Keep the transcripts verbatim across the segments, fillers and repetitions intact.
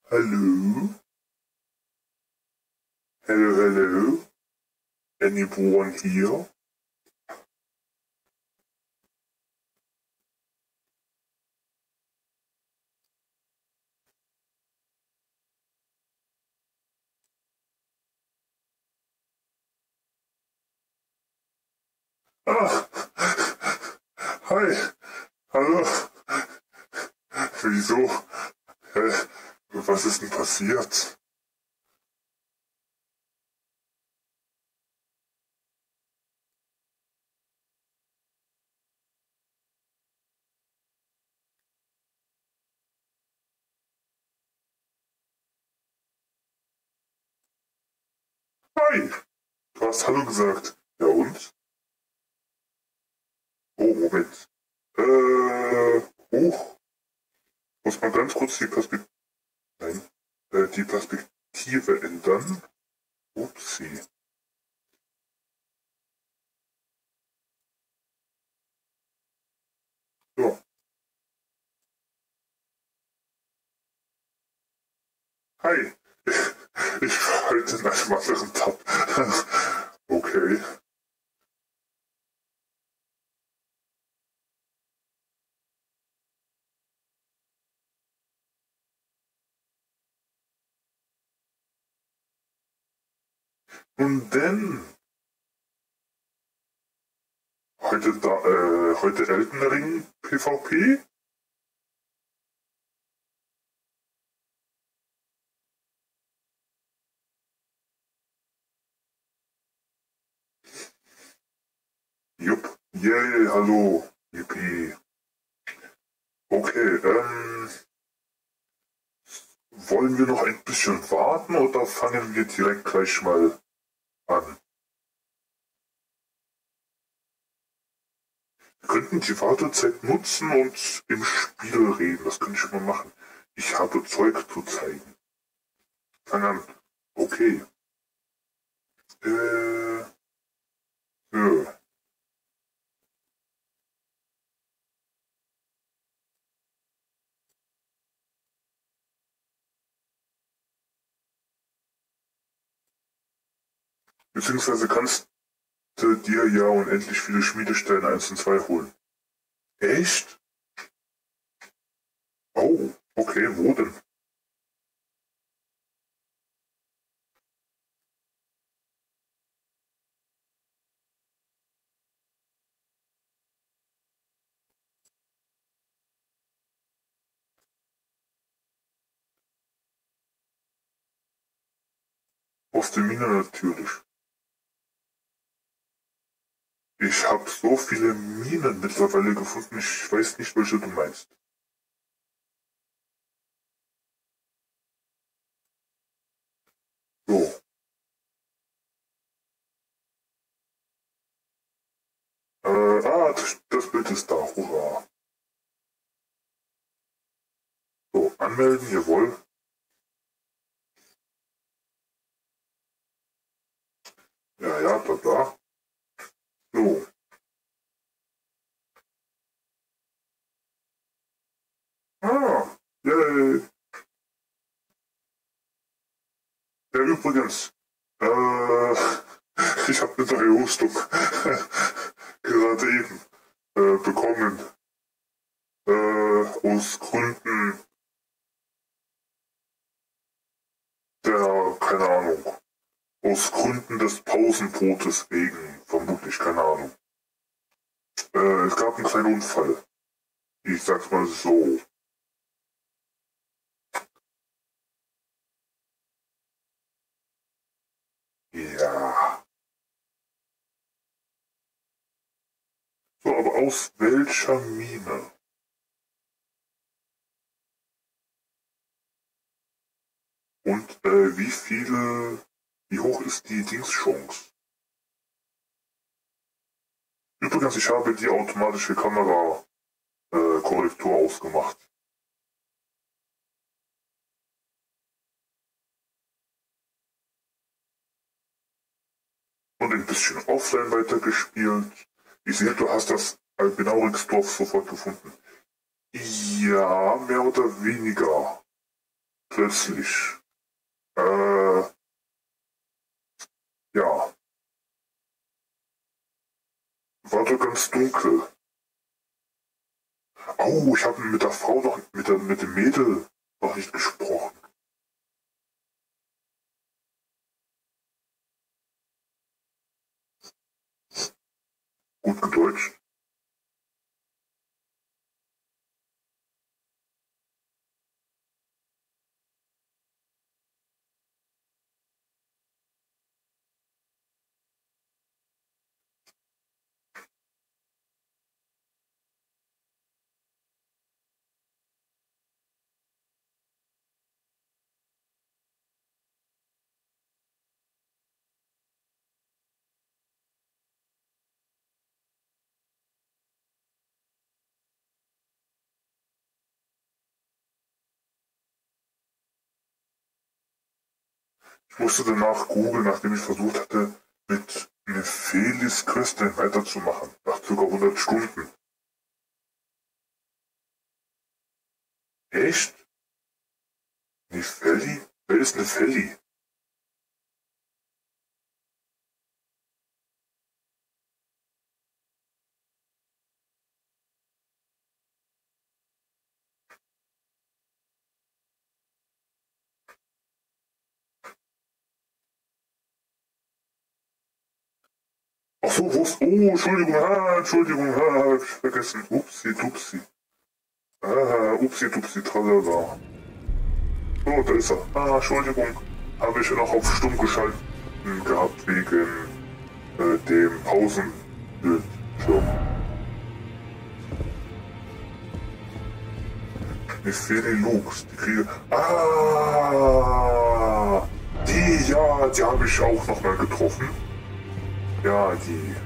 Hello? Hello, hello? Anyone here? Ah, hi, hallo. Wieso? Hä? Was ist denn passiert? Hi, du hast Hallo gesagt. Ja und? Oh, Moment. Äh, hoch. Muss man ganz kurz die Perspektive, nein, äh, die Perspektive ändern. Upsi. So. Hi. Ich war heute in einem anderen Tab. Okay. Und dann heute da, äh, heute Elden Ring PvP? Jupp. Yay, hallo. Yippie. Okay, ähm, wollen wir noch ein bisschen warten oder fangen wir direkt gleich mal an? Wir könnten die Wartezeit nutzen und im Spiel reden. Das könnte ich mal machen. Ich habe Zeug zu zeigen. Fang an. Okay. Äh, ja. Beziehungsweise kannst du dir ja unendlich viele Schmiedesteine eins und zwei holen. Echt? Oh, okay, wo denn? Aus der Mine natürlich. Ich habe so viele Minen mittlerweile gefunden, ich weiß nicht, welche du meinst. So. Äh, ah, das, das Bild ist da, hurra. So, anmelden, jawohl. Ja, ja, bla bla. So. Ah, yay. Ja, übrigens, äh, ich habe eine neue Hostung gerade eben äh, bekommen. Äh, aus Gründen der, keine Ahnung, aus Gründen des Pausenbrotes wegen, vermutlich, keine Ahnung. Äh, es gab einen kleinen Unfall. Ich sag's mal so. Ja. So, aber aus welcher Mine? Und äh, wie viele, wie hoch ist die Dingschance? Übrigens, ich habe die automatische Kamerakorrektur äh, Korrektur ausgemacht. Und ein bisschen offline weitergespielt. Ich sehe, du hast das Albinaurixdorf sofort gefunden. Ja, mehr oder weniger. plötzlich. Äh, ja. War da ganz dunkel. Oh, ich habe mit der Frau noch, mit, der, mit dem Mädel noch nicht gesprochen. Gut gedeutscht. Ich musste danach googeln, nachdem ich versucht hatte, mit Nephelis Quest weiterzumachen. Nach ca. hundert Stunden. Echt? Nefeli? Wer ist Nefeli? Ach so, wo ist... Oh, Entschuldigung, ah, Entschuldigung, ah, hab ich vergessen. Upsi, dupsi. Ah, upsi, dupsi, tralala. Oh, da ist er. Ah, Entschuldigung, habe ich noch auf stumm geschalten gehabt wegen äh, dem Pausenbildschirm. Nefeli Lux, die Kriege. Ah, die, ja, die habe ich auch noch mal getroffen. Ja, die.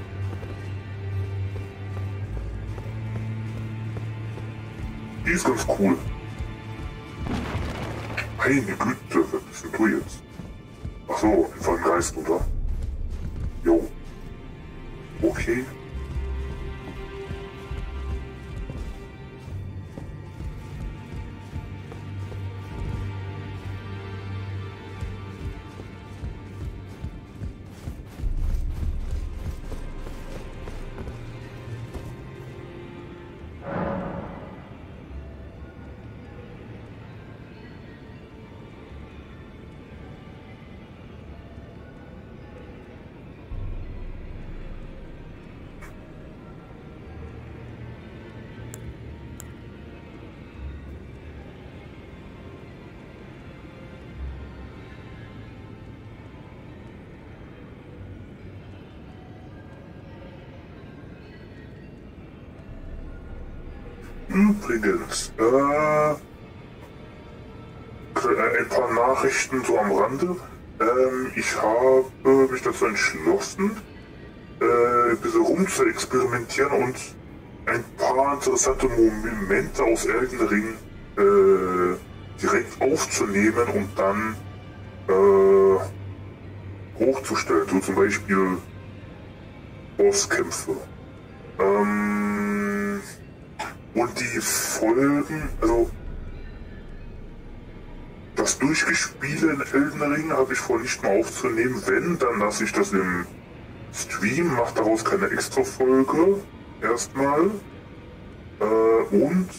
Die ist ganz cool. Meine Güte, was bist denn du jetzt? Ach so, einfach ein Geist, oder? Jo. Okay. Übrigens, äh, ein paar Nachrichten so am Rande. Ähm, ich habe mich dazu entschlossen, äh, ein bisschen rum zu experimentieren und ein paar interessante Momente aus Elden Ring äh, direkt aufzunehmen und dann äh, hochzustellen. So zum Beispiel Bosskämpfe. Ähm, und die Folgen, also das Durchgespiele in Elden Ring habe ich vor, nicht mal aufzunehmen. Wenn, dann lasse ich das im Stream, mache daraus keine extra Folge. Erstmal. Äh, und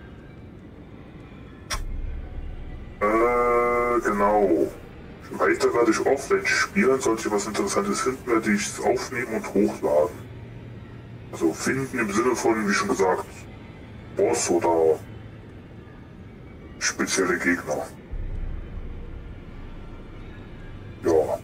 äh, genau. Weiter werde ich offline spielen. Sollte ich was Interessantes finden, werde ich es aufnehmen und hochladen. Also finden im Sinne von, wie schon gesagt, Boss oder spezielle Gegner. Ja.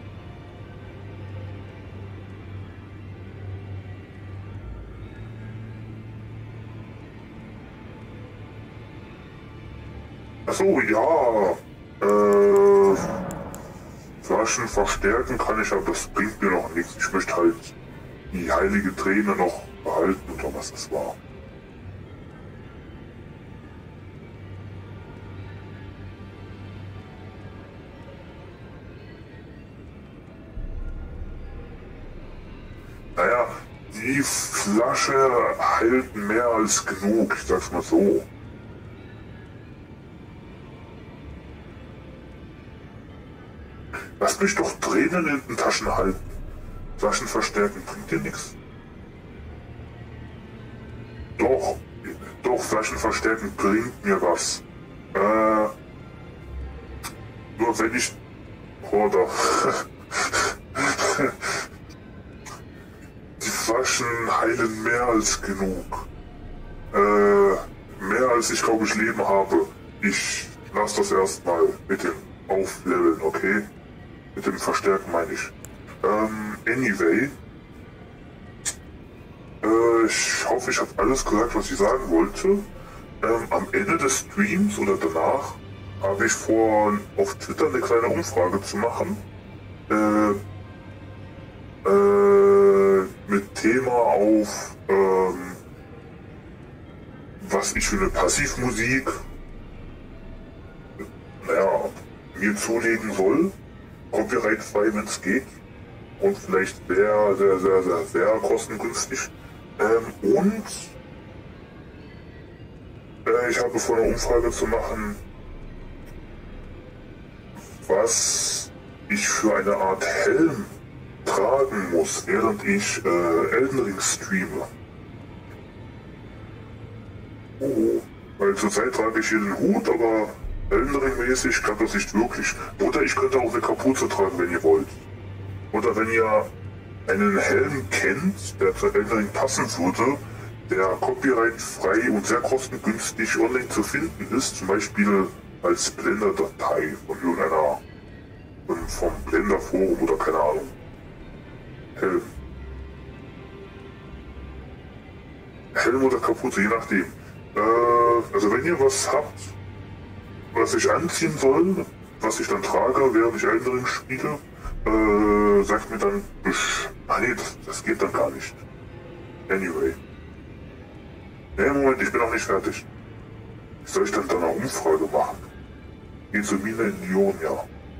Achso, ja. Äh, Flaschen verstärken kann ich, aber das bringt mir noch nichts. Ich möchte halt die heilige Träne noch behalten oder was das war. Naja, die Flasche heilt mehr als genug, ich sag's mal so. Lass mich doch Tränen in den Taschen halten. Flaschen verstärken bringt dir nichts. Doch, doch, Flaschen verstärken bringt mir was. Äh, nur wenn ich... Oder... Die Flaschen heilen mehr als genug. Äh, mehr als ich glaube ich Leben habe. Ich lasse das erstmal mit dem Aufleveln, okay? Mit dem Verstärken meine ich. Ähm, anyway. Äh, ich hoffe, ich habe alles gesagt, was ich sagen wollte. Ähm, am Ende des Streams oder danach habe ich vor, auf Twitter eine kleine Umfrage zu machen. Äh, äh, mit Thema auf, ähm, was ich für eine Passivmusik, naja, mir zulegen soll. Copyright-frei, wenn es geht. Und vielleicht sehr, sehr, sehr, sehr, sehr kostengünstig. Ähm, und äh, ich habe vor, eine Umfrage zu machen, was ich für eine Art Helm tragen muss, während ich äh, Elden Ring streame. Oh, weil zurzeit trage ich hier den Hut, aber Elden Ring-mäßig kann das nicht wirklich. Oder ich könnte auch eine Kapuze tragen, wenn ihr wollt. Oder wenn ihr einen Helm kennt, der zu Elden Ring passen würde, der copyright-frei und sehr kostengünstig online zu finden ist, zum Beispiel als Blender-Datei von irgendeiner, vom Blender-Forum oder keine Ahnung. Helm. Helm oder Kapuze, je nachdem. Äh, also wenn ihr was habt, was ich anziehen soll, was ich dann trage, während ich Elden Ring spiele, äh, sagt mir dann, ah nee, das, das geht dann gar nicht. Anyway. Nee, Moment, ich bin noch nicht fertig. Wie soll ich dann da eine Umfrage machen? Geh zur Mine in Lyon, ja.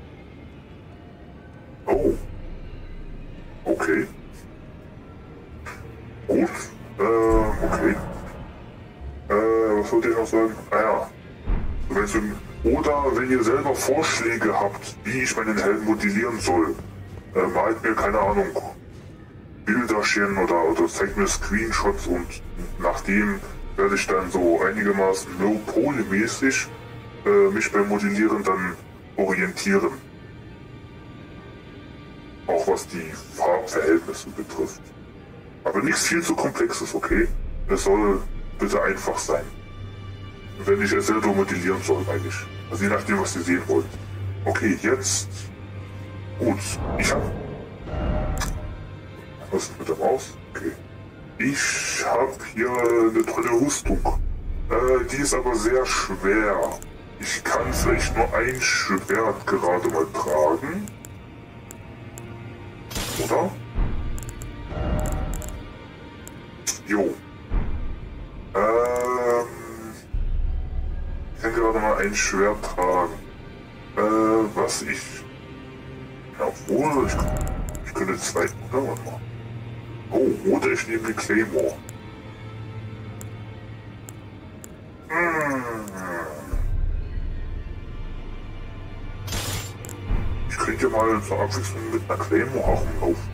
Oh. Okay. Gut. Äh, okay. Äh, was wollte ich noch sagen? Ah ja. Oder wenn ihr selber Vorschläge habt, wie ich meinen Helm modellieren soll, äh, malt mir, keine Ahnung, Bilderchen oder, oder zeigt mir Screenshots und nach dem werde ich dann so einigermaßen low-poly-mäßig äh, mich beim Modellieren dann orientieren. Auch was die Farbverhältnisse betrifft. Aber nichts viel zu Komplexes, okay? Es soll bitte einfach sein. Wenn ich es selber modellieren soll, meine ich. Also je nachdem, was ihr sehen wollt. Okay, jetzt... Gut, ich hab... Was ist mit der Maus? Okay. Ich hab hier eine tolle Rüstung. Äh, die ist aber sehr schwer. Ich kann vielleicht nur ein Schwert gerade mal tragen. Oder? Jo. Ähm... Ich kann gerade mal ein Schwert tragen. Äh, was ich... Ja, obwohl, ich, ich könnte zwei... Oder warte mal. Oh, oder ich nehme die Claymore. Hm. Ich könnte ja mal zur Abwechslung mit einer Claymore auch rumlaufen.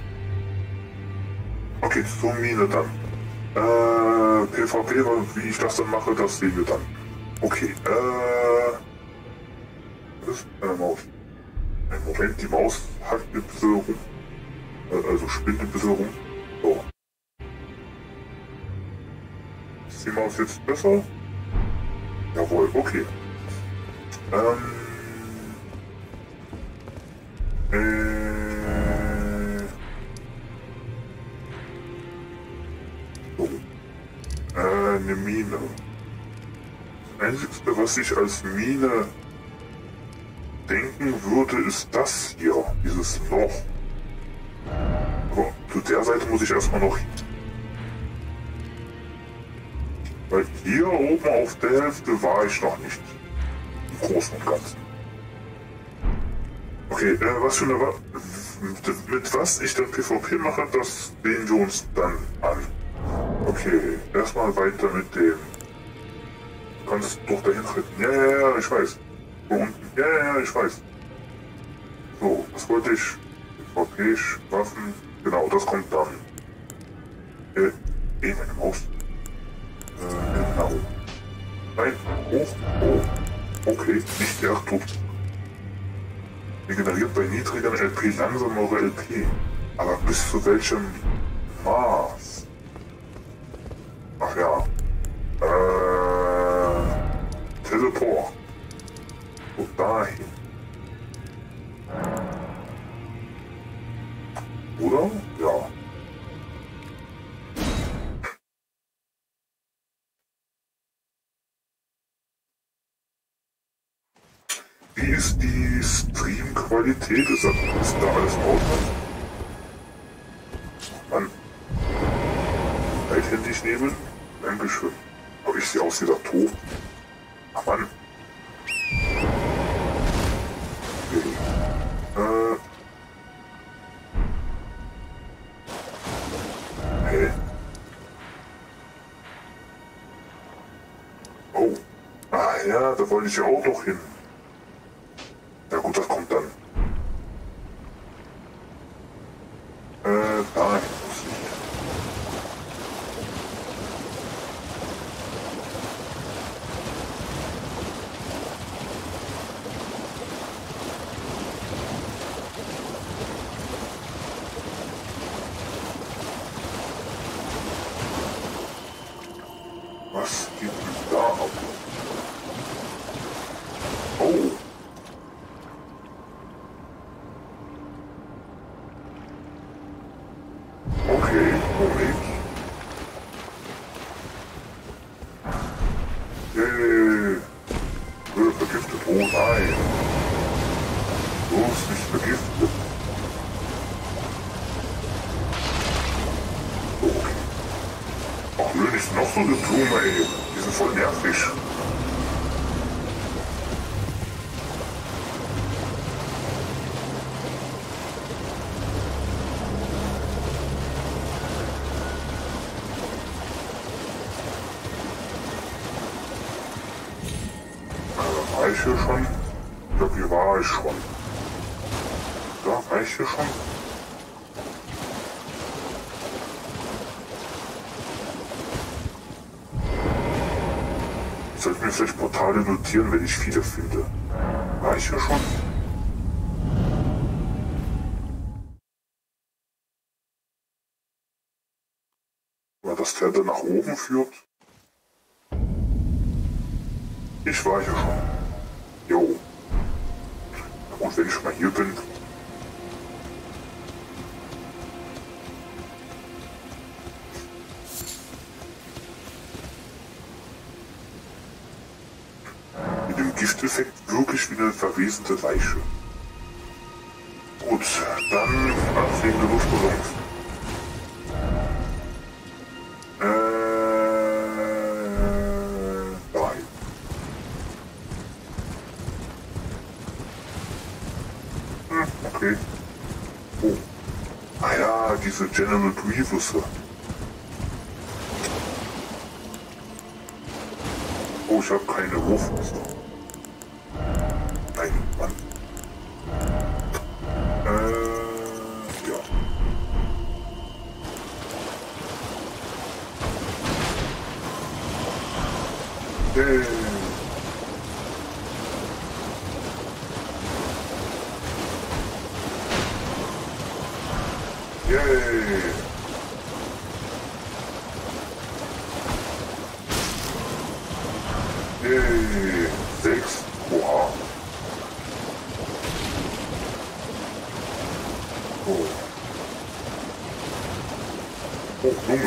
Okay, zur Mine dann. Äh, PvP, wie ich das dann mache, das sehen wir dann. Okay, äh... Was ist eine Maus? Ein Moment, die Maus hackt ein bisschen rum. Also spinnt ein bisschen rum. So. Ist die Maus jetzt besser? Jawohl, okay. Ähm... Äh... So. Äh, eine Mine. Das Einzige, was ich als Mine denken würde, ist das hier, dieses Loch. Aber zu der Seite muss ich erstmal noch hin. Weil hier oben auf der Hälfte war ich noch nicht. Im Großen und Ganzen. Okay, äh, was für eine... Wa mit, mit was ich dann PvP mache, das sehen wir uns dann an. Okay, erstmal weiter mit dem... Du kannst doch dahin treten. Ja, ja, ja, ich weiß. Da unten. Ja, ja, ja, ich weiß. So, was wollte ich? Europäisch, Waffen. Genau, das kommt dann. Äh, eh, meine Maus. Äh, genau. Nein, hoch, oh. Okay, nicht der Achtung. Regeneriert bei niedrigeren L P langsamere L P. Aber bis zu welchem Maß? Ach ja. Äh, Teleport. Und dahin. Oder? Ja. Wie ist die Stream-Qualität? Ist, das, ist da alles in Ordnung? Mann. Leithändig nehmen? Dankeschön. Habe ich sie ausgedacht hoch? Ach Mann. Okay. Äh. Hä? Oh. Ah ja, da wollte ich ja auch noch hin. Ja gut, das kommt dann. Äh, da muss ich. Was geht denn da ab? Oh. Okay, Moment. Yay. Äh, vergiftet. Oh nein. Bloß nicht vergiftet. Okay. Ach, Löhn ist noch so eine Blume, ey. Die sind voll nervig. War ich hier schon? Ich glaube, hier war ich schon. Da war ich hier schon. Ich sollte mir vielleicht Portale notieren, wenn ich viele finde. War ich hier schon? Weil das Pferd dann nach oben führt. Ich war hier schon. Jo. Na gut, wenn ich schon mal hier bin. Mit dem Gifteffekt wirklich wie eine verwesende Leiche. Gut, dann abfliegende Luftballons. Okay. Oh. Ah ja, diese General Grievous. Oh, ich habe keine Wurfmuster. Nein, Mann. Äh, ja. Yay. Yay! Yay! Sechs. Oha. Oh. Oh, Junge.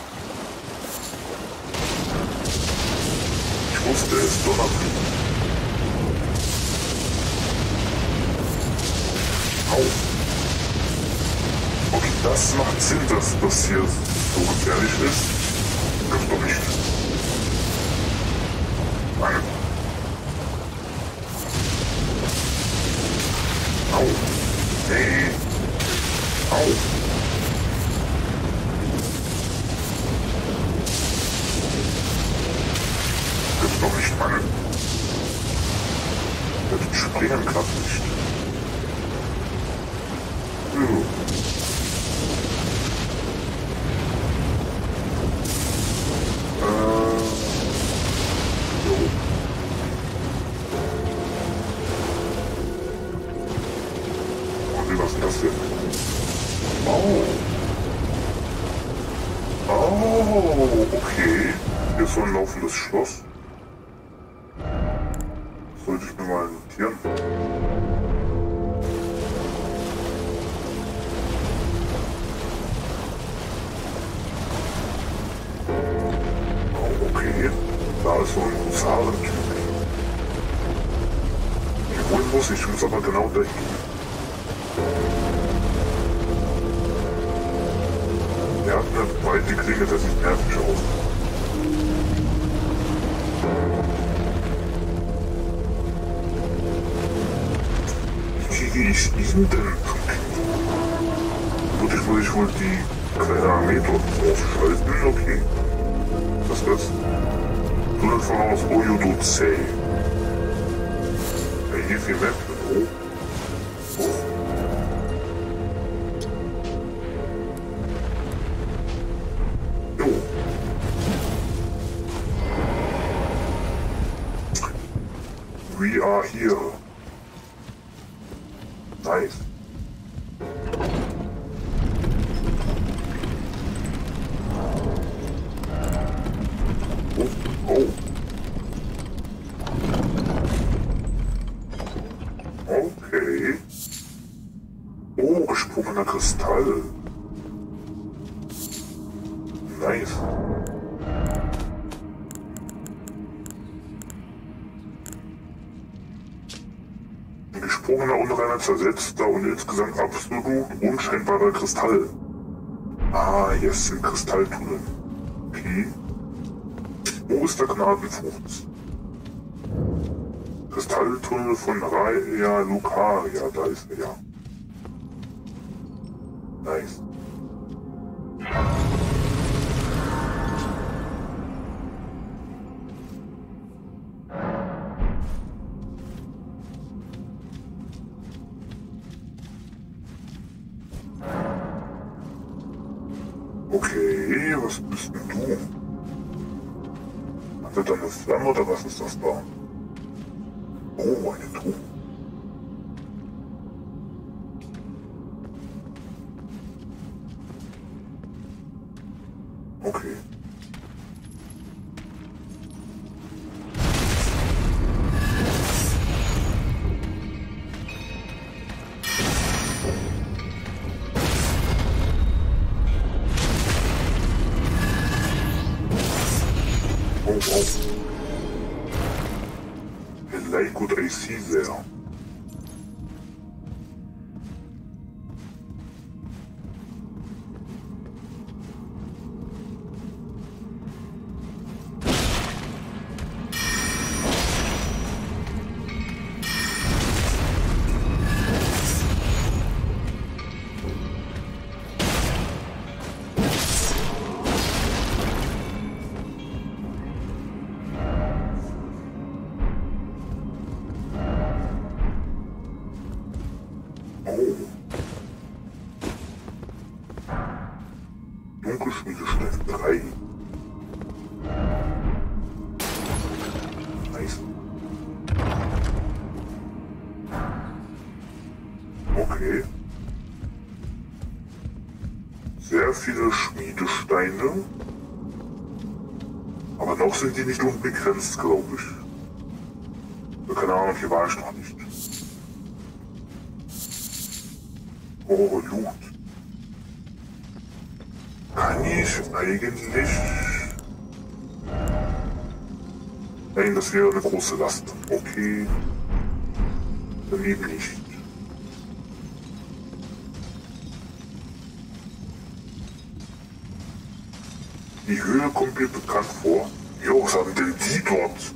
Ich wusste es, Donnerfliegen. Au. Okay, das macht Sinn, dass das hier so gefährlich ist. Das doch nicht. Nein. Au. Nee. Au. Das doch nicht, Mann. Das Springen klappt nicht. Oh. Oh, okay. Hier ist so ein laufendes Schloss. Das sollte ich mir mal notieren. Oh, okay. Da ist so ein Husarentyp. Ich holen muss, ich muss aber genau dahin. Er hat eine breite Klinge, das sieht nervig aus. Wie gehe ich diesen denn zum Krieg? Gut, ich muss ich wohl die kleine Armee dort aufschalten. Okay. Was ist das? Tunnel von aus Oyodozei. Ja, hier viel Map. Oh. Oh. We are here. Nice. Oh, oh. Okay. Oh, gesprungener Kristall. Nice. Gesprungener, unreiner, zersetzter und insgesamt absolut unscheinbarer Kristall. Ah, jetzt ein Kristalltunnel. Okay. Wo ist der Gnadenfuß? Kristalltunnel von Raya Lucaria, da ist er ja. Nice. Okay, was bist denn du? Hat er da eine Flamme oder was ist das da? Oh, eine Truhe. Okay. Oh, oh. I like what I see there. Dunkelschmiedestein drei. Nice. Okay. Sehr viele Schmiedesteine. Aber noch sind die nicht unbegrenzt, glaube ich. Keine Ahnung, hier war ich noch nicht. Oh, Loot. Kann ich eigentlich... Nein, das wäre eine große Last. Okay. Dann eben nicht. Die Höhle kommt mir bekannt vor. Jo, was haben denn die dort?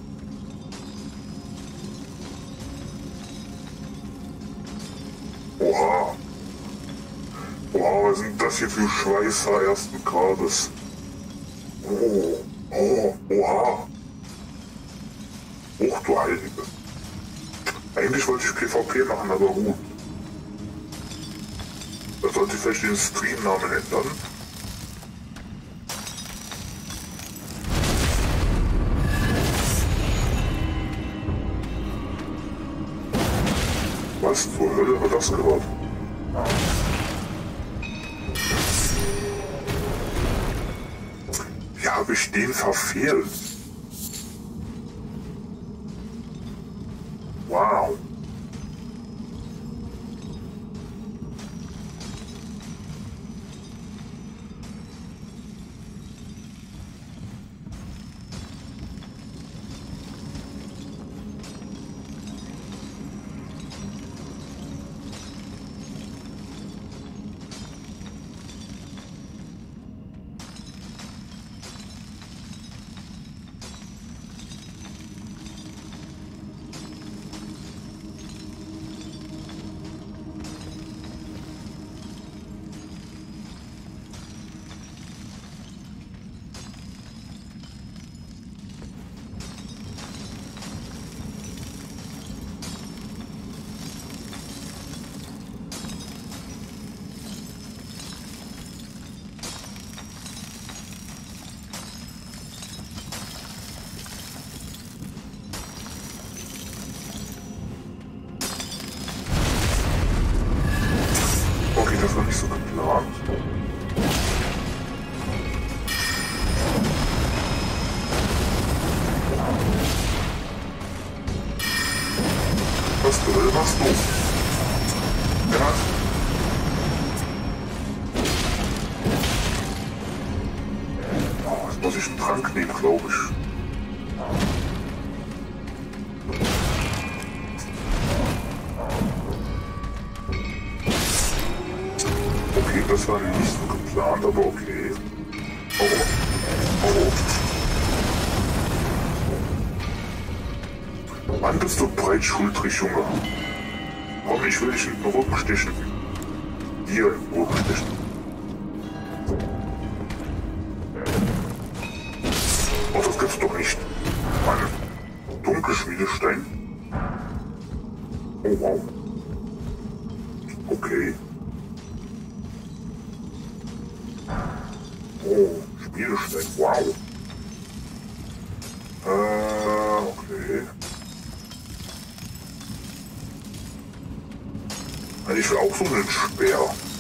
Oha. Oha, was sind das hier für Schweißer ersten Grades? Oh, oh, oha. Och du Heilige. Eigentlich wollte ich PvP machen, aber gut. Da sollte ich vielleicht den Streamnamen ändern. Was zur Hölle war das gerade? habe ich den verfehlt? Wow. Das war nicht so geplant. Was du machst du? Ja. Oh, jetzt muss ich einen Trank nehmen, glaube ich. Das war nicht so geplant, aber okay. Oh, oh. Mann, bist du breitschultrig, Junge. Komm, ich will dich in den Rücken stechen. Hier in den Rücken stechen. Oh, das gibt's doch nicht. Mann, Dunkelschmiedestein. Oh, wow. Okay. Oh, Schmiedestein, wow. Äh, okay. Ich will auch so einen Speer.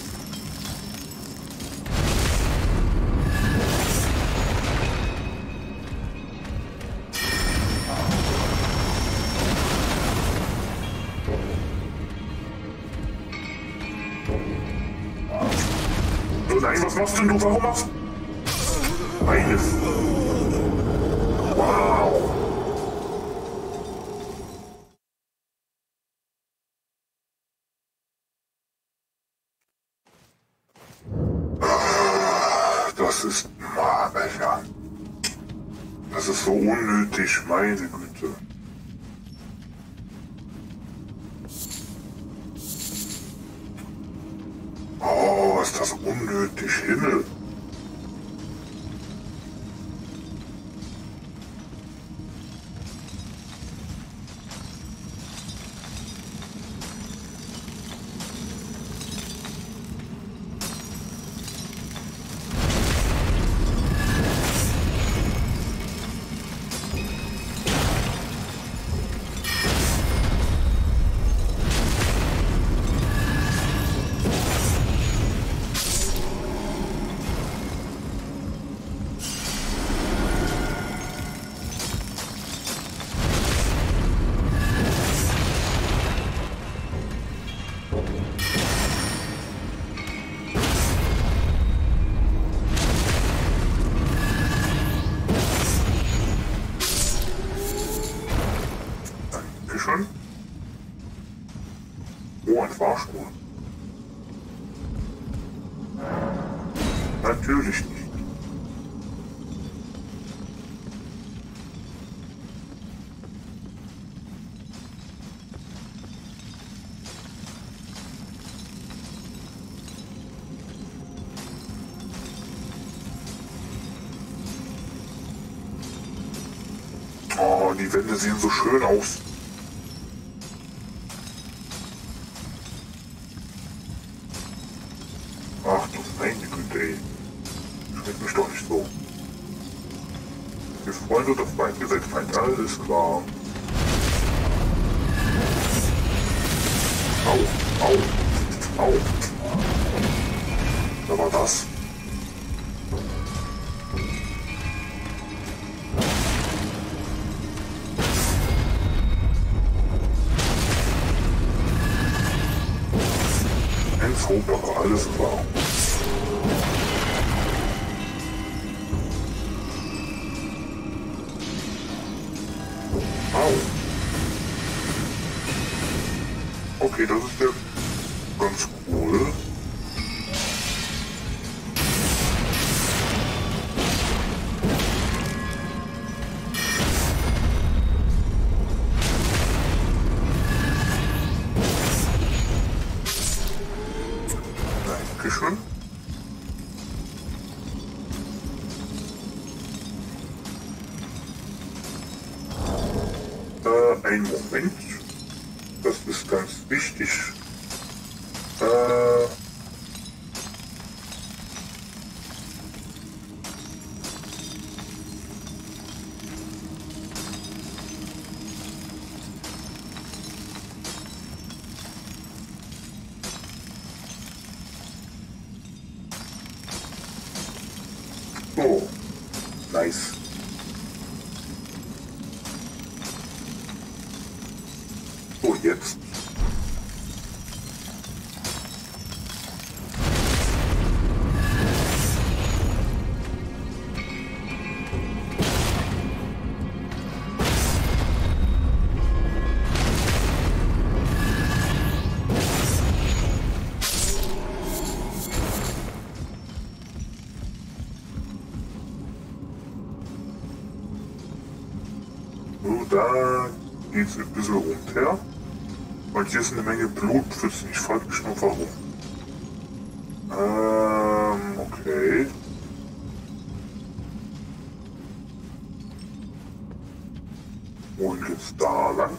Oh nein, was machst denn du? Warum machst du? Eines. Wow. Das ist... Alter. Das ist so unnötig, meine Güte. Oh, ist das unnötig, Himmel. Oh, ein Fahrstuhl. Natürlich nicht. Oh, die Wände sehen so schön aus. Ach du meine Güte, ey. Schmeckt mich doch nicht so. Ihr Freund oder Feind, ihr seid Feind, alles klar. Au, au, au. Da war das. zaubere alles wahr. Au. Okay, das ist ja ganz cool. Dankeschön. Äh, einen Moment. Das ist ganz wichtig. Äh, oh, nice. So, jetzt. So, da geht es ein bisschen runter. Und hier ist eine Menge Blutpfützen. Ich frage mich nur warum. Ähm, okay. Und jetzt da lang.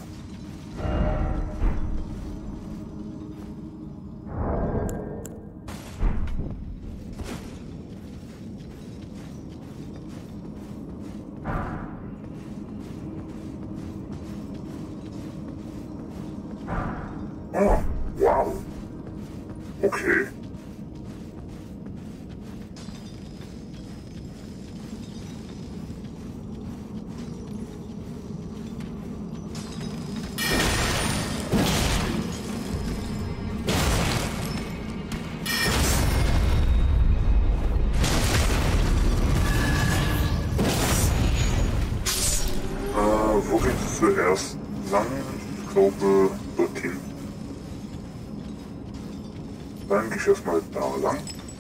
Oh, wow. Okay. Äh, wo geht's zuerst lang? Ich glaube, dorthin. Dann gehe ich erstmal da lang.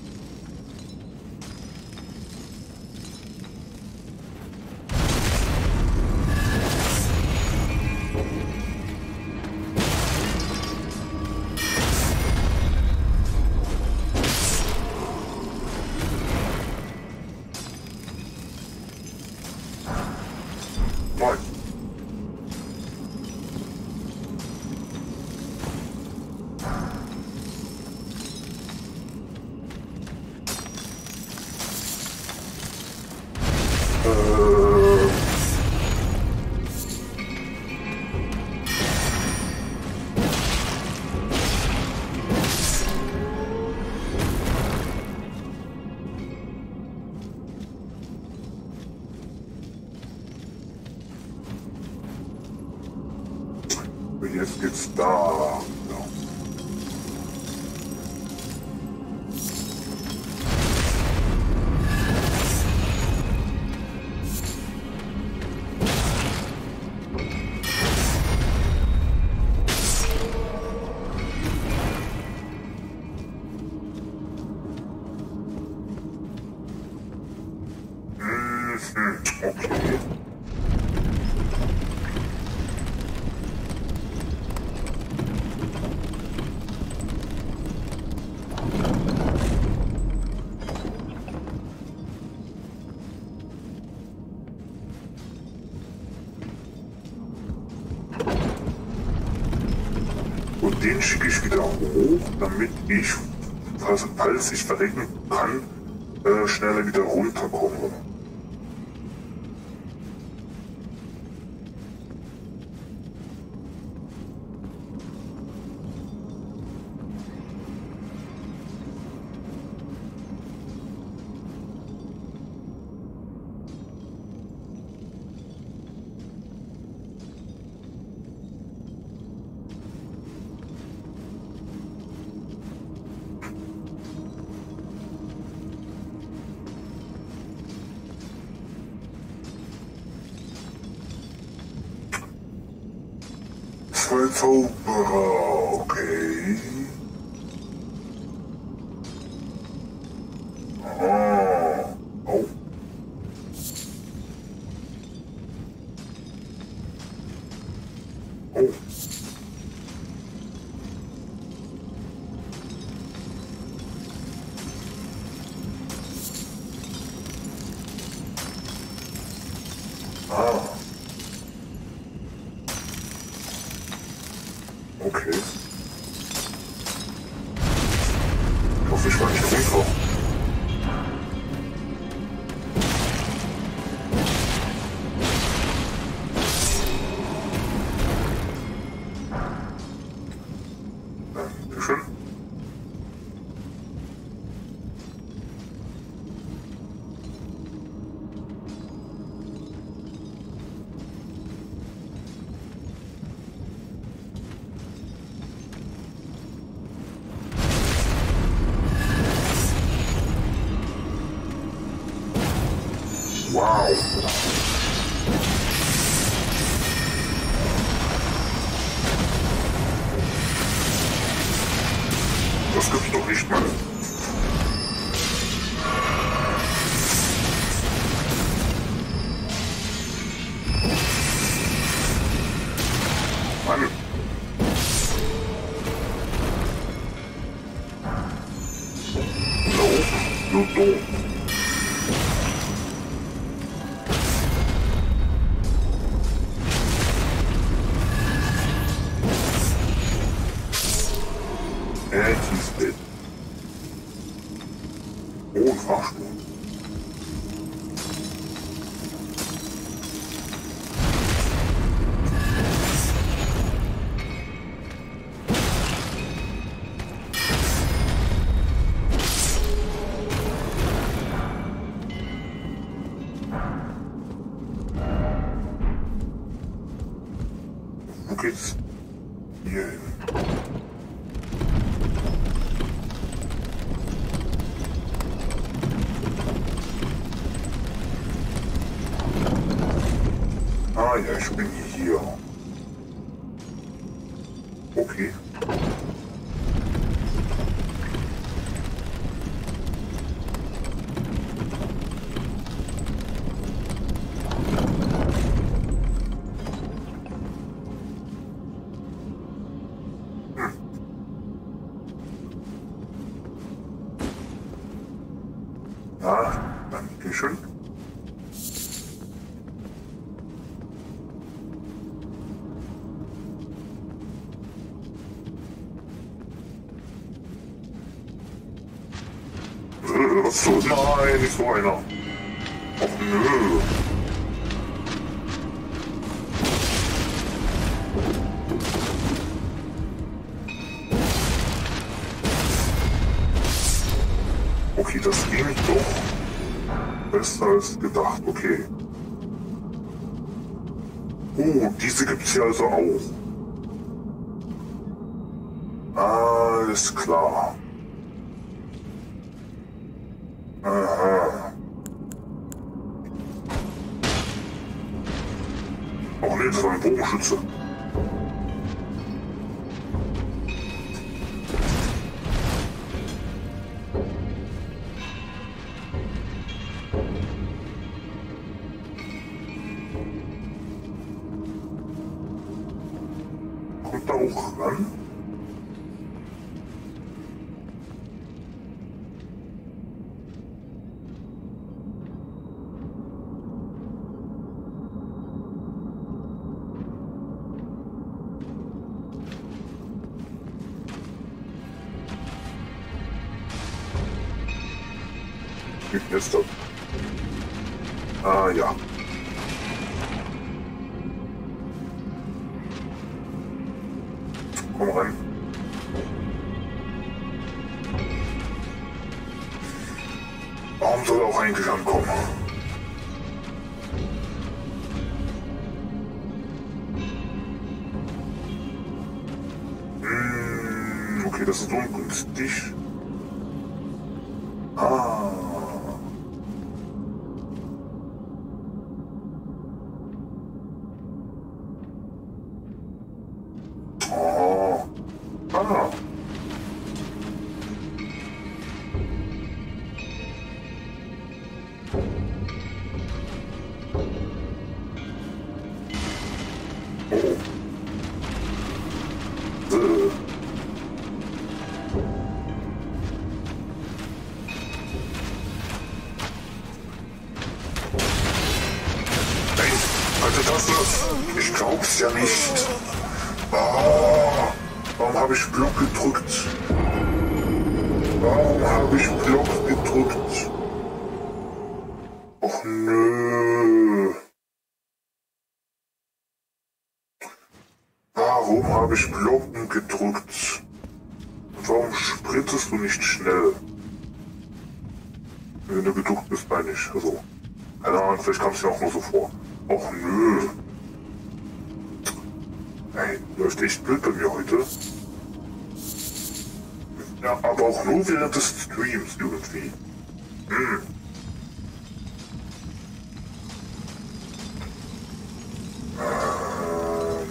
Moin. Äh. Jetzt geht's da. Ja. Mhm, okay. Und den schicke ich wieder hoch, damit ich, falls, falls ich verrecken kann, äh, schneller wieder runterkomme. Zwei Zauberer, okay. Ah, oh. Oh. Ah. Okay. Ich hoffe, ich war nicht runter. Dankeschön. Wow. Das gibt's doch nicht mal. Mann. No, du doof. Bett. Oh, ein Fahrstuhl. Wo geht's hier hin? Ah ja, ich bin hier. Okay. Hm. Ah, danke schön. Was so? Nein, nicht so einer. Och nö. Okay, das ging doch besser als gedacht. Okay. Oh, diese gibt's hier also auch. Alles klar. Aha. Oh ne, das war ein Bogenschütze. Kommt da auch ran? Jetzt ab. Ah ja. Komm rein. Warum soll er auch eigentlich ankommen? Hm, okay, das ist ungünstig. Ah. Ich glaub's ja nicht. Ah, warum habe ich Block gedrückt? Warum habe ich Block gedrückt? Och nö. Warum habe ich Blocken gedrückt? Und warum sprintest du nicht schnell? Wenn du geduckt bist, meine ich. Also, keine Ahnung, vielleicht kam es dir auch nur so vor. Och nö. Ey, läuft echt blöd bei mir heute. Ja, aber auch nur während des Streams irgendwie. Hm. Ähm.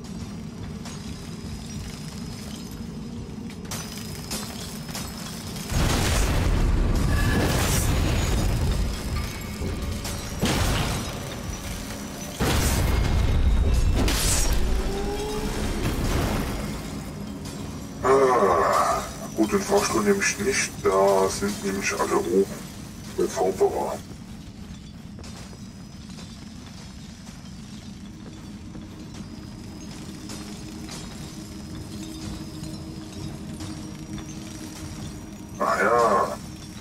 Ah, gut, den Fahrstuhl nehme ich nicht, da sind nämlich alle oben. Der Zauberer. Ach ja.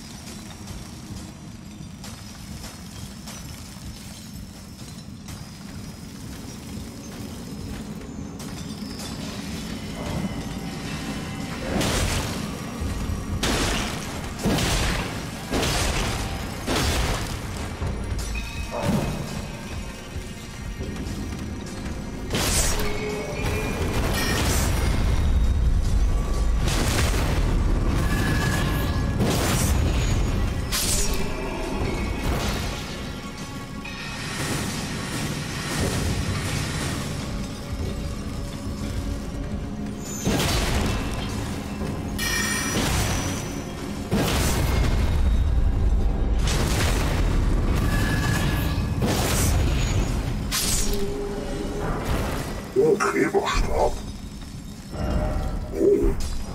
Oh, Gräberstab. Oh.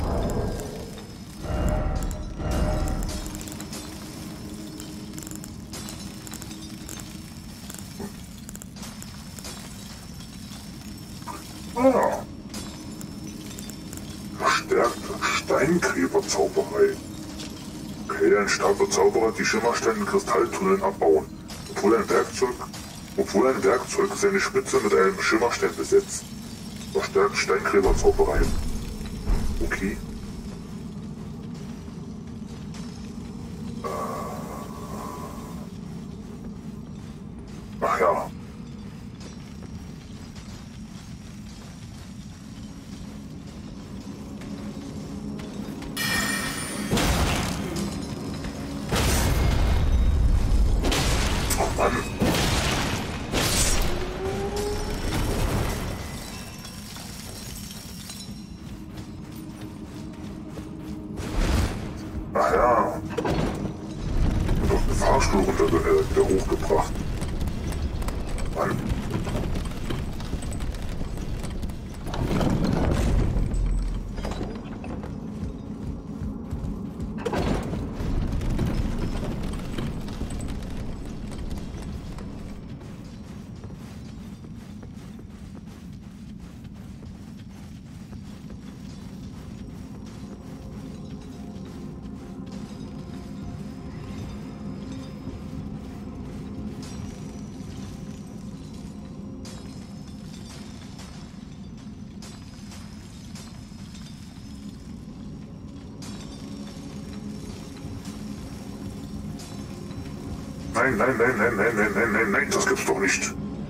Ah. Verstärkte Steingräberzauberei. Okay, ein starker Zauberer die Schimmersteine in Kristalltunneln abbauen, obwohl ein Werkzeug, obwohl ein Werkzeug seine Spitze mit einem Schimmerstein besetzt. Verstärkt Steingräberzauberei. Okay. Ach ja. Oh Mann. Ach ja. Ich hab doch den Fahrstuhl runter, äh, wieder hochgebracht. Mann. Nein, nein, nein, nein, nein, nein, nein, nein, nein, das gibt's doch nicht.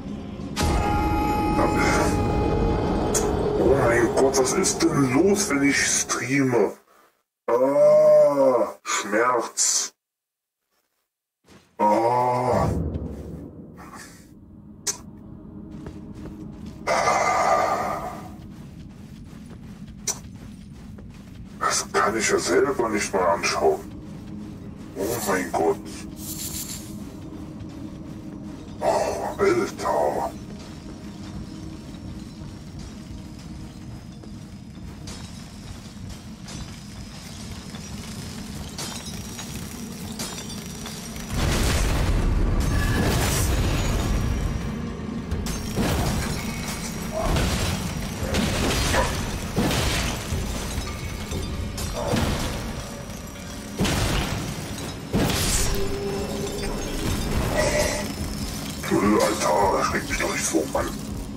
Oh mein Gott, was ist denn los, wenn ich streame? Ah, Schmerz. Ah. Das kann ich ja selber nicht mal anschauen. Oh mein Gott. Oh, Alter. Alter, schreck mich doch nicht so, Mann.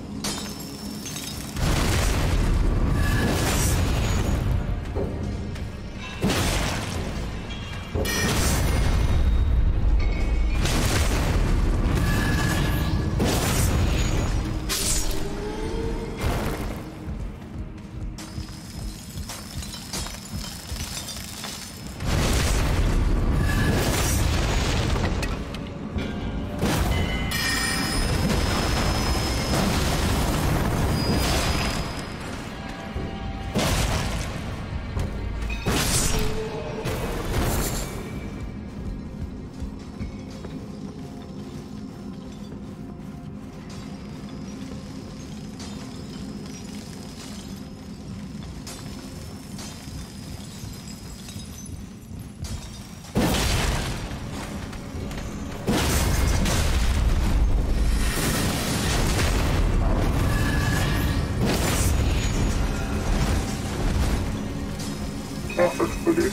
Ach, das ist belegt.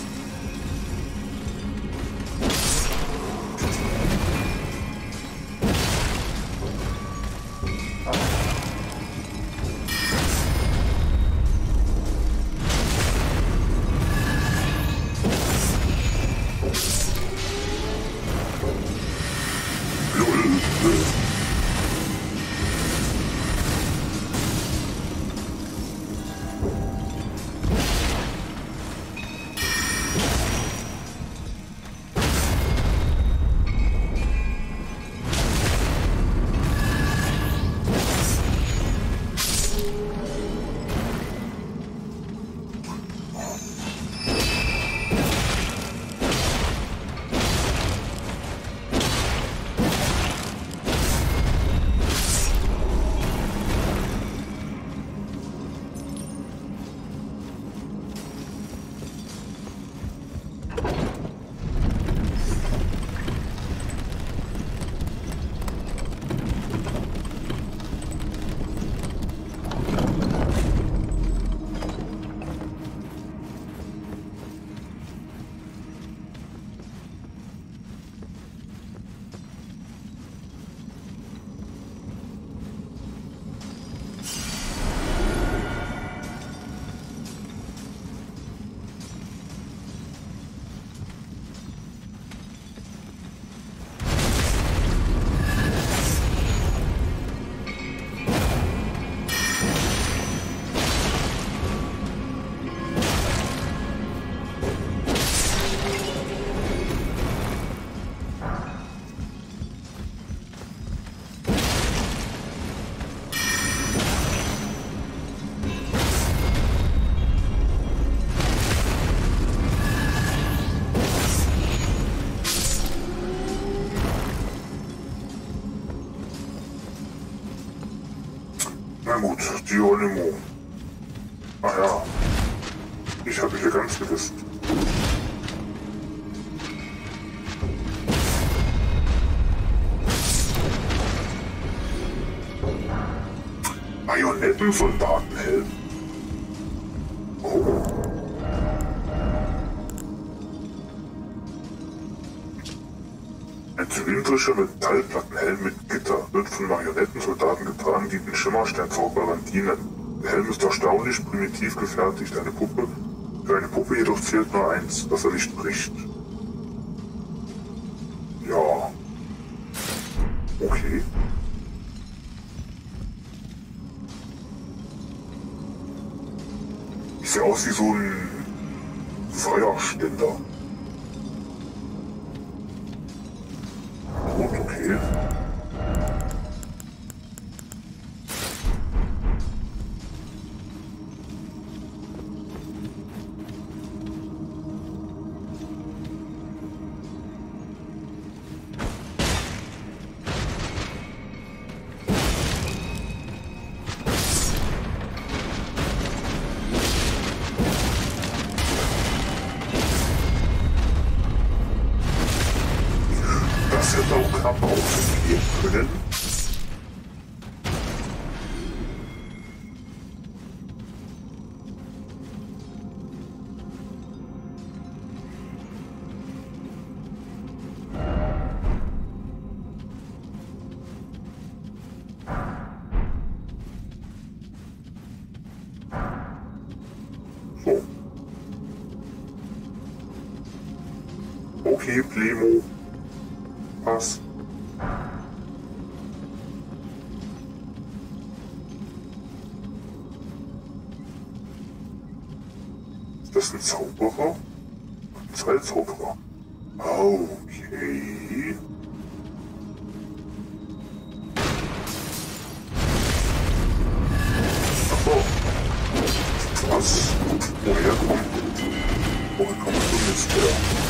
Na gut, Geronimo. Ach ja, ich habe hier ganz vergessen. Marionettensoldatenhelm. Oh. Ein zylindrischer Metallplattenhelm mit Gitter wird von Marionettensoldaten getragen, die den Schimmersternzauberern dienen. Der Helm ist erstaunlich primitiv gefertigt, eine Puppe. Für eine Puppe jedoch zählt nur eins, dass er nicht bricht. Ja. Okay. Ich sehe aus wie so ein Feuerständer. Gut, okay. Das hätte auch knapp ausgehen können. Okay, Plemo. Was? Ist das ein Zauberer? Zwei Zauberer. Okay. Achso. Was? Woher kommt? Woher kommst du jetzt her?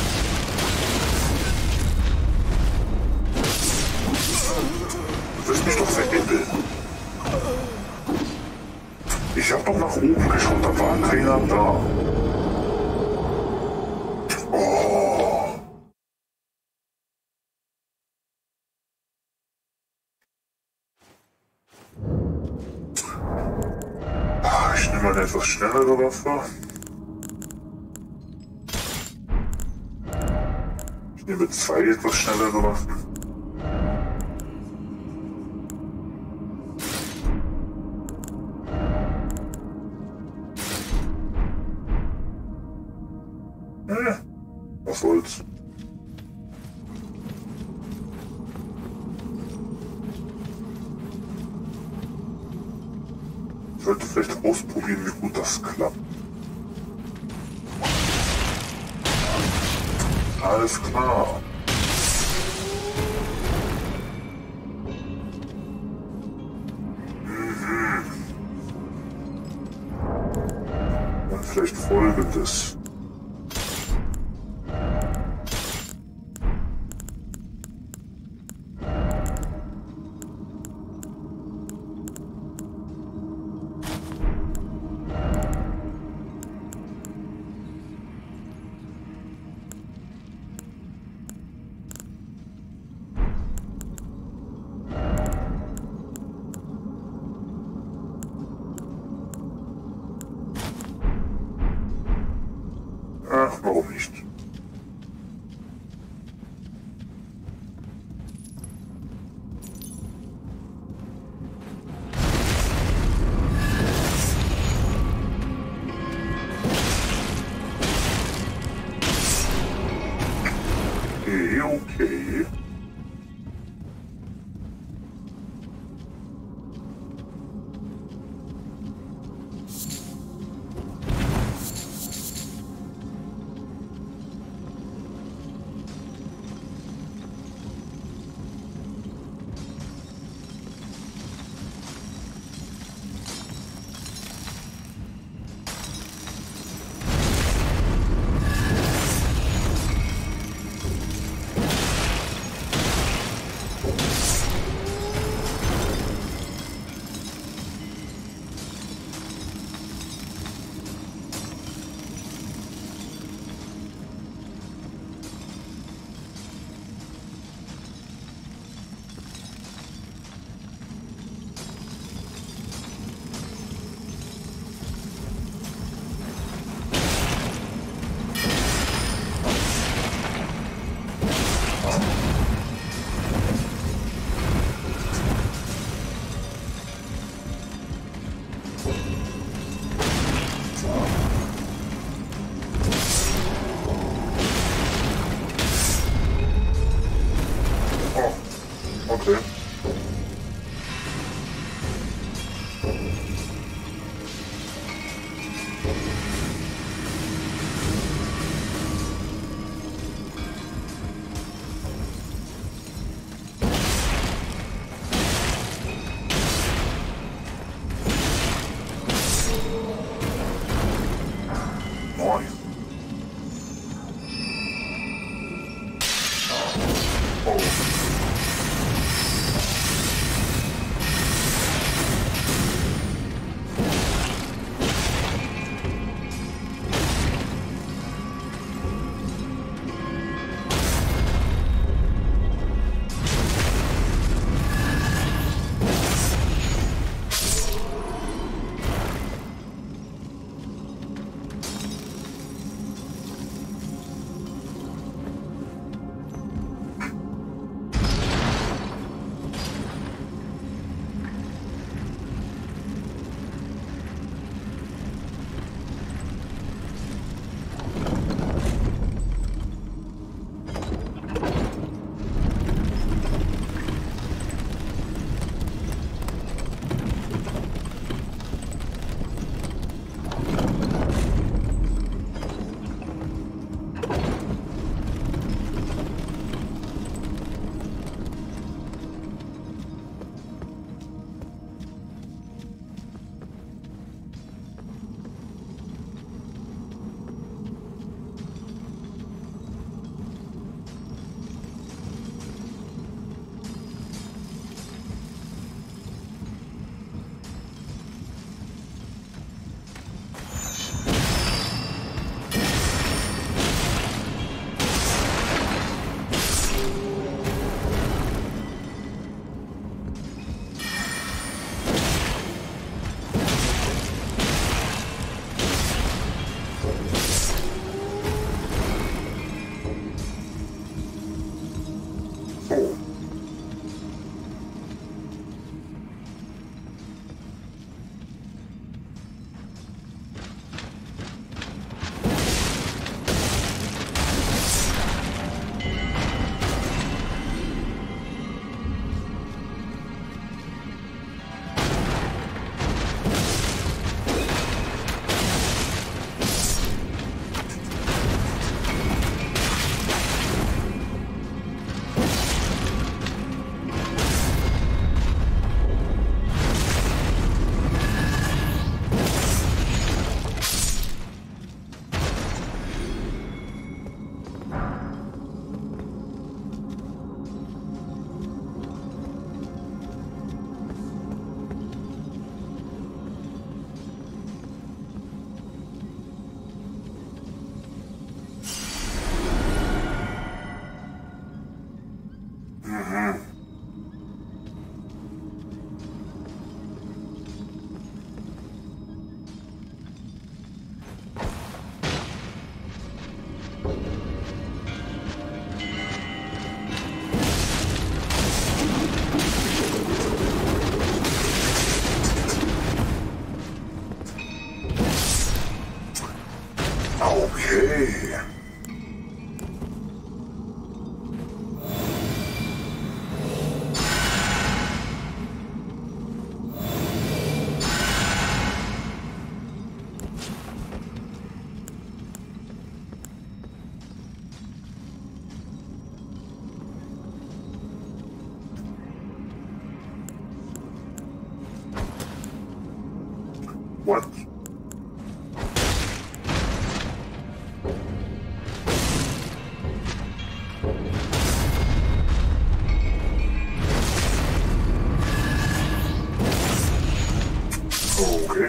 Du wirst mich doch veräppeln. Ich hab doch nach oben geschaut, da war keiner da. Oh. Ich nehme eine etwas schnellere Waffe. Ich nehme zwei etwas schnellere Waffen. Äh, was soll's. Ich sollte vielleicht ausprobieren, wie gut das klappt. Alles klar. Mhm. Dann vielleicht Folgendes. Ach, warum nicht? Okay, okay. Okay. Nice. Oh. So. Okay. What? Okay.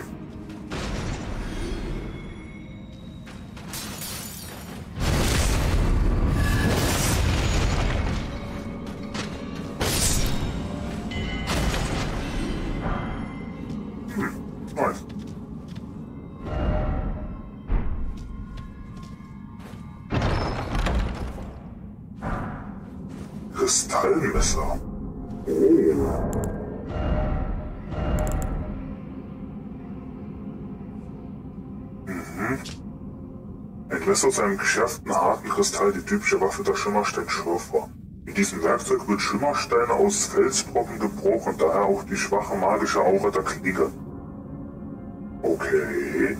Hm, nice. Kristallmesser. Oh. Ein Messer aus einem geschärften, harten Kristall, die typische Waffe der Schimmerstein-Schürfer. In diesem Werkzeug wird Schimmersteine aus Felsbrocken gebrochen, daher auch die schwache magische Aura der Klinge. Okay.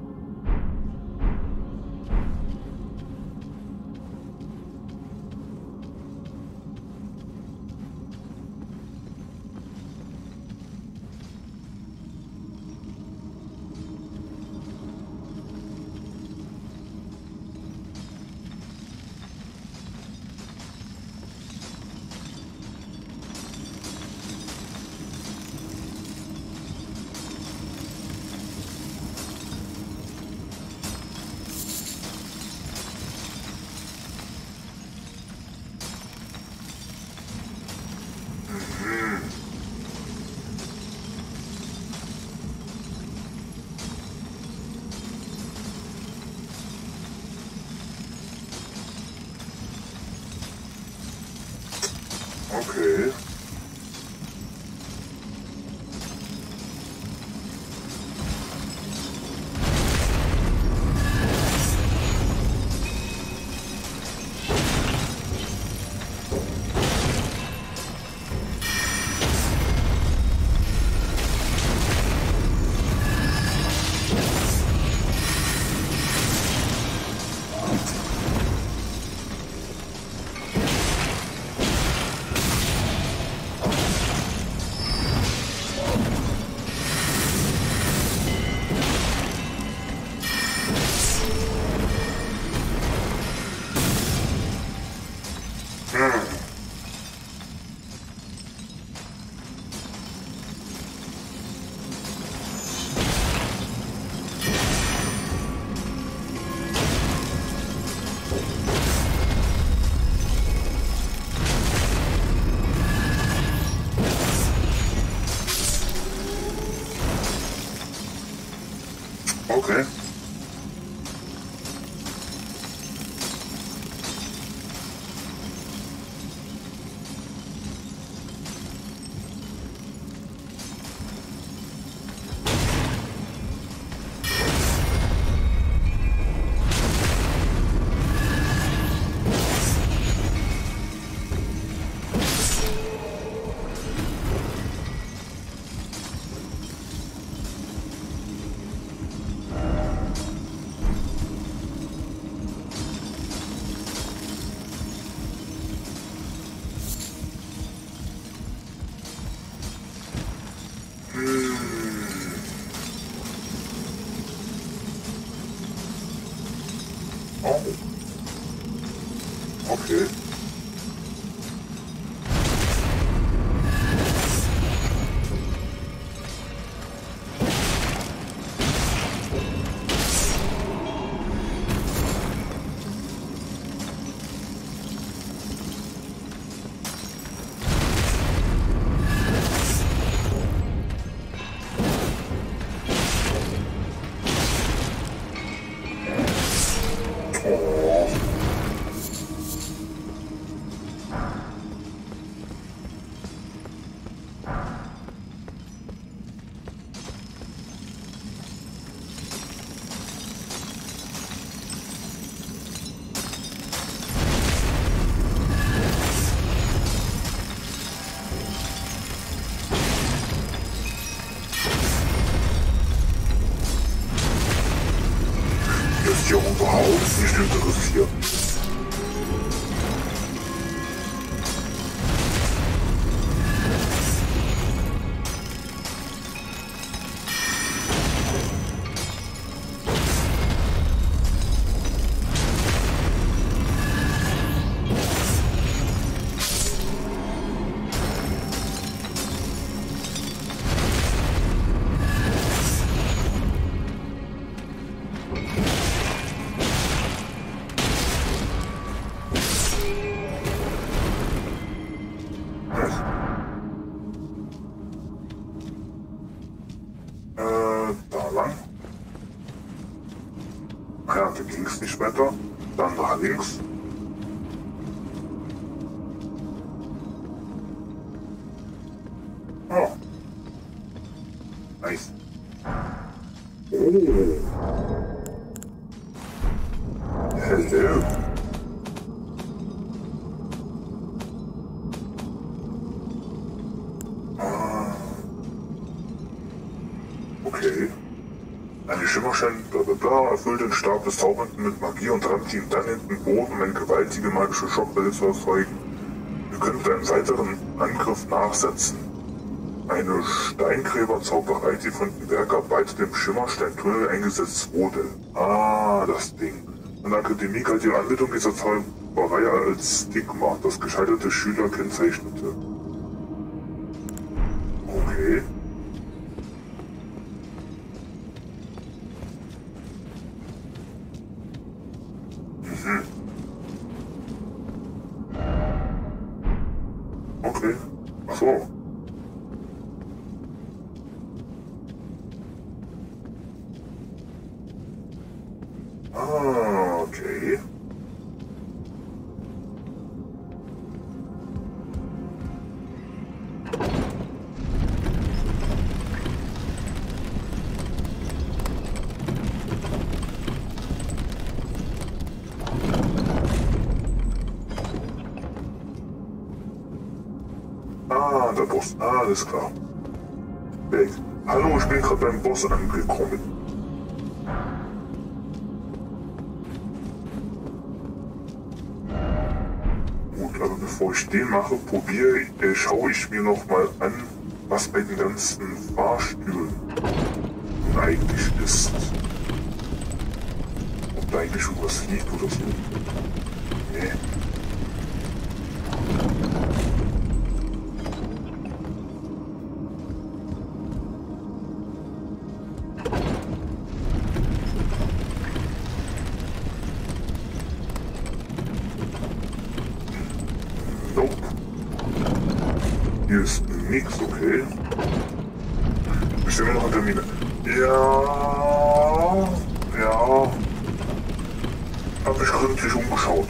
Okay. Okay. Oh. Nice. Oh. Hello. Ah. Okay. Eine Schimmerschein, bla bla bla, erfüllt den Stab des Zaubernden mit Magie und rammt ihn dann in den Boden, um eine gewaltige magische Schockwelle zu erzeugen. Wir können mit einem weiteren Angriff nachsetzen. Eine Steingräberzauberei, die von dem Werkarbeit dem Schimmerstein-Tunnel eingesetzt wurde. Ah, das Ding. An der Akademie galt die Anwendung dieser Zauberei als Stigma, das gescheiterte Schüler kennzeichnete. Okay. Mhm. Okay. Ach so. Ah, okay. Ah, der Boss. Alles klar. Weg. Hallo, ich bin gerade beim Boss angekommen. Gut, aber bevor ich den mache, probiere, äh, schaue ich mir noch mal an, was bei den ganzen Fahrstühlen eigentlich ist. Ob da eigentlich irgendwas liegt oder so. Nee. Nope. Hier ist nichts, okay. Ich sehe nur noch Termine. Ja, ja. Hab mich gründlich umgeschaut.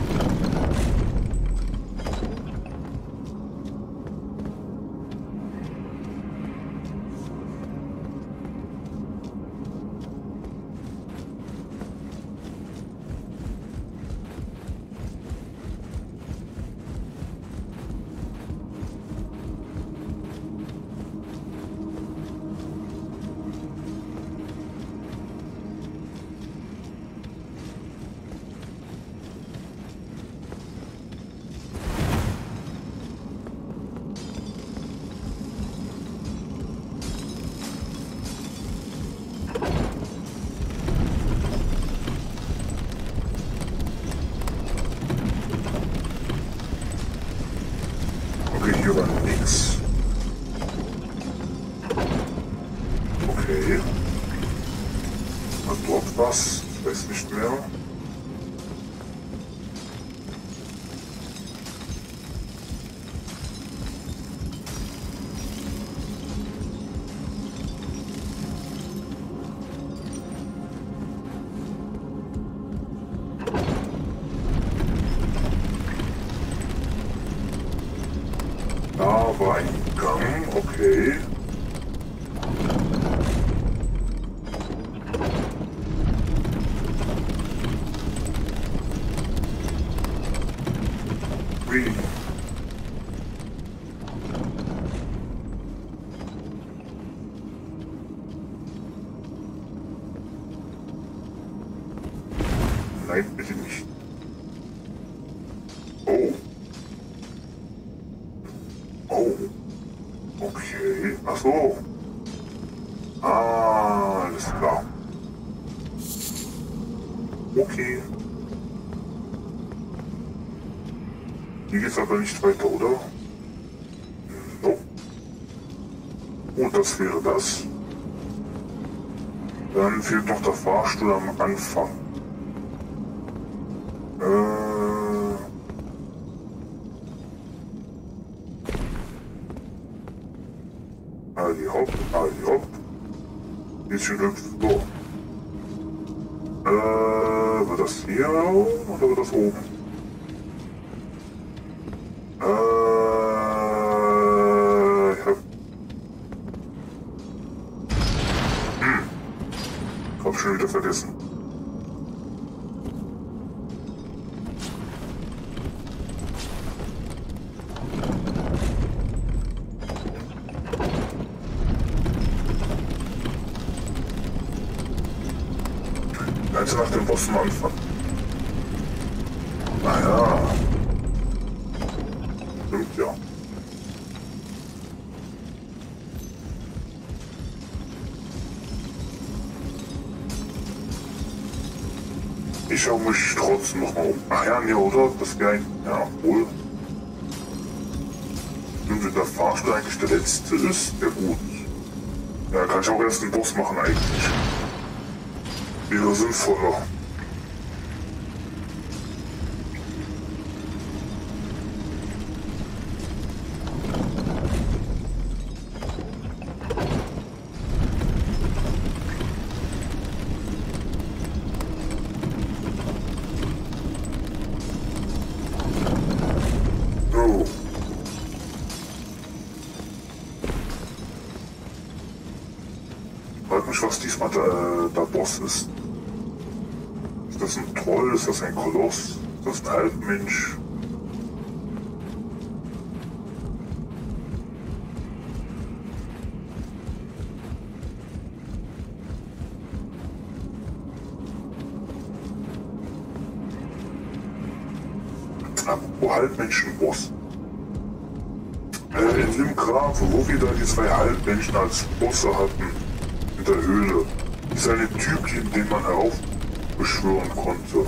Okay, hier war nix. Okay. War dort was? Ich weiß nicht mehr. Da war ein Gang, okay. Ui. Nein, bitte nicht. Oh. Oh. Okay. Ach so. Ah, alles klar. Okay. Hier geht's aber nicht weiter, oder? No. Und das wäre das. Dann fehlt noch der Fahrstuhl am Anfang. Äh. Ali hopp, Ali hopp. Bisschen hüpft so. Äh, war das hier oder war das oben? Äh, ich hab vergessen. Also nach dem Boss am Anfang. Naja. Stimmt ja. Ich schaue mich trotzdem noch mal um. Ach ja, nee, oder? Das wäre ein... Ja, wohl. Und wenn der Fahrstuhl eigentlich der letzte ist, der gut. Ja, kann ich auch erst den Boss machen eigentlich. Wäre sinnvoller. So. Ich frage mich, was diesmal der, der Boss ist. Ist das ein Troll? Ist das ein Koloss? Ist das ein Halbmensch? Apropos Halbmenschen-Boss. Äh, in dem Grab, wo wir da die zwei Halbmenschen als Bosse hatten, in der Höhle, ist eine Typchen, den man heraufbeschwören konnte.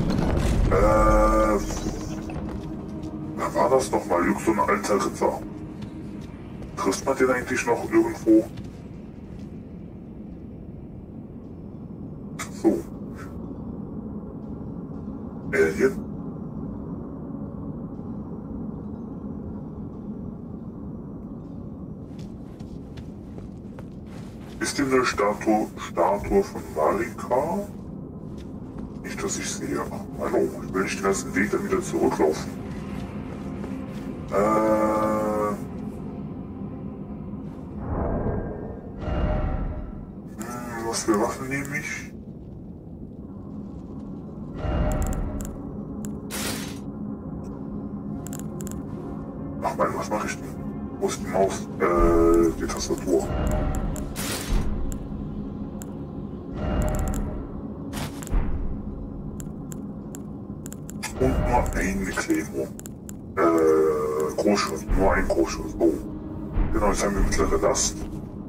Äh, wer war das nochmal? Irgend so ein alter Ritter. Trifft man den eigentlich noch irgendwo? So. Alien? Ist hier eine Statue, Statue von Marika? Nicht, dass ich sehe. Hallo, ich will nicht den ganzen Weg dann wieder zurücklaufen. Äh... Hm, was für Waffen nehme ich? Ach mein, was mache ich denn? Wo ist die Maus? Äh, die Tastatur. Und nur eine Claymore. Äh, Großschuss, nur ein Großschuss. Oh. Genau, jetzt haben wir mittlere Last.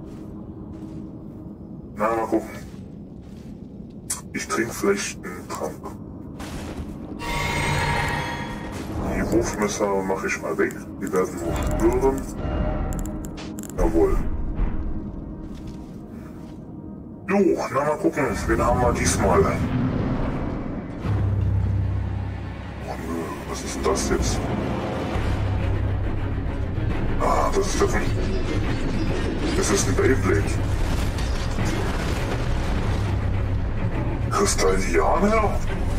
Na, mal gucken. Ich trinke vielleicht einen Trank. Die Wurfmesser mache ich mal weg. Die werden nur stören. Jawohl. Jo, na mal gucken, wen haben wir diesmal? Was ist denn das jetzt? Ah, das ist davon. Das ist ein Beyblade. Kristallianer?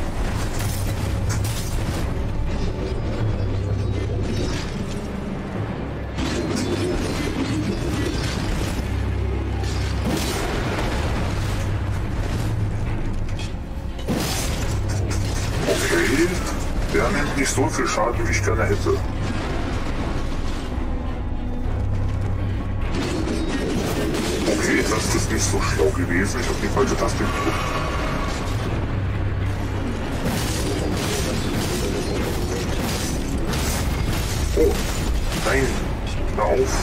Okay. Der nimmt nicht so viel Schaden, wie ich gerne hätte. Okay, das ist nicht so schlau gewesen. Ich habe die falsche Taste gedrückt. Oh, nein, hör auf.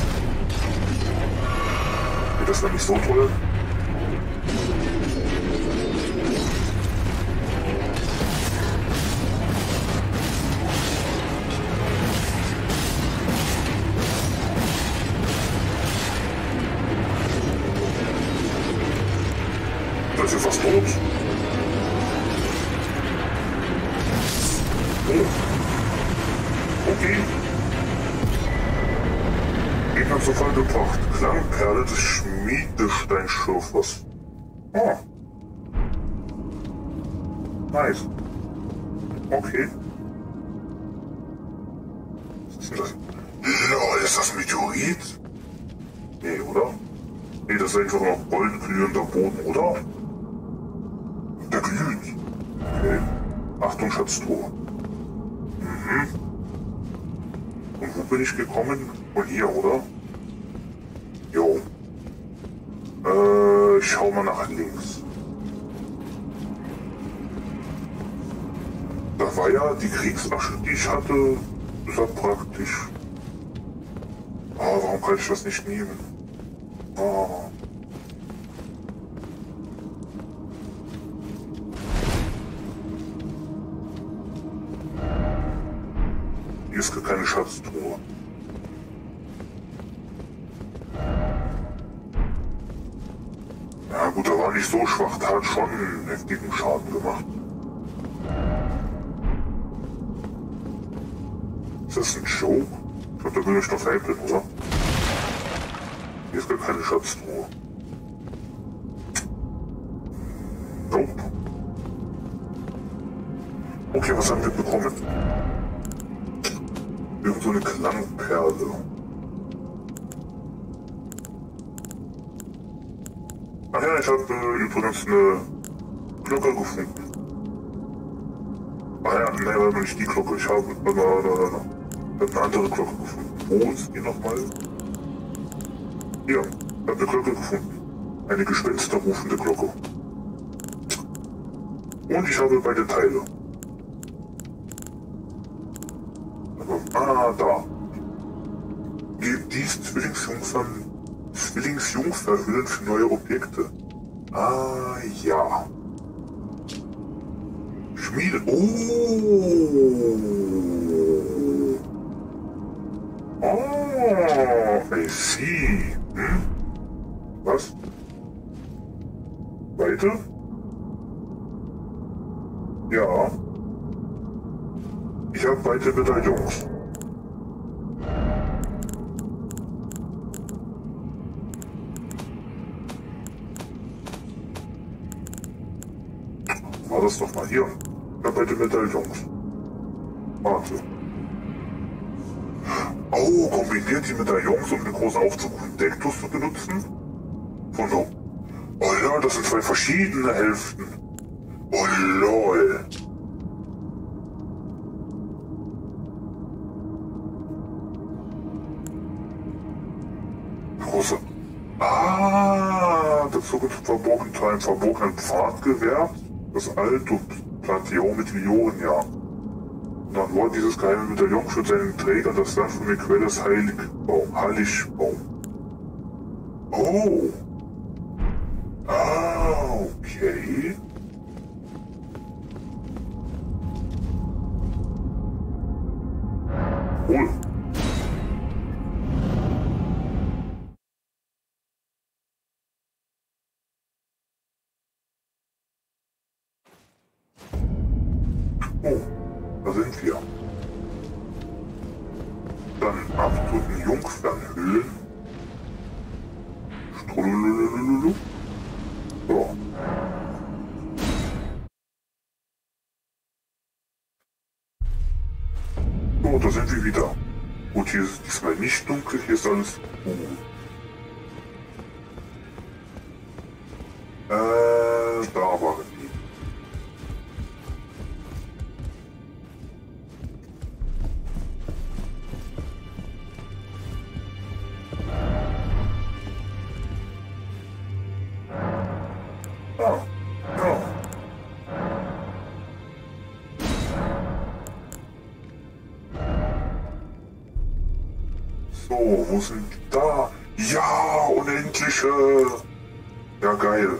Geht das dann nicht so toll? Da ist ja fast tot. Oh. Okay. Gegner zu Fall gebracht. Klangperle des Schmiedesteinschürfers. Oh. Nice. Okay. Was ist denn das? Oh, ist das Meteorit? Nee, oder? Nee, das ist einfach noch goldglühender Boden, oder? Achtung, Schatztruhe. Mhm. Und wo bin ich gekommen? Von hier, oder? Jo. Äh, ich schau mal nach links. Da war ja die Kriegsasche, die ich hatte. Das war praktisch. Oh, warum kann ich das nicht nehmen? Oh. Hier ist keine Schatztruhe. Ja gut, da war nicht so schwach, da hat schon einen heftigen Schaden gemacht. Ist das ein Joke? Ich glaube, da will ich doch veräppeln, oder? Hier ist gar keine Schatztruhe. Nope. Okay, was haben wir bekommen? Irgend so eine Klangperle. Ach ja, ich habe äh, übrigens eine Glocke gefunden. Ah ja, nein, war nicht die Glocke. Ich habe äh, äh, äh, hab eine andere Glocke gefunden. Wo ist die nochmal? Hier, ich habe eine Glocke gefunden. Eine gespensterrufende Glocke. Und ich habe beide Teile. Ah, da. Gebt dies Zwillingsjungfern, Zwillingsjungferhüllen für neue Objekte. Ah, ja. Schmiede. Oh. Oh, I see. Hm? Was? Weiter? Ja. Ich habe beide Medaillons. War das doch mal hier. Ich habe beide Medaillons. Warte. Oh, kombiniert die Medaillons, um den großen Aufzug und Dektus zu benutzen? Von so. Oh lol, das sind zwei verschiedene Hälften. Oh lol. Große. Ah, der Zug ist verborgen zu einem verbogenen Pfad gewährt. Das alte Plantion mit Violen, ja. Und dann wurde dieses geheime Medaillon für seinen Träger das Land von Miqueles Heiligbaum. Heiligbaum. Oh. Ah, okay. Cool. Oh, da sind wir. Dann ab zu den Jungfernhöhlen. Strululululu. So. So, da sind wir wieder. Gut, hier ist es diesmal nicht dunkel, hier ist alles gut. Äh, da waren die. Ah, ja. So, wo sind die da? Ja, unendliche. Ja, geil.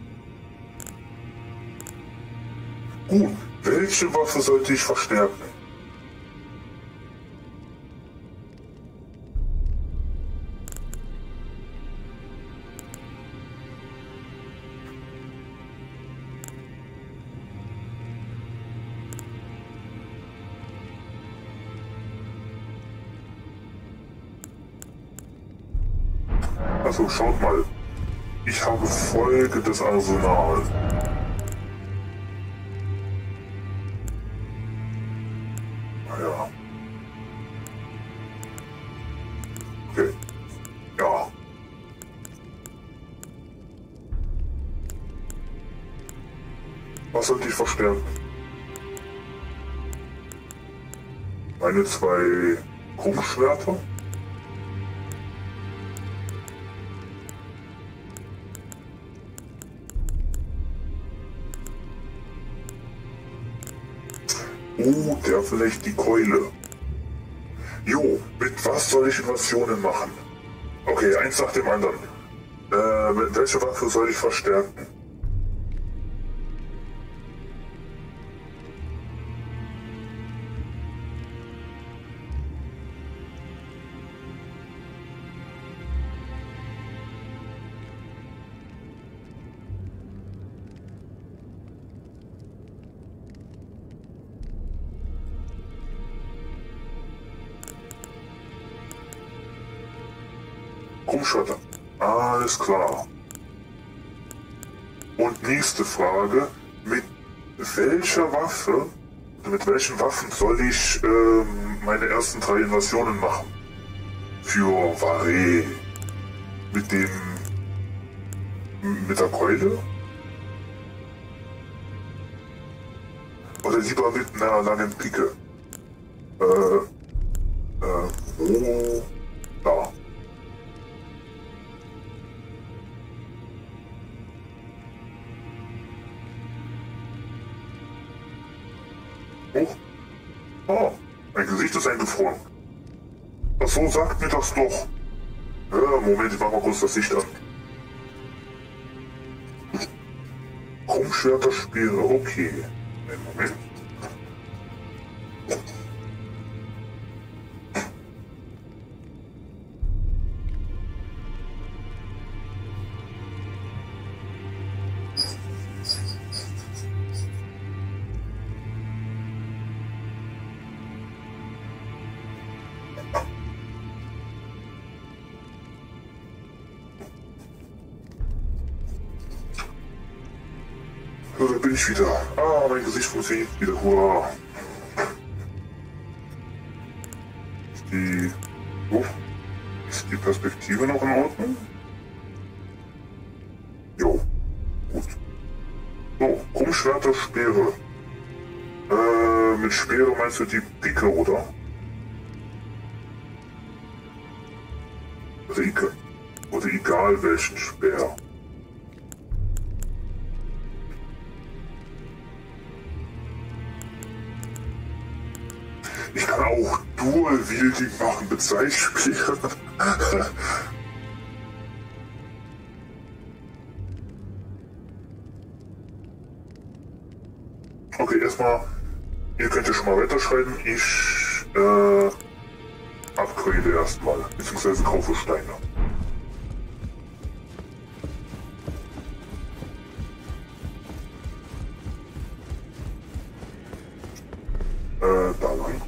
Gut, welche Waffe sollte ich verstärken? Also schaut mal, ich habe folgendes Arsenal. Ja. Okay. Ja. Was sollte ich verstärken? Meine zwei Krummschwerter. Oh, der vielleicht die Keule. Jo, mit was soll ich Invasionen machen? Okay, eins nach dem anderen. Äh, mit welcher Waffe soll ich verstärken? Krummschwerter. Alles klar. Und nächste Frage. Mit welcher Waffe, mit welchen Waffen soll ich ähm, meine ersten drei Invasionen machen? Für Varé. Mit dem... mit der Keule? Oder lieber mit einer langen Pike? Äh... Äh... Wo... Da. Oh. Oh, mein Gesicht ist eingefroren. Ach so, sagt mir das doch. Ja, Moment, ich mach mal kurz das Licht an. Krummschwerterspeere, okay. Einen Moment. So, da bin ich wieder. Ah, mein Gesicht funktioniert wieder. Hurra. Ist die... Oh, ist die Perspektive noch in Ordnung? Jo, gut. So, Krummschwerter, Speere. Äh, mit Speere meinst du die Pike, oder? Oder, egal, oder egal welchen Speer. Ich kann auch Dual-Wielding machen mit zwei Speeren. Okay, erstmal, ihr könnt ja schon mal weiterschreiben. Ich äh, upgrade erstmal, beziehungsweise kaufe Steine. Äh, da lang.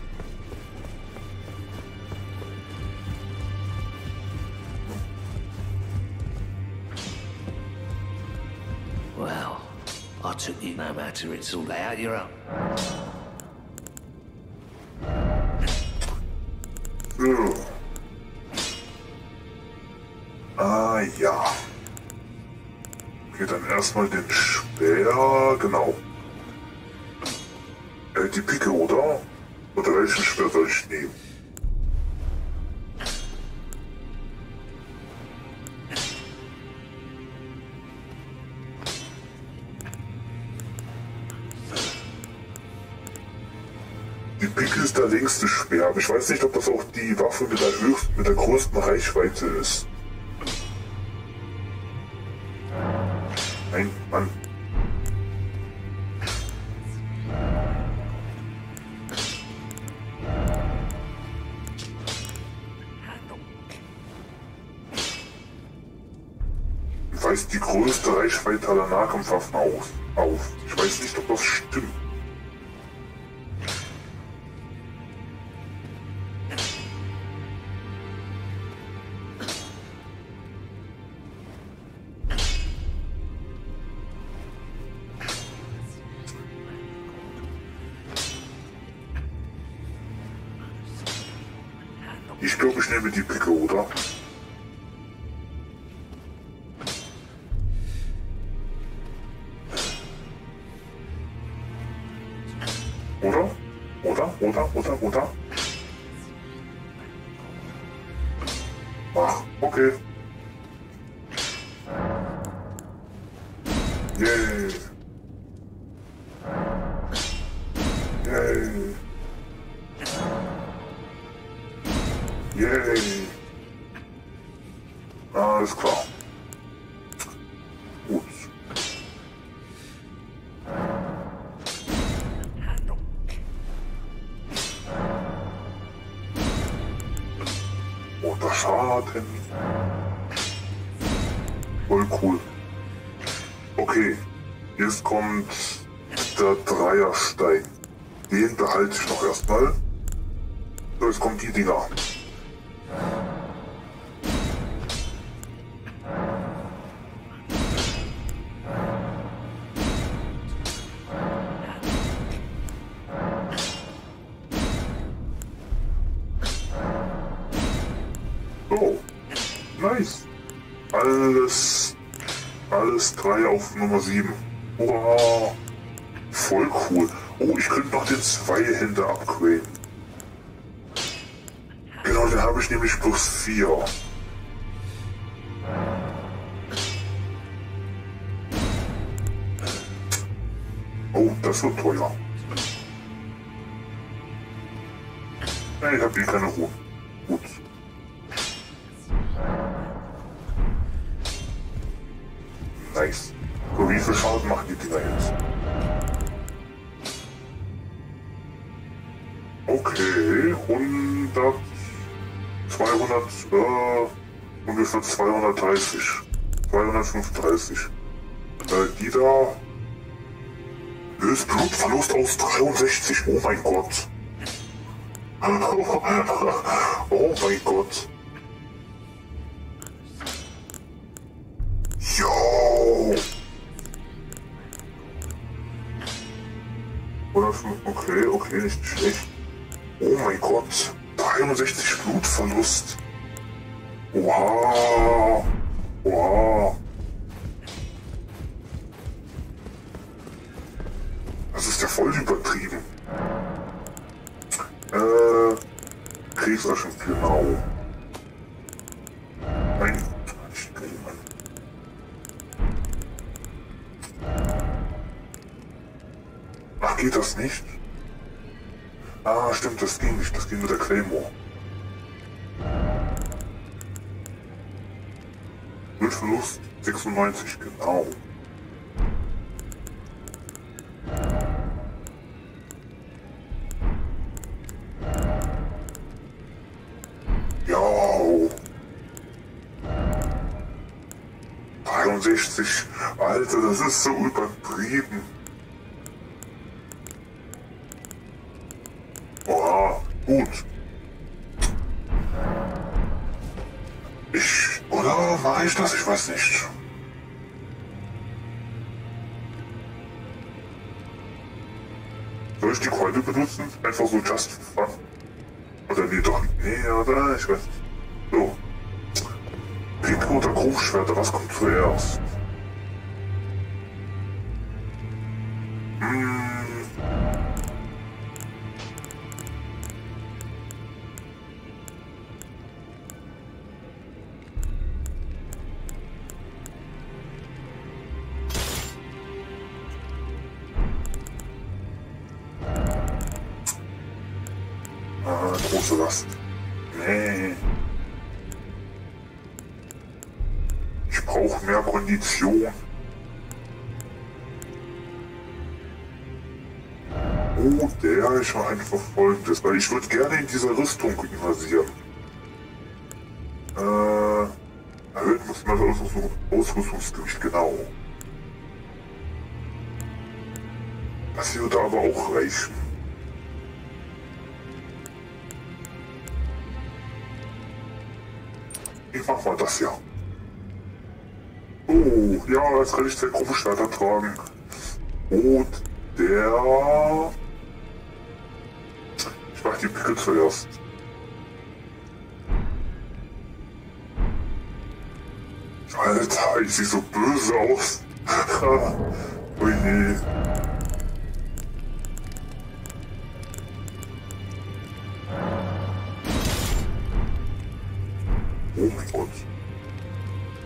Well, I took you no matter it's all out, you're up. So. Ah ja. Okay, dann erstmal den Speer, genau. Äh, die Pike, oder? Oder welchen Speer soll ich nehmen? Die Pike ist der längste Speer, aber ich weiß nicht, ob das auch die Waffe mit der höchsten, mit der größten Reichweite ist. Nein, Mann. Weist die größte Reichweite aller Nahkampfwaffen aus, auf. Ich weiß nicht, ob das stimmt. Ich glaube, ich nehme die Pike, oder? Oder? Oder? Oder? Oder? Oder? okay. Yay. Yay. Yay. Alles klar. Gut. Unter Schaden. Voll cool. Okay, jetzt kommt der Dreierstein. Den behalte ich noch erstmal. So, jetzt kommen die Dinger. Oh, nice. Alles, alles drei auf Nummer sieben. Wow, voll cool. Oh, ich könnte noch den Zweihänder upgraden. Genau, den habe ich nämlich plus vier. Oh, das wird teuer. Nein, ich habe hier keine Ruhe. Gut. Nice. So, wie viel Schaden machen die Dinger jetzt? Okay, hundert, zweihundert, äh, ungefähr zweihundertdreißig. zweihundertfünfunddreißig. Äh, die da. Löst Blutverlust aus dreiundsechzig. Oh mein Gott. Oh mein Gott. Yo. Okay, okay, nicht schlecht. Oh mein Gott. dreiundsechzig Blutverlust. Wow. Wow. Das ist ja voll übertrieben. Äh, Krebsaschen, genau. Nein, nicht nehmen. Ach, geht das nicht? Ah, stimmt, das ging nicht. Das ging mit der Claymore. Blutverlust sechsundneunzig, genau. dreiundsechzig. Alter, das ist so übertrieben. Oha, gut. Ich, oder mache ich das? Ich weiß nicht. Soll ich die Keule benutzen? Einfach so just for fun? Oder nee, doch. Nee, oder? Ich weiß nicht. So. Picke oder Gruchschwerter, was kommt zuerst? Hm. Ah, große Last. Nee. Ich brauche mehr Kondition. Oh, der ist mal einfach folgendes, weil ich würde gerne in dieser Rüstung invasieren. Äh, erhöht muss man das Ausrüstung, Ausrüstungsgewicht, genau. Das hier würde aber auch reichen. Ich mach mal das hier. Oh, ja, jetzt kann ich zwei Gruppenschwerter tragen. Und der... Ich mach die Pickel zuerst. Alter, ich sehe so böse aus. Oh je. Oh mein Gott.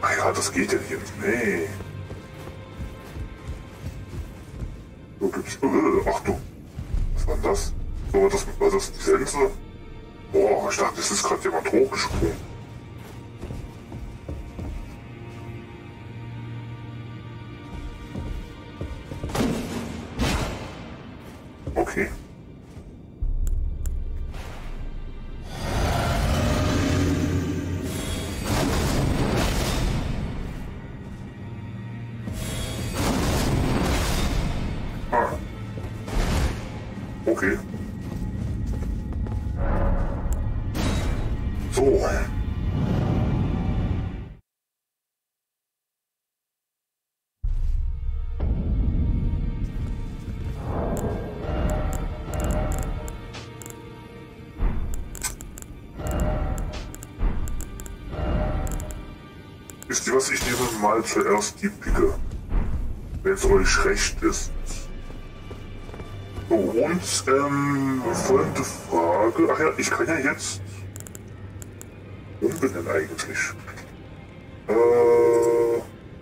Ah ja, das geht ja hier nicht. Nee. So gibt's. Äh, Achtung. Was war denn das? So, war das, war das die Sense? Boah, ich dachte, es ist gerade jemand hochgesprungen. Okay. Ah. Okay. So. Wisst ihr was, ich nehme mal zuerst die Picke, wenn es euch recht ist. So, und ähm, folgende Frage. Ach ja, ich kann ja jetzt umbenennen eigentlich. Äh,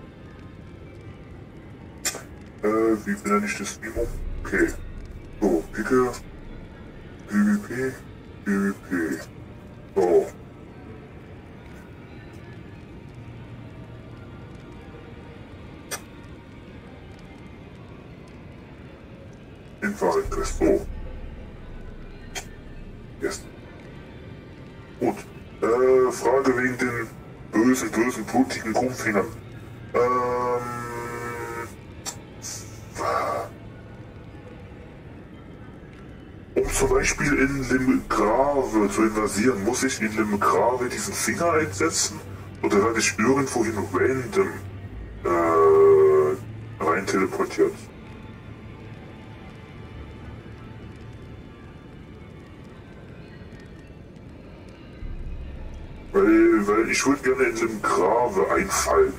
äh, wie benenne ich das Mimo? Okay. So, Picke, PvP, PvP. So. Infrared-Quest. So. Yes. Gut. Äh, Frage wegen den bösen, bösen, blutigen Krummfingern. Ähm. Um zum Beispiel in Limgrave zu invasieren, muss ich in Limgrave diesen Finger einsetzen? Oder werde ich irgendwohin random äh, rein teleportiert? Weil, weil ich würde gerne in Limgrave einfallen.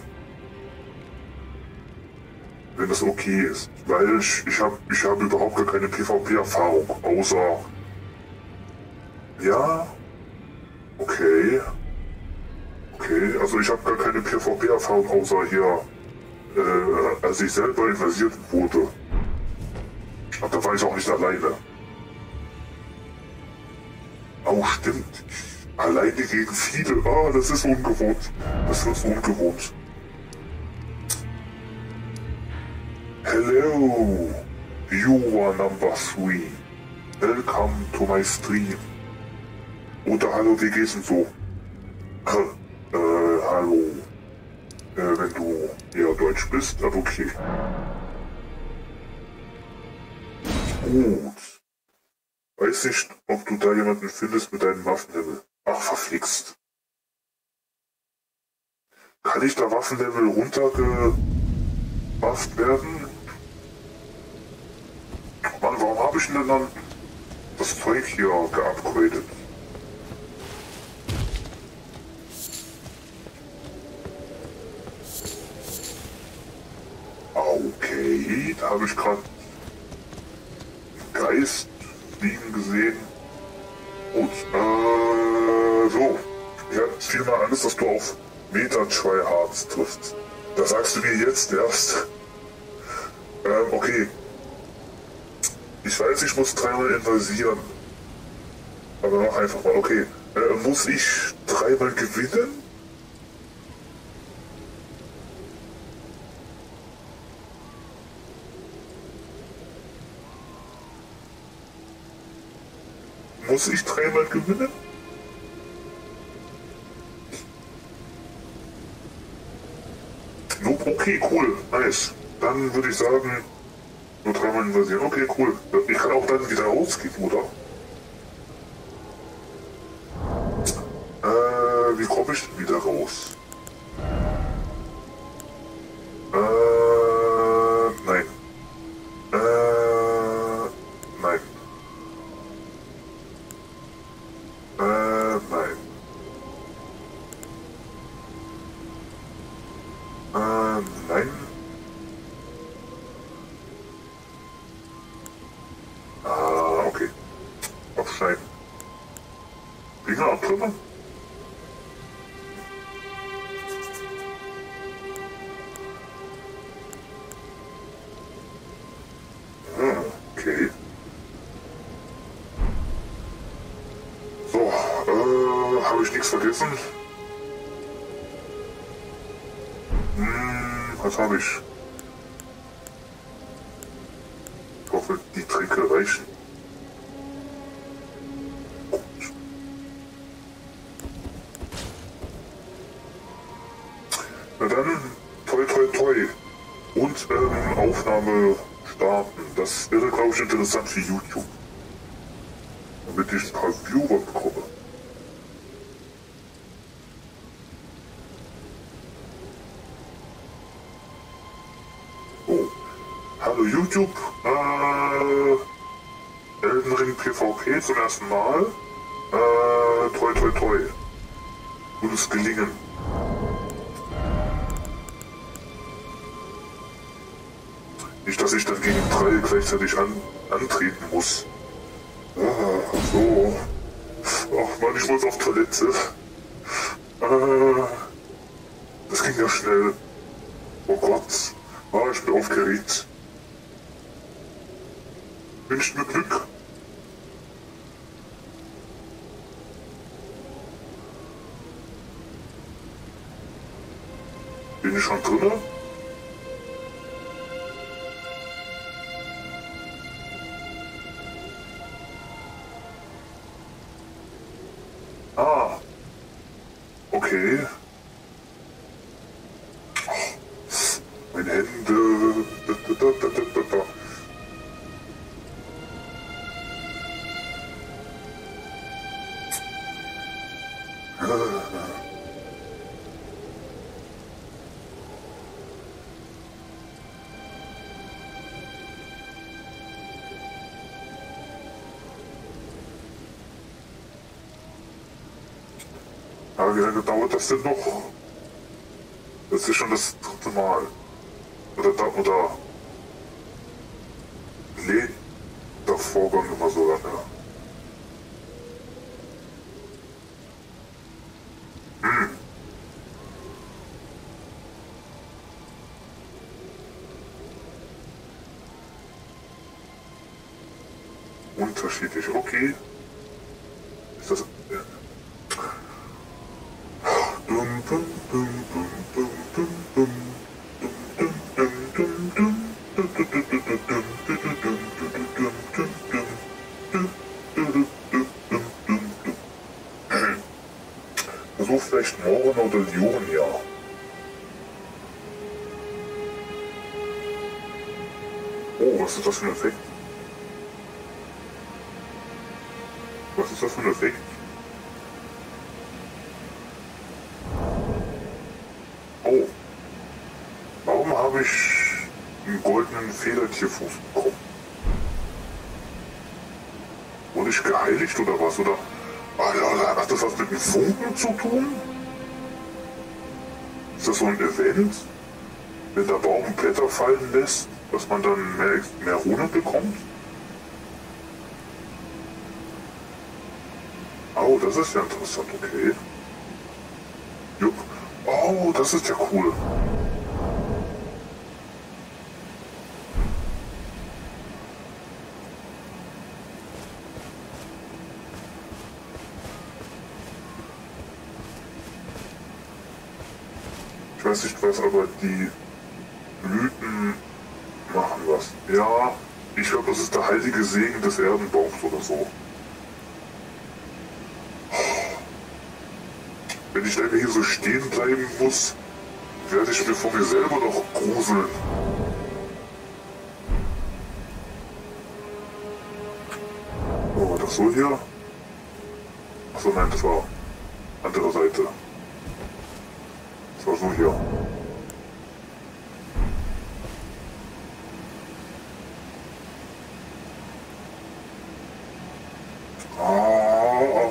Wenn das okay ist. Weil ich, ich habe ich hab überhaupt gar keine PvP-Erfahrung, außer... Ja... Okay... Okay, also ich habe gar keine PvP-Erfahrung, außer hier... Äh, als ich selber invasiert wurde. Und da war ich auch nicht alleine. Oh, stimmt. Alleine gegen viele. Ah, das ist ungewohnt. Das wird ungewohnt. Hello, you are number three. Welcome to my stream. Oder hallo, wie geht's denn so? Äh, hallo. Äh, wenn du eher Deutsch bist, aber okay. Gut. Weiß nicht, ob du da jemanden findest mit deinem Waffenlevel. Ach, verflixt. Kann ich da Waffenlevel runtergebufft werden? Mann, warum habe ich denn dann das Zeug hier geupgradet? Okay, da habe ich gerade einen Geist fliegen gesehen. Gut, äh, so. Ich hatte viel mal Angst, dass du auf Meta-Tryhards triffst. Da sagst du mir jetzt erst. ähm, okay. Ich weiß, ich muss dreimal invasieren. Aber noch einfach mal, okay. Äh, muss ich dreimal gewinnen? Muss ich dreimal gewinnen? Nope, okay, cool, nice. Dann würde ich sagen, nur dreimal invasieren. Okay, cool. Ich kann auch dann wieder rausgehen, oder? Äh, wie komme ich denn wieder raus? Äh, nein. Äh, nein. Äh, nein. Äh, nein. Ah, okay. Abschneiden. Finger abtrennen? habe ich nichts vergessen? Hm, was habe ich? Ich hoffe, die Tränke reichen. Na dann, toi toi toi. Und ähm, Aufnahme starten. Das wäre, glaube ich, interessant für YouTube. Damit ich ein paar Viewer bekomme. Oh. Hallo YouTube. Äh, Elden Ring PvP zum ersten Mal. Äh, toi toi toi. Gutes Gelingen. Nicht, dass ich dann gegen drei gleichzeitig an, antreten muss. Ah, so. Ach man, ich muss auf Toilette. Ah, das ging ja schnell. Oh Gott. Ah, ich bin aufgeregt. Wünscht mir Glück. Bin ich schon drin? Ah. Okay. Oh, meine Hände. Da, da, da, da, da, da. Aber wie lange dauert das denn noch? Das ist schon das dritte Mal. Oder da, oder lädt der Vorgang immer so lange? Hm. Unterschiedlich, okay. Ist das... So vielleicht morgen oder Juni. Oh, was ist das für ein Effekt? Was ist das für ein Effekt? Oh. Warum habe ich einen goldenen Federtierfuß bekommen? Wurde ich geheiligt oder was? Oder Alter, hat das was mit dem Funken zu tun? Ist das so ein Event? Wenn der Baum Blätter fallen lässt, dass man dann mehr, mehr Runen bekommt? Oh, das ist ja interessant, okay. Jupp. Oh, das ist ja cool. Ich weiß nicht was, aber die Blüten machen was. Ja, ich glaube, das ist der heilige Segen des Erdenbaums oder so. Wenn ich lange hier so stehen bleiben muss, werde ich mir vor mir selber noch gruseln. Oh, das so hier? Achso, nein, das war andere Seite. Das war so hier. Ah.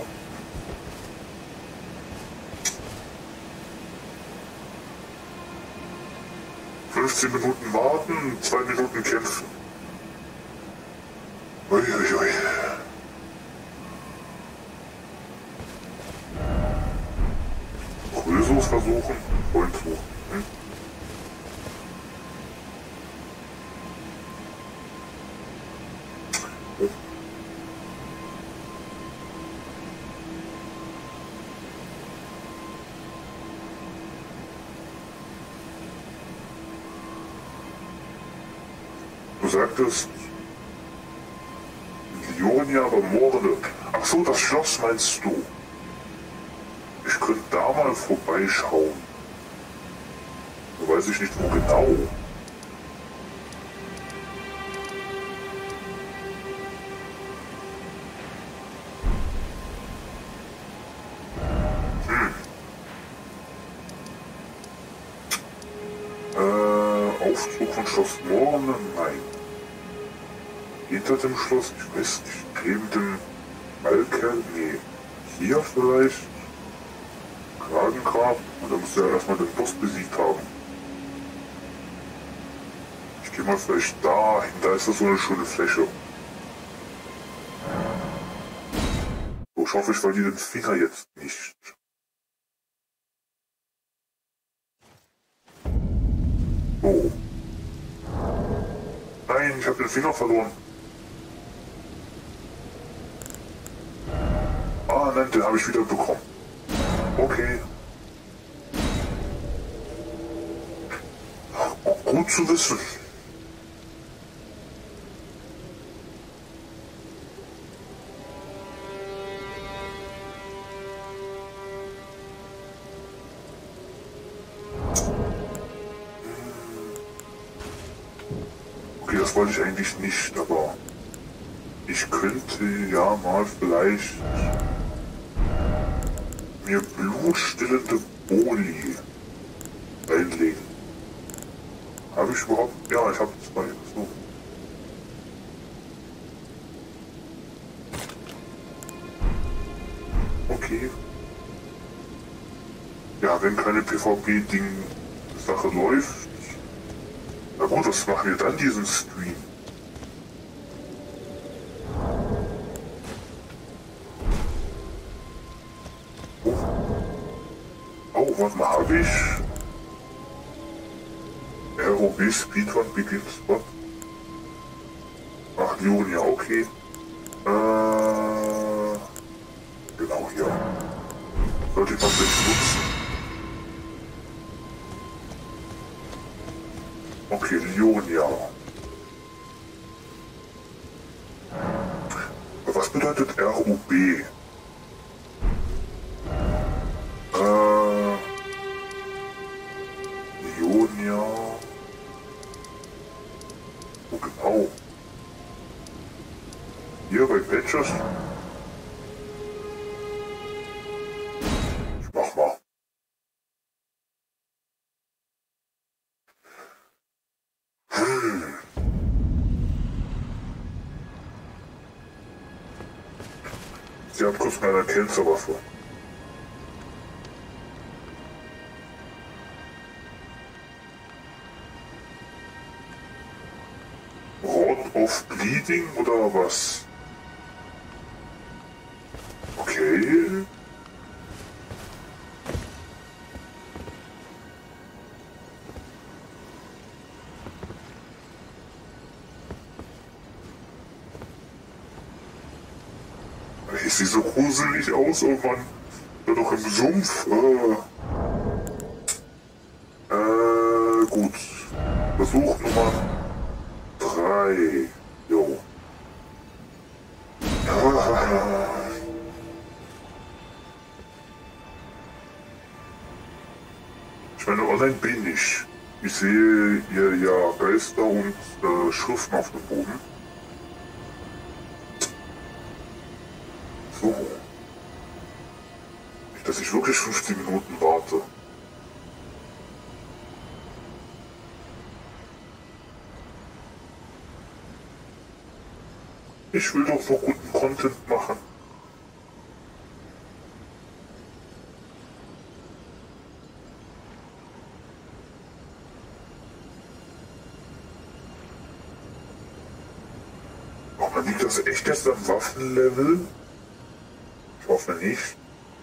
fünfzehn Minuten warten, zwei Minuten kämpfen. Uiuiui. Größeres versuchen, Freund suchen. Hm? sagtest, Lionia aber Morde. Ach so, das Schloss meinst du? Ich könnte da mal vorbeischauen. Da weiß ich nicht wo genau. Hm. Äh, Aufzug von Schloss Morne? Nein. Hinter dem Schloss? Ich weiß nicht. Neben dem Ballkerl? Nee. Hier vielleicht? Kragengrab? Und da muss er ja erstmal den Boss besiegt haben. Ich gehe mal vielleicht dahin. Da ist das so eine schöne Fläche. So, ich hoffe, ich verliere den Finger jetzt nicht. So. Nein, ich habe den Finger verloren. Ah, nein, den habe ich wieder bekommen. Okay. Gut zu wissen. Okay, das wollte ich eigentlich nicht, aber ich könnte ja mal vielleicht mir blutstillende Boli einlegen. Habe ich überhaupt? Ja, ich habe zwei. So. Okay. Ja, wenn keine PvP-Ding-Sache läuft. Na gut, was machen wir dann diesen Stream? Oh, oh was mal habe ich? R O B Speedrun Begin Spot. Ach, Lionia, okay. Äh, genau hier. Sollte ich mal vielleicht nutzen. Okay, Lionia. Was bedeutet R O B? Äh, Lionia. Wo genau? Hier bei Patches? Ich mach mal. Hm. Sie hat kurz meine Kälterwaffe. Rod of Bleeding oder was? Okay. Ich sehe so gruselig aus, oh Mann. Bin doch im Sumpf. Äh, äh gut. Versuch Nummer drei. Jo. Ich meine, online bin ich. Ich sehe hier ja Geister und äh, Schriften auf dem Boden. So. Nicht, dass ich wirklich fünfzehn Minuten warte. Ich will doch so guten Content machen. Aber liegt das echt jetzt am Waffenlevel? Ich hoffe nicht.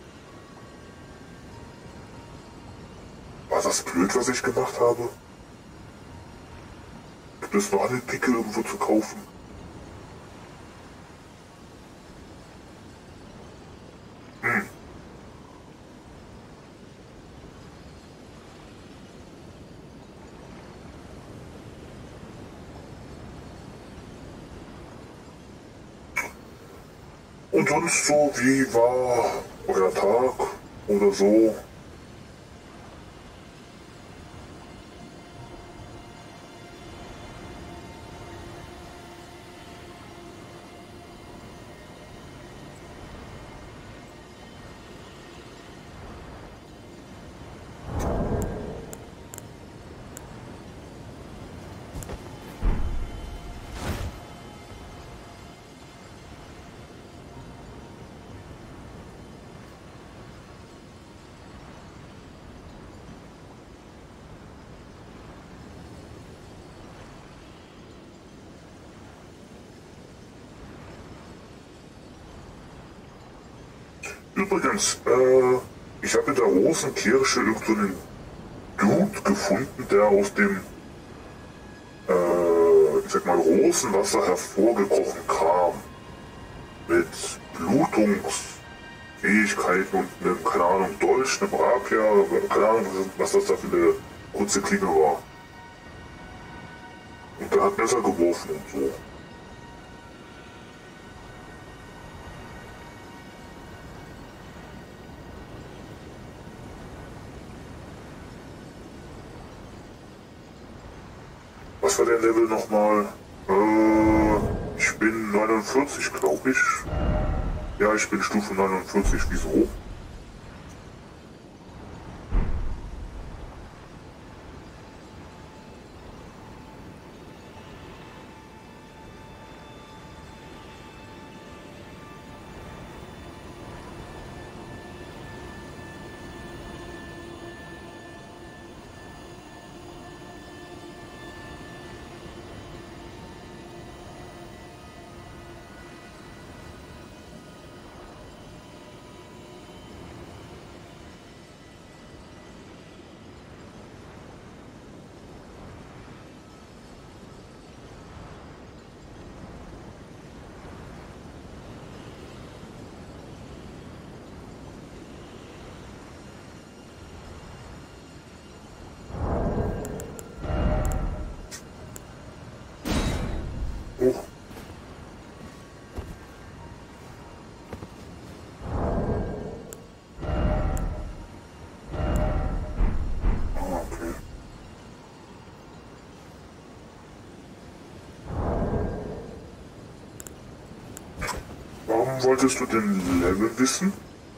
War das blöd, was ich gemacht habe? Gibt es noch eine Picke irgendwo zu kaufen? Hm. Und sonst so, wie war euer Tag oder so? Übrigens, äh, ich habe in der Rosenkirche irgendeinen Dude gefunden, der aus dem, äh, ich sag mal, Rosenwasser hervorgekrochen kam. Mit Blutungsfähigkeiten und einem, keine Ahnung, Dolch, einem Rapier, keine Ahnung, was das da für eine kurze Klinge war. Und der hat Messer geworfen und so. Was war der Level nochmal? Äh, ich bin neunundvierzig, glaube ich. Ja, ich bin Stufe neunundvierzig. Wieso? Oh. Ah, okay. Warum wolltest du den Level wissen?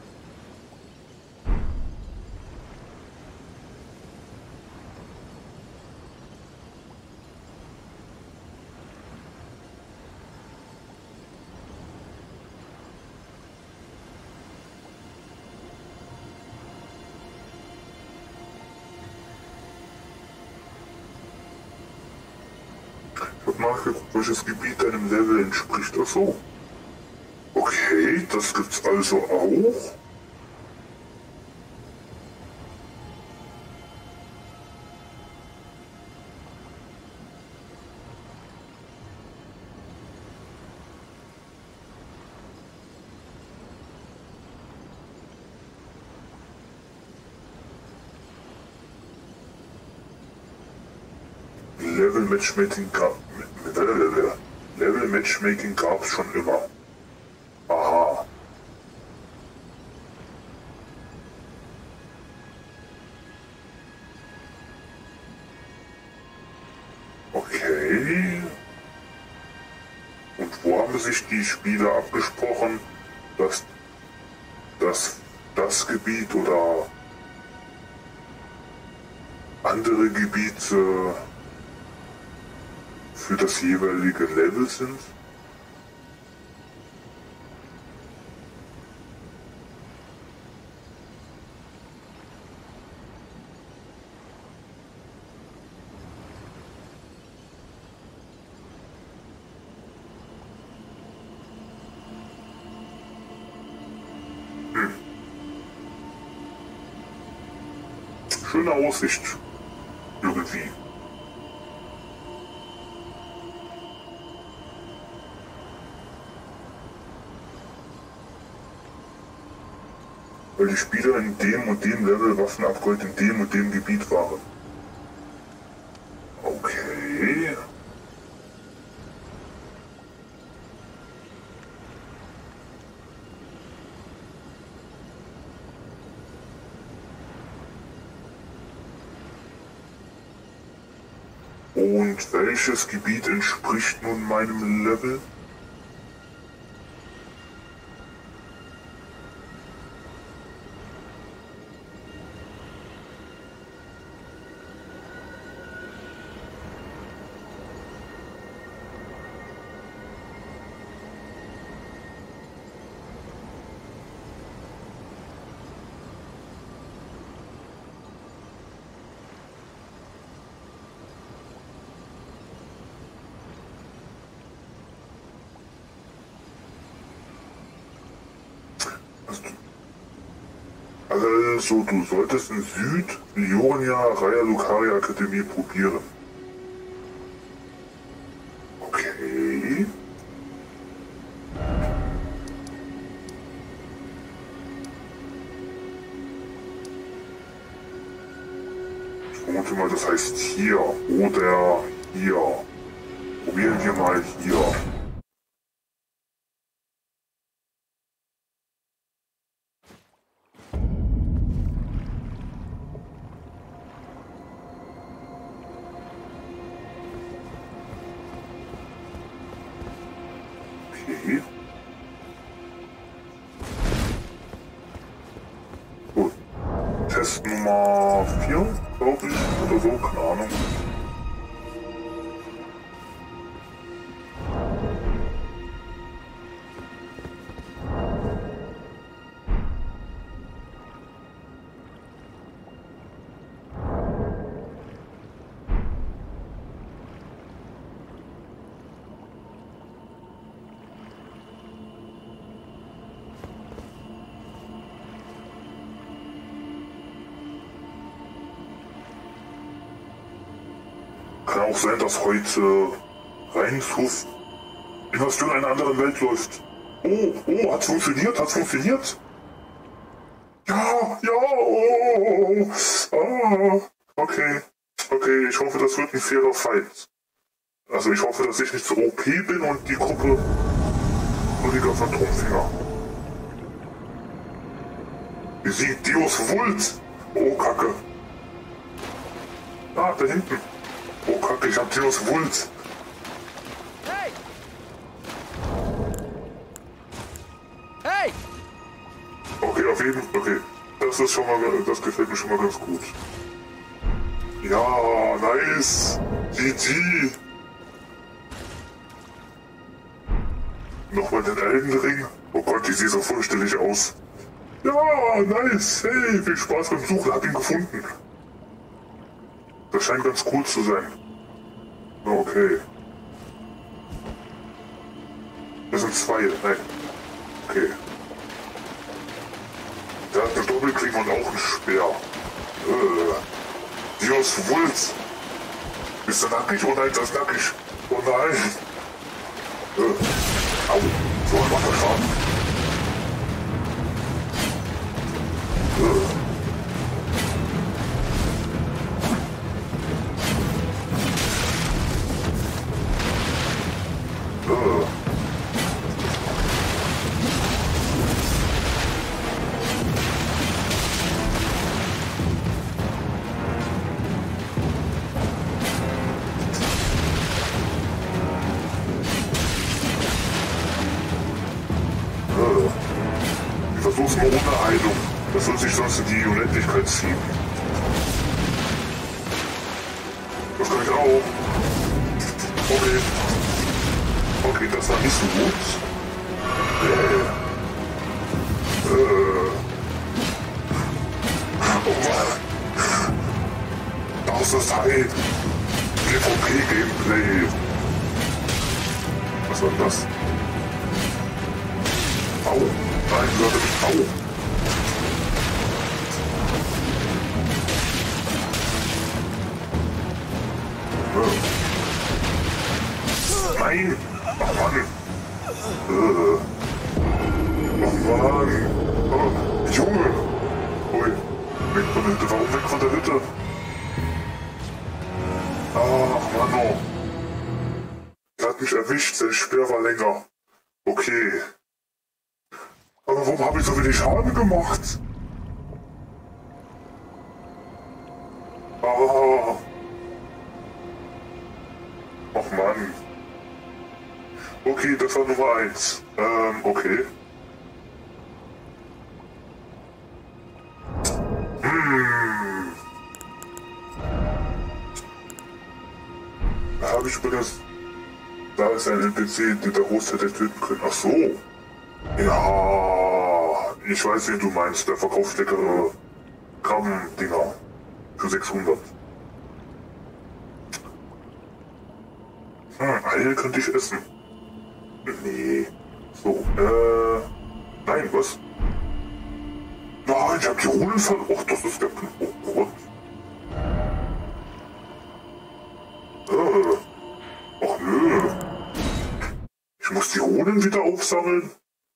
Ich hab nachgeguckt, welches Gebiet deinem Level entspricht. Ach so. Okay, das gibt's also auch. Level Matchmaking gab Level Matchmaking gab's schon immer. Aha. Okay. Und wo haben sich die Spieler abgesprochen, dass das, das Gebiet oder andere Gebiete für das jeweilige Level sind? Hm. Schöne Aussicht. Irgendwie. Weil die Spieler in dem und dem Level Waffenupgrade in dem und dem Gebiet waren. Okay. Und welches Gebiet entspricht nun meinem Level? Also, du solltest in Süd Lionia Raya Lucaria Akademie probieren. Okay. Ich vermute mal, das heißt hier oder hier. Probieren wir mal hier. Okay. Gut. Test Nummer vier, glaube ich, oder so, keine Ahnung. Kann auch sein, dass heute Reinshof Invasion in einer anderen Welt läuft. Oh, oh, hat's funktioniert? Hat's funktioniert? Ja, ja, oh, ah, okay, okay, ich hoffe, das wird ein fairer Fight. Also ich hoffe, dass ich nicht zu O P bin und die Gruppe Rüdiger Phantomfinger. Besiegt Dios Vult! Oh, Kacke. Ah, da hinten. Oh, Kacke, ich hab Dios Vult. Hey! Hey! Okay, auf jeden Fall, okay. Das ist schon mal, das gefällt mir schon mal ganz gut. Ja, nice. G G. Nochmal den Eldenring. Oh Gott, die sieht so vollständig aus. Ja, nice. Hey, viel Spaß beim Suchen. Hab ihn gefunden. Das scheint ganz cool zu sein. Okay. Das sind zwei. Nein. Okay. Der hat eine Doppelklinge und auch einen Speer. Äh. Dios Vult. Ist der nackig? Oh nein, das ist nackig. Oh nein. Äh. Au. So ein macht er Schaden. Äh. Ich versuch's mal ohne Heilung. Das wird sich sonst in die Unendlichkeit ziehen. Das kann ich auch. Okay. Okay, das war nicht so gut. Äh. Äh. Oh Mann. Das ist halt PvP-Gameplay. Was war denn das? Au. Nein, Leute, au. Nein! Ach Mann! Äh. Ach Mann! Oh, Junge! Ui, weg von der Hütte, warum weg von der Hütte? Ach Mann, oh. Er hat mich erwischt, sein Speer war länger. Okay. Aber warum habe ich so wenig Schaden gemacht? Ah. Treffer Nummer eins. Ähm, okay. Hm. Da habe ich übrigens... Da ist ein N P C, den der Host hätte töten können. Ach so. Ja, ich weiß, wen du meinst. Der verkauft leckere Krabbendinger für sechshundert. Hm, Eil könnte ich essen. Nee. So, äh... Nein, was? Nein, ich hab die Runen verloren. Och, das ist der... Oh Gott. Äh. Och, nö. Ich muss die Runen wieder aufsammeln.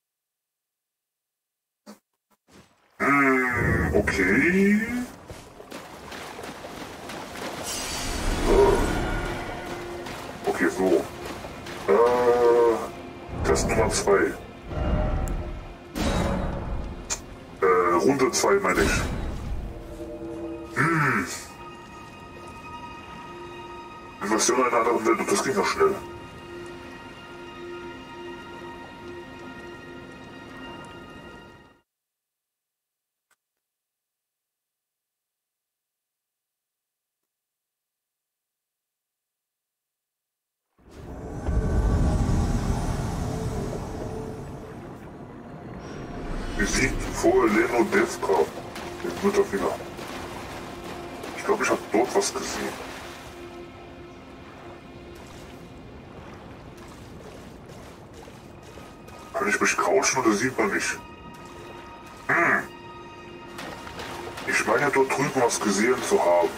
Hm, okay. Okay, so. Äh, Test Nummer zwei. Äh, Runde zwei meine ich. Hm. Invasion einer anderen Welt, und das ging ja schnell. Besiegt vor Leno Devka, den Mütterfinger. Ich glaube, ich habe dort was gesehen. Kann ich mich crouchen oder sieht man mich? Hm. Ich meine dort drüben was gesehen zu haben.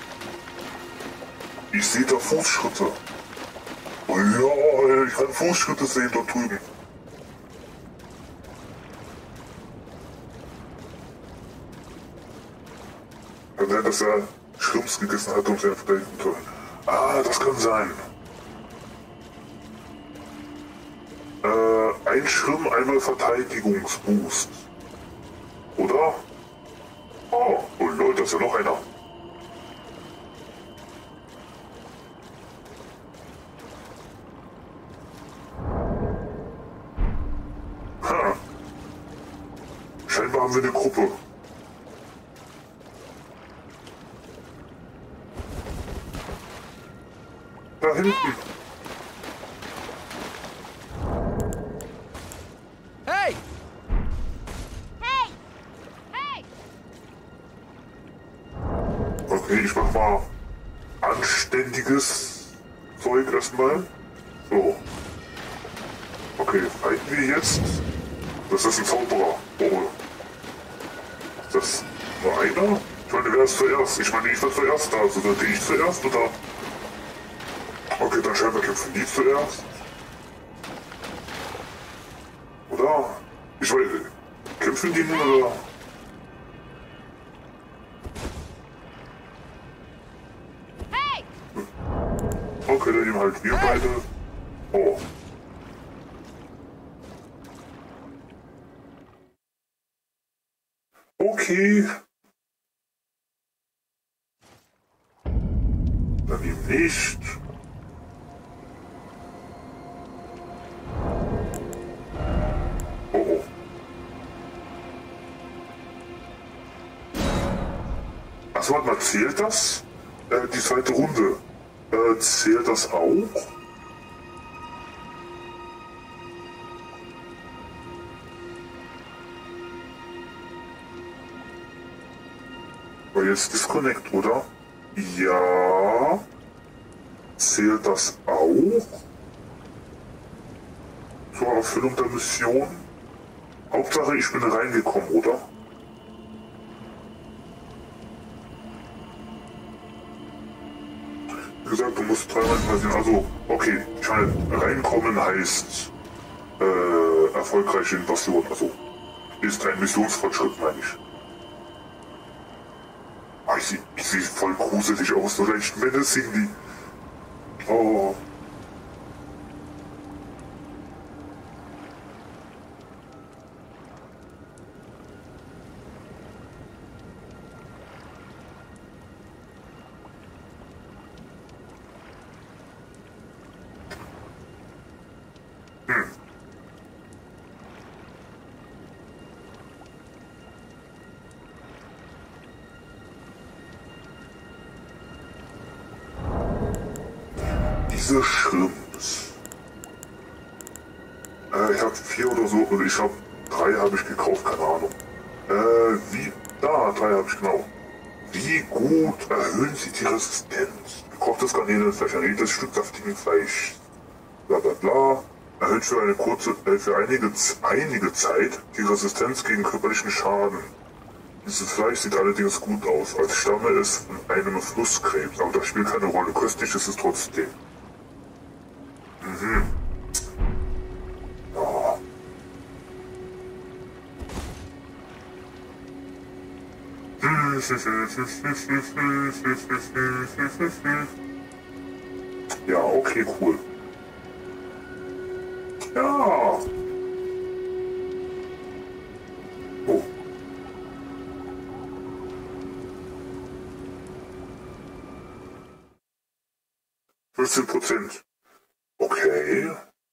Ich sehe da Fußschritte. Oh ja, ich kann Fußschritte sehen dort drüben. Kann sein, dass er Schrimps gegessen hat, um seinen verteidigen zu können. Ah, das kann sein. Äh, ein Schrimm, einmal Verteidigungsboost. Oder? Oh, oh Leute, da ist ja noch einer. Ha. Scheinbar haben wir eine Gruppe. Da hinten. Hey! Hey! Hey! Okay, ich mach mal anständiges Zeug erstmal. So. Okay, fighten wir jetzt. Das ist ein Zauberer. Oh. Ist das nur einer? Ich meine, wer ist zuerst? Ich meine, ich war zuerst da. Also sollte ich zuerst oder? Okay, dann scheinbar kämpfen die zuerst. Oder? Ich weiß, kämpfen die nun oder? Hey! Okay, dann eben halt wir beide. Oh. Okay. Dann eben nicht. Oh oh. Achso, warte mal, zählt das? Äh, die zweite Runde. Äh, zählt das auch? War jetzt Disconnect, oder? Ja. Zählt das auch? Zur Erfüllung der Mission? Hauptsache, ich bin reingekommen, oder? Wie gesagt, du musst dreimal passieren. Also, okay, ich meine, reinkommen heißt äh, erfolgreiche Invasion. Also, ist ein Missionsfortschritt, meine ich. Ah, ich sehe ich seh voll gruselig aus, so leicht menacing. Oh. Hm. diese Schrimps. Äh, ich habe vier oder so, oder ich habe drei habe ich gekauft, keine Ahnung. Äh, wie, da, drei habe ich genau. Wie gut erhöhen sie die Resistenz? Gekochtes Garnelenfleisch, ein jedes Stück saftigen Fleisch. Bla bla bla. Erhöht für eine kurze, äh, für einige, einige Zeit die Resistenz gegen körperlichen Schaden. Dieses Fleisch sieht allerdings gut aus, als stamme es von einem Flusskrebs, aber das spielt keine Rolle. Köstlich ist es trotzdem. Mhm. Ja. Ja, okay, cool. Ja. Oh. fünfzehn Prozent. Okay.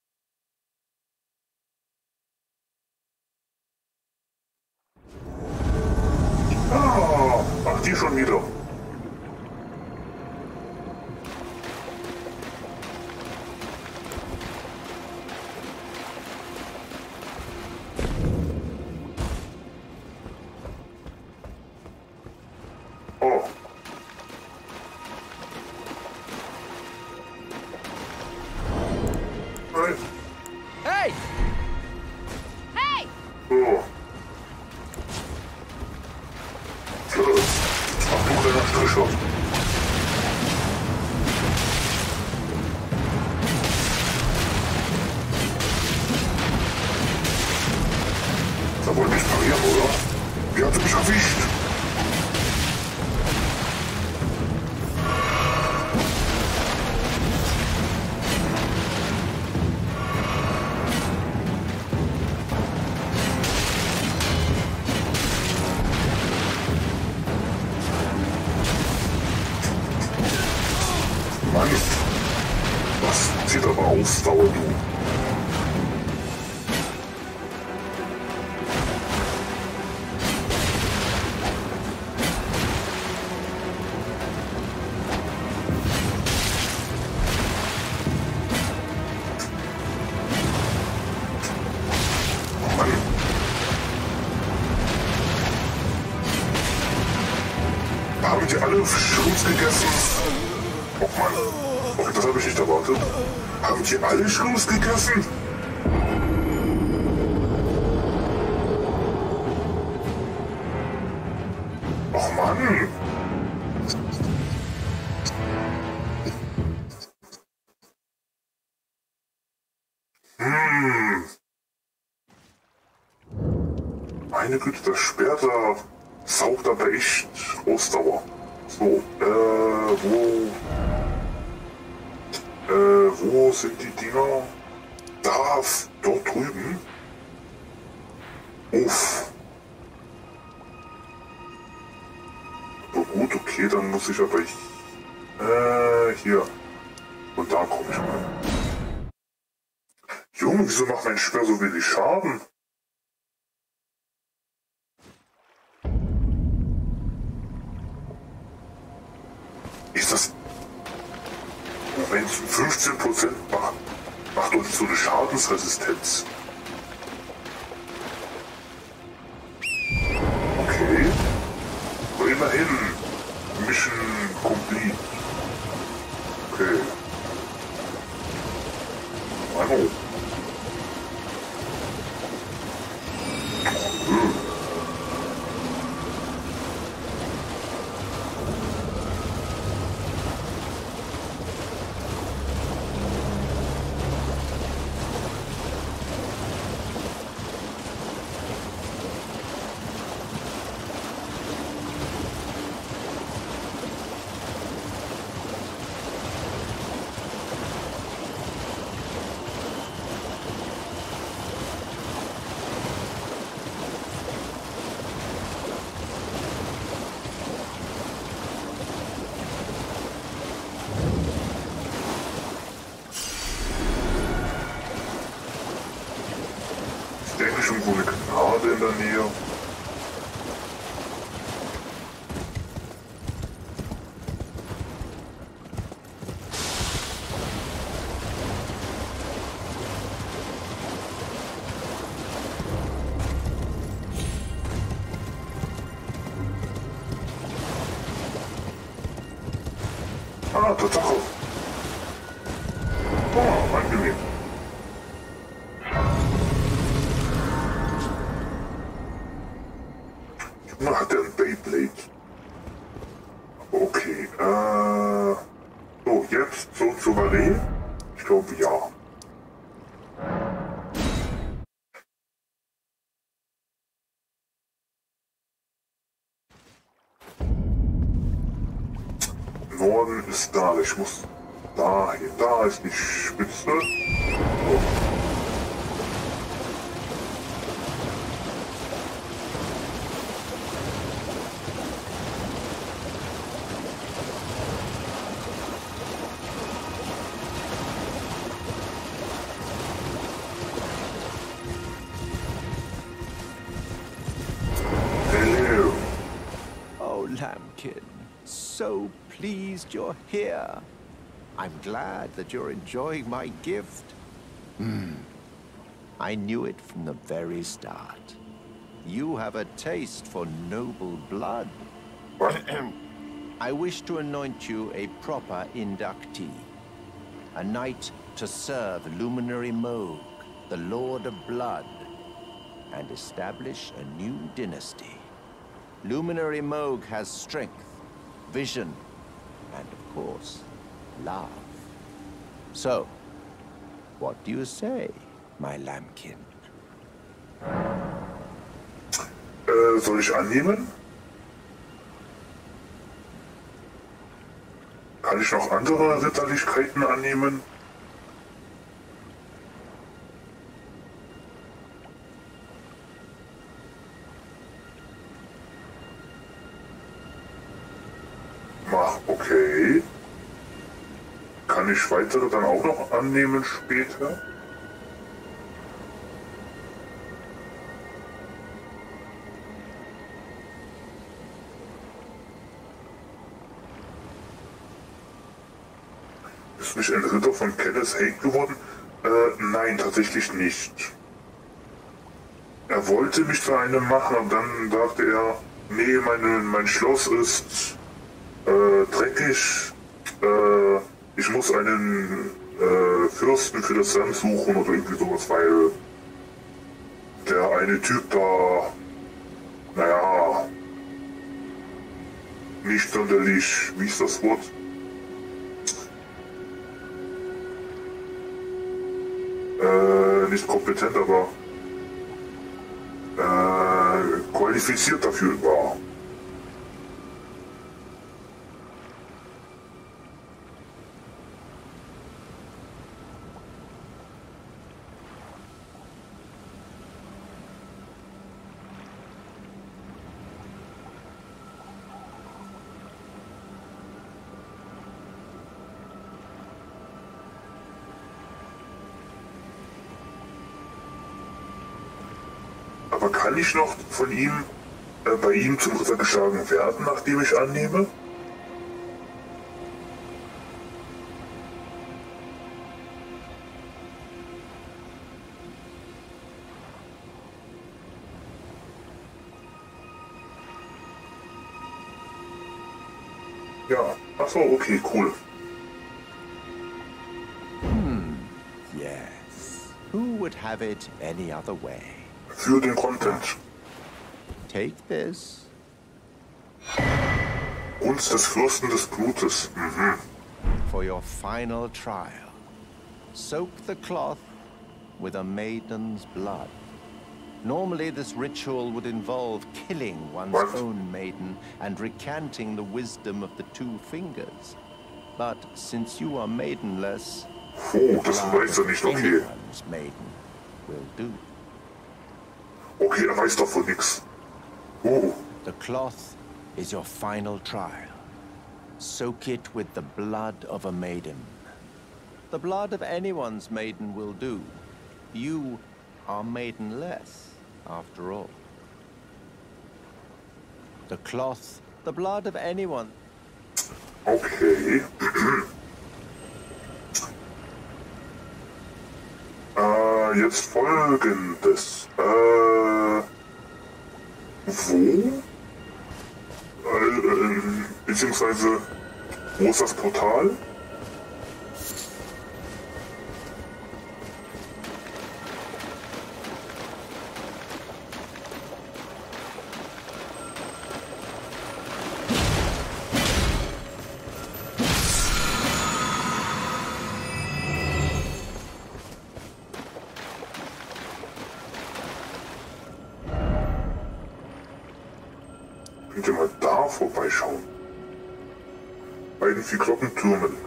Ah, ach, die schon wieder. Oh. Nein. Hey! Hey! So. Tschüss. Ach du kleiner Stricher. Da wollte ich parieren, oder? Die hatte mich erwischt. Mann, was zieht aber Ausdauer, du? Mann. Haben die alle Schrimps gegessen? Oh Mann. Okay, das habe ich nicht erwartet. Haben die alle Schrimps gegessen? Oh Mann. Hm. Meine Güte, das Speer da saugt aber echt Ausdauer. So, äh, wo... Äh, wo sind die Dinger? Da, dort drüben. Uff. Aber gut, okay, dann muss ich aber... Äh, hier. Und da komme ich mal. Junge, wieso macht mein Speer so wenig Schaden? Ist das... Moment, fünfzehn Prozent macht, macht uns so eine Schadensresistenz. Okay. Aber immerhin. Mission complete. Okay. Hallo. Hm. Ah, Tatsache. Oh, angenehm. Junge, hat er ein Beyblade? Okay, äh... So, jetzt so souverän? Ich glaube, ja. Norden ist da, ich muss da hin. Da ist die Spitze. So. Hello. Oh, Lambkin, so pleased you're here. I'm glad that you're enjoying my gift. Hmm. I knew it from the very start. You have a taste for noble blood. I wish to anoint you a proper inductee. A knight to serve Luminary Moog, the Lord of Blood, and establish a new dynasty. Luminary Moog has strength, vision, and of course, love. So, what do you say, my Lambkin? Äh, soll ich annehmen? Kann ich noch andere Ritterlichkeiten annehmen? Mach, okay. Kann ich weitere dann auch noch annehmen später? Ist nicht ein Ritter von Kenneth Hake geworden? Äh, nein, tatsächlich nicht. Er wollte mich zu einem machen und dann dachte er, nee, meine, mein Schloss ist äh, dreckig, äh, ich muss einen äh, Fürsten für das Land suchen oder irgendwie sowas, weil der eine Typ da, naja, nicht sonderlich, wie ist das Wort? Äh, nicht kompetent, aber äh, qualifiziert dafür war. Aber kann ich noch von ihm, äh, bei ihm zum Ritter geschlagen werden, nachdem ich annehme? Ja, achso, okay, cool. Hmm, yes. Who would have it any other way? Für den Content. Take this. Gunst des Fürsten des Blutes. Mhm. For your final trial. Soak the cloth with a maiden's blood. Normally, this ritual would involve killing one's What? own maiden and recanting the wisdom of the two fingers. But since you are maidenless, Oh, das weiß er nicht, okay. anyone's maiden will do. Okay, er weiß doch von nix. Oh, The cloth is your final trial. Soak it with the blood of a maiden. The blood of anyone's maiden will do. You are maidenless, after all. The cloth, the blood of anyone. okay. äh, jetzt folgendes. Äh, wo? Äh, äh, beziehungsweise, Wo ist das Portal? Könnt ihr mal da vorbeischauen? Bei den vier Glockentürmen.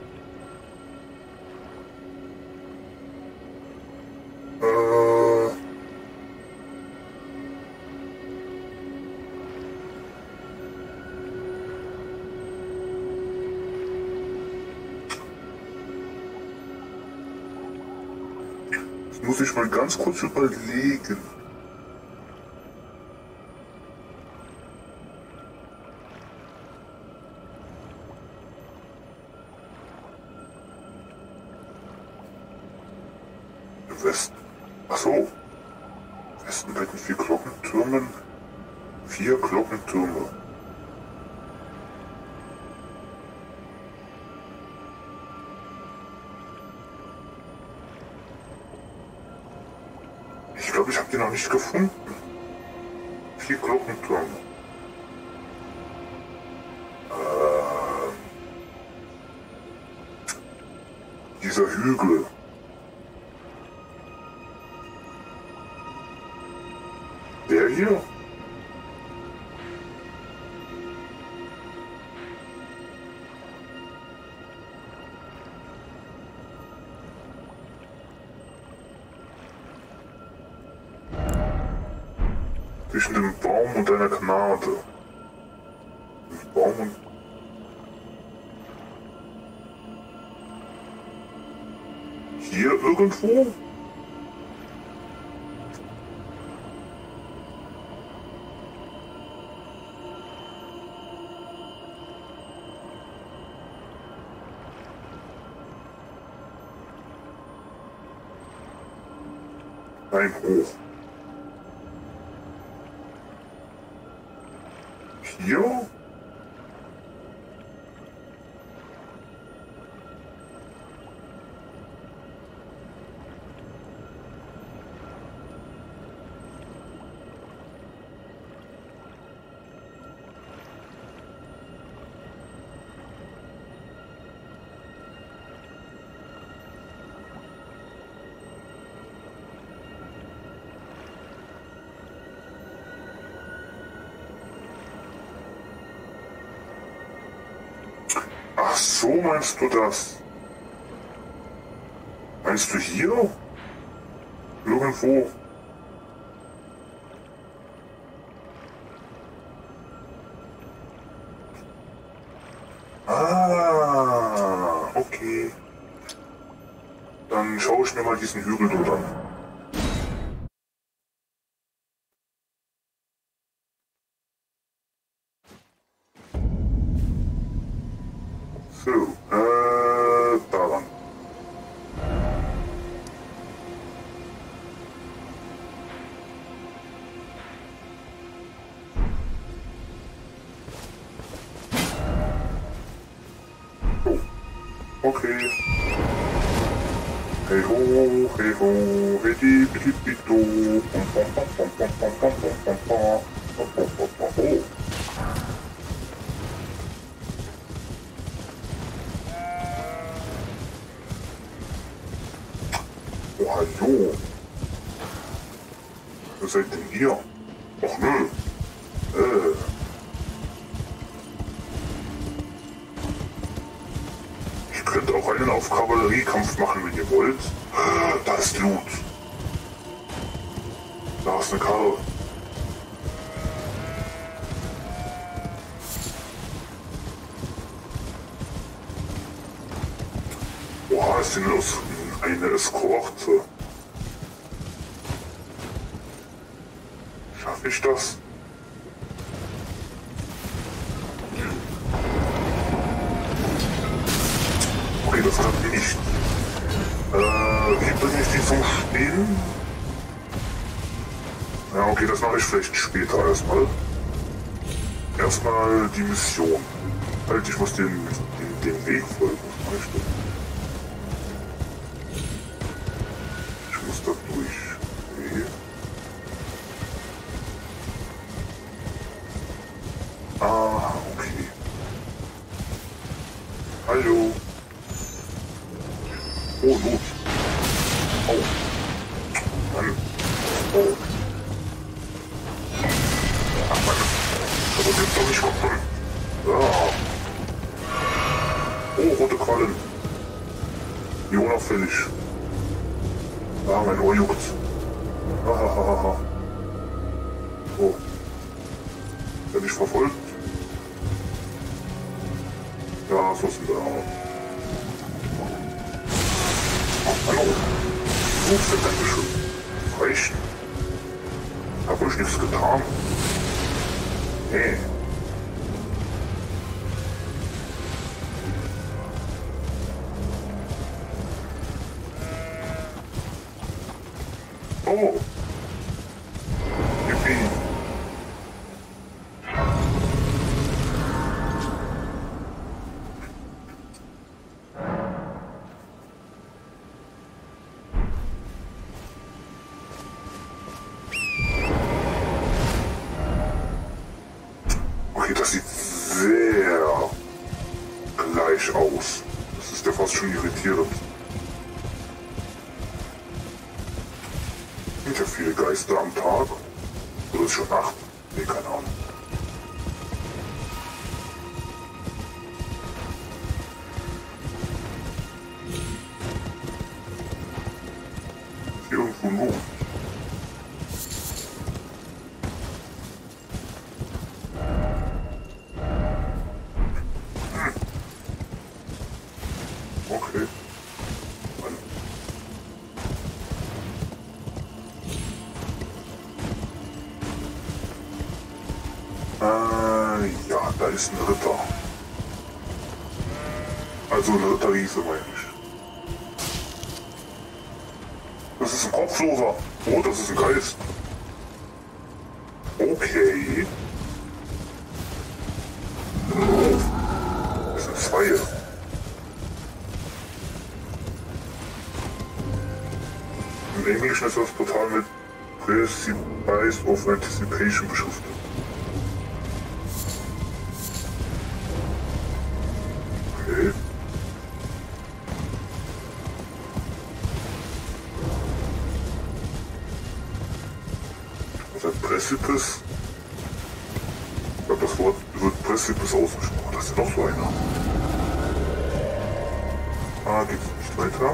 Äh. Das muss ich mal ganz kurz überlegen. Westen. Achso. Westen bei den vier Glockentürmen. Vier Glockentürme. Ich glaube, ich habe die noch nicht gefunden. Vier Glockentürme. Äh, dieser Hügel. Der hier? Zwischen dem Baum und einer Gnade. Dem Baum und... Hier irgendwo? Nein, hoch. Hier? Ach so, meinst du das? Meinst du hier? Irgendwo? Ah, okay. Dann schaue ich mir mal diesen Hügel dort an. So, äh, daran. Oh, okay. Hey ho, hey ho, hey di, di, di, do. Pom, pom, pom, pom, pom, pom, pom, pom, pom, pom, pom, pom, pom, pom, pom. Oh, hallo. Wer seid denn ihr? Ach nö. Äh. Ich könnte auch einen auf Kavalleriekampf machen, wenn ihr wollt. Da ist Loot. Da ist eine Karre. Oha, ist denn los? Eine Eskorte. Schaffe ich das? Okay, das klappt nicht. Äh, wie bringe ich die zum Stehen? Ja, okay, das mache ich vielleicht später erstmal. Erstmal die Mission. Halt, ich muss den, den, den Weg folgen. Was mache ich denn? Ich muss da durch. Nee. Ah, okay. Hallo. Oh, Not. Oh. Mann. Oh. Ach, Mann. Aber jetzt doch nicht kommen. Ja. Oh, rote Quallen. Wie unauffällig. Ah, mein Ohr juckt. Hahaha. Oh. Werde ich verfolgt? Ja, so ist ein Dauer. Oh, hallo. Ups, Dankeschön. Reichen. Hab euch nichts getan. Nee. Oh. Yippie. Okay, das sieht sehr gleich aus. Das ist ja fast schon irritierend. Sind ja viele Geister am Tag. Oder ist schon Nacht? Nee, keine Ahnung. Ist irgendwo Not. Hm. Okay. Mann. Äh, ja, da ist ein Ritter. Also ein Ritterriese, meine ich. Das ist ein Kopfloser. Oh, das ist ein Geist. Okay. Das sind zwei. Im Englischen ist das Portal mit Precipice of Anticipation beschriftet. Okay. Was heißt Precipice? Ich glaube, das Wort wird Precipice ausgesprochen. Das ist ja noch so einer. Ah, geht's nicht weiter?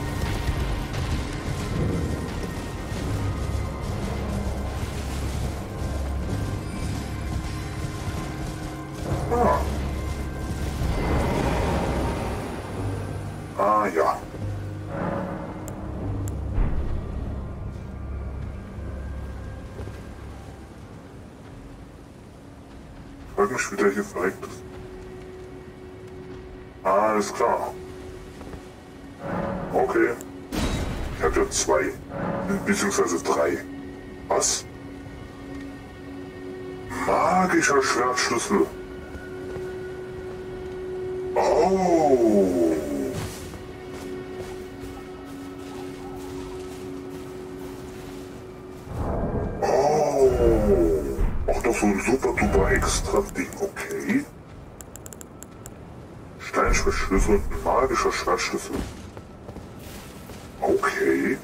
Ah. Ah, ja. Ich frage mich, wie der hier verreckt ist. Ah, alles klar. Okay. Ich habe ja zwei. Beziehungsweise drei. Was? Magischer Schwertschlüssel. Oh. Oh. Auch noch so ein super duper extra Ding. Okay. Steinschwertschlüssel und ein magischer Schwertschlüssel. Okay.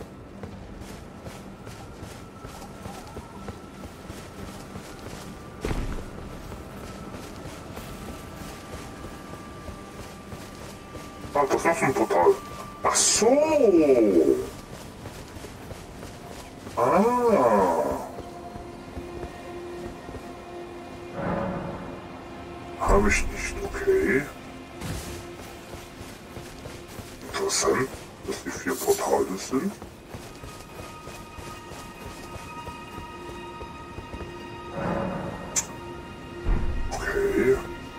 Ah, das ist noch so ein Portal. Ach so. Ah. Habe ich nicht, okay. Interessant, dass die vier Portale sind. Okay.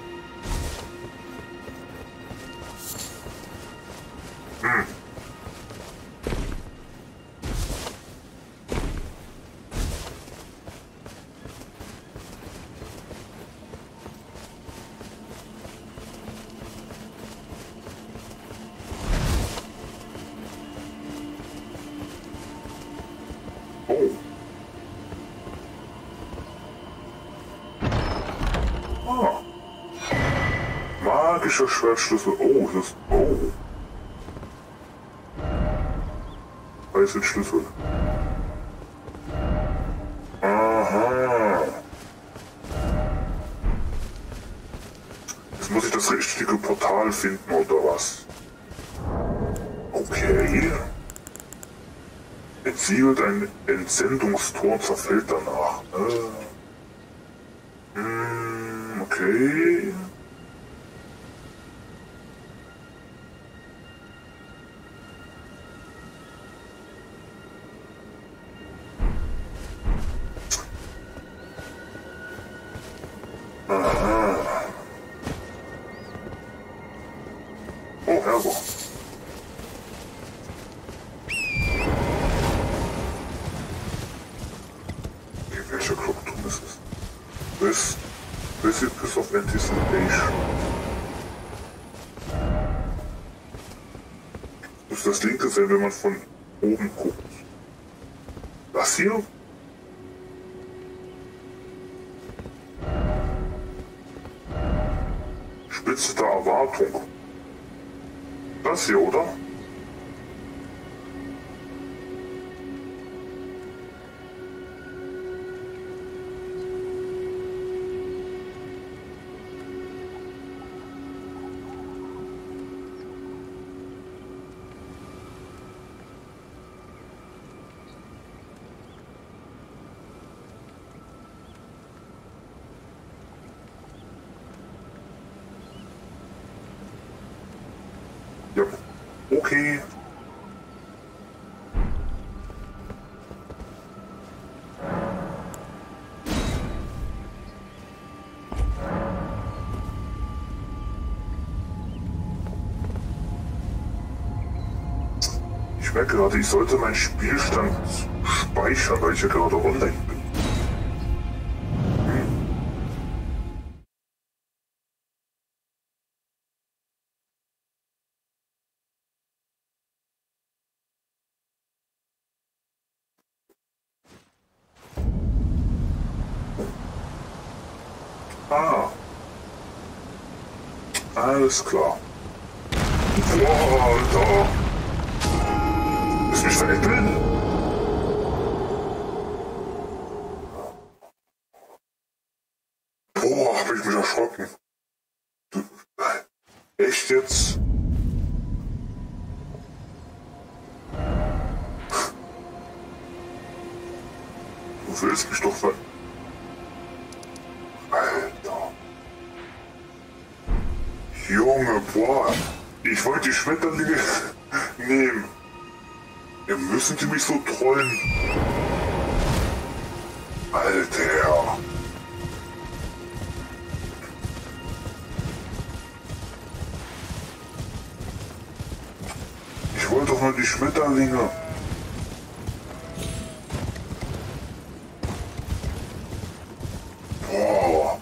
Hm. Magischer Schwertschlüssel. Oh, das ist... Oh. Weiße Schlüssel. Aha. Jetzt muss ich das richtige Portal finden, oder was? Okay. Entsiegelt ein Entsendungstor und zerfällt danach. Äh. Hm, okay. Aha. Oh, Herbo. Welcher Klockturm ist es? This, Precipice of Anticipation. Muss das linke sein, wenn man von oben guckt. Das hier? Spitze der Erwartung. Das hier, oder? Ja, okay. Ich merke gerade, ich sollte meinen Spielstand speichern, weil ich ja gerade online bin. Ah. Alles klar. Boah, Alter. Ist mich veräppeln? Boah, hab ich mich erschrocken. Du, echt jetzt? Du willst mich doch ver... Alter. Junge, boah. Ich wollte die Schmetterlinge nehmen. Ja, müssen die mich so trollen? Alter. Ich wollte doch nur die Schmetterlinge. Boah.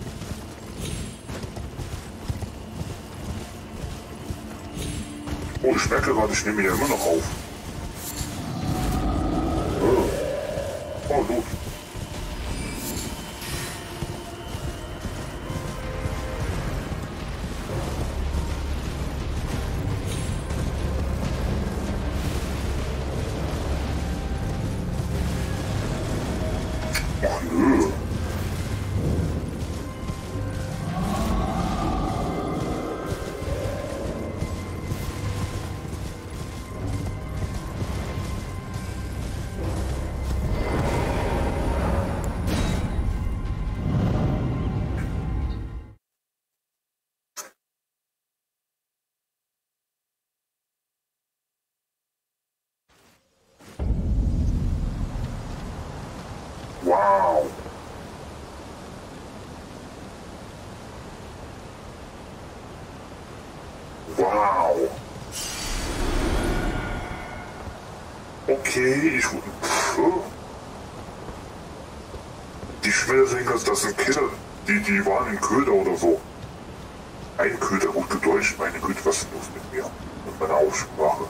Oh, ich merke gerade, ich nehme ja immer noch auf. Oh, oh gut. Ach nö. Wow. Wow. Okay, ich... Pff. Die Schmetterlinge, das sind Killer. Die, die waren im Köder oder so. Ein Köder, gut gedeutscht. Meine Güte, was ist los mit mir? Und meiner Aussprache.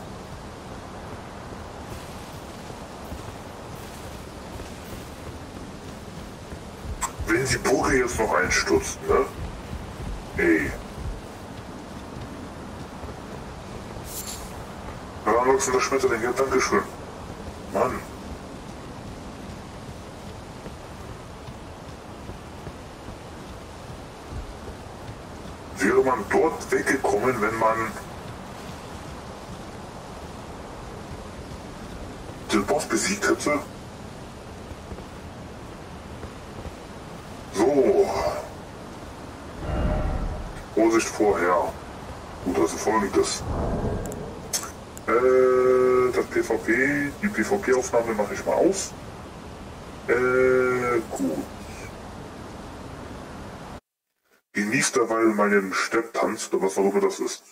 Wenn die Burge jetzt noch einstürzt, ne? Ey. wachsender Schmetterling, ja, dankeschön. Mann. Wäre man dort weggekommen, wenn man den Boss besiegt hätte? So. Vorsicht vorher. Gut, also folgendes. Äh, das PvP, die PvP-Aufnahme mache ich mal aus. Äh, gut. Genießt derweil meinen Stepptanz, oder was auch immer das ist.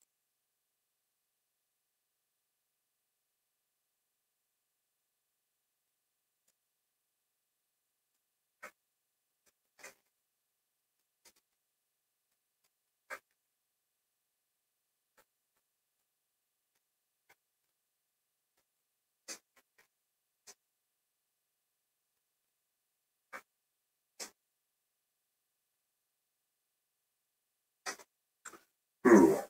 Ja.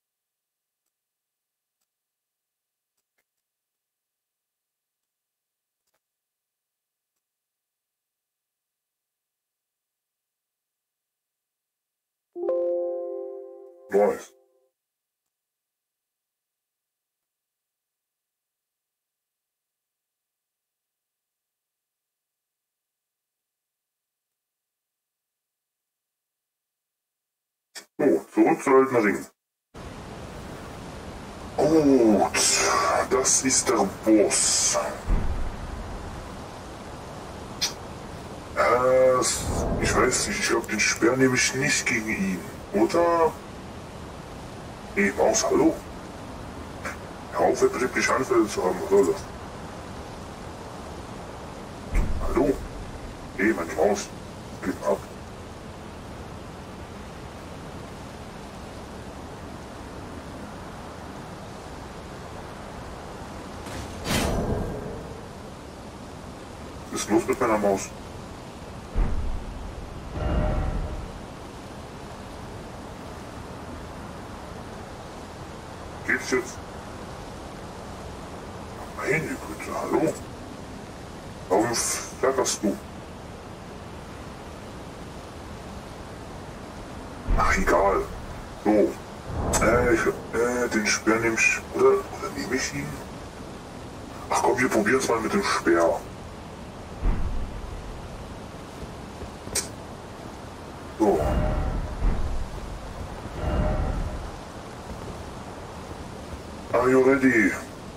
Nice. So, zurück zu Elden Ring. Gut, das ist der Boss. Äh, ich weiß nicht, ich glaube, den Speer nehme ich nicht gegen ihn, oder? Nee, Maus, hallo? Hör auf, betriebliche Anfälle zu haben, was soll das? Hallo? Nee, meine Maus, geht ab. Was ist los mit meiner Maus? Geht's jetzt? Meine Güte, hallo? Warum flackerst du? Ach, egal. So. Äh, ich, äh, den Speer nehme ich, oder, oder nehme ich ihn? Ach komm, wir probieren es mal mit dem Speer. So. Are you ready?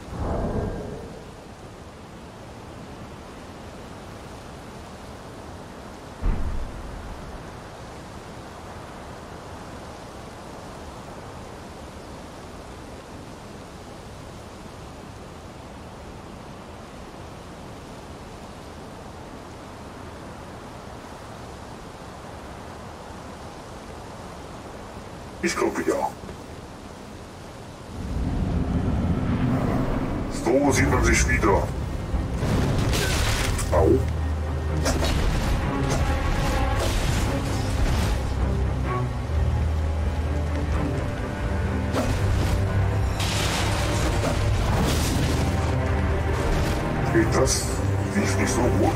Ich glaube ja. So sieht man sich wieder. Au. Okay, das lief nicht so gut.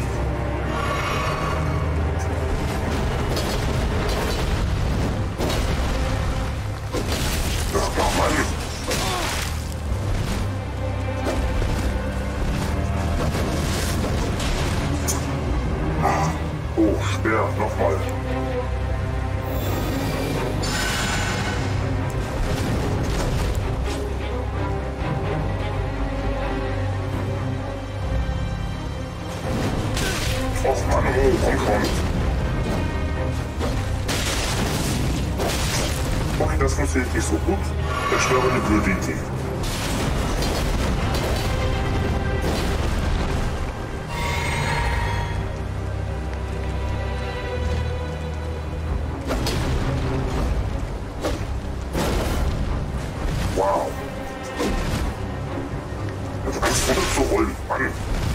Ja, nochmal. Och Mann, oh, komm schon. Okay, das funktioniert nicht so gut. Das wäre eine blöde Idee. Wow. Also ganz runter zu rollen, Mann.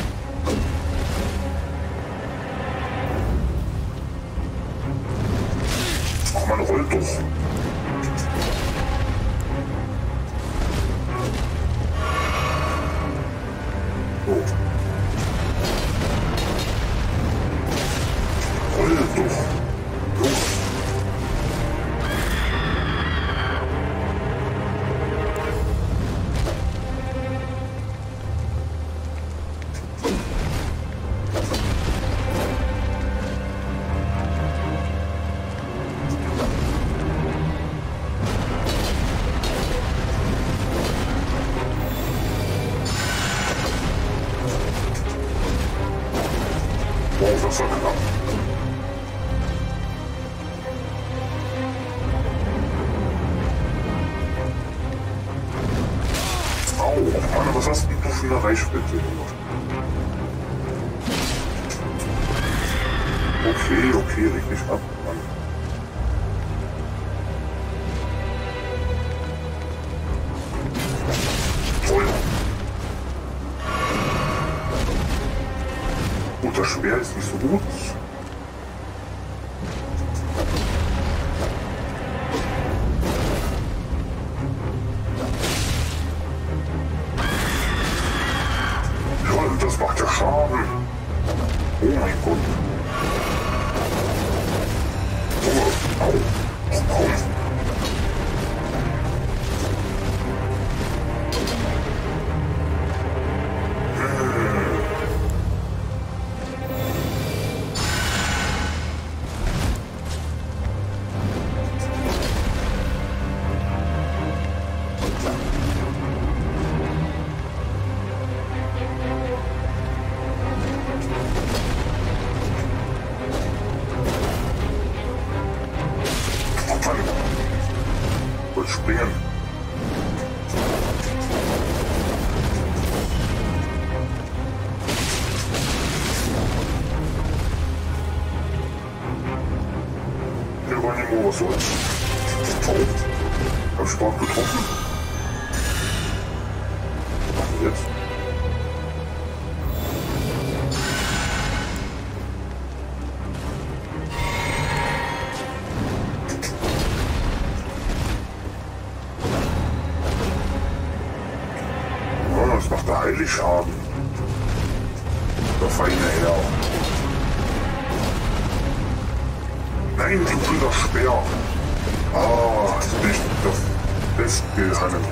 Ach man, rollt doch. Was hast denn du für eine Reichweite? Okay, okay, leg mich ab, Mann. Toll. Gut, das Schwert ist nicht so gut. Das macht ja Schaden. Oh mein Gott. Oh, au. Oh, komm. Springen. Hier war nicht mehr was soll's. Oh, hab ich überhaupt getroffen? Was jetzt? Das macht der Heiligschaden. Der feine Herr. Nein, du blöder Speer. Ah, jetzt bin ich das festgehangen.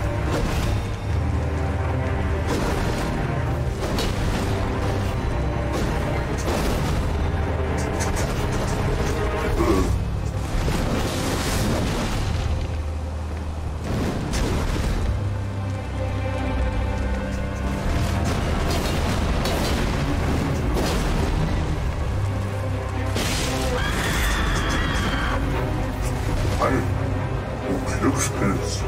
Mann, du Glückspilz.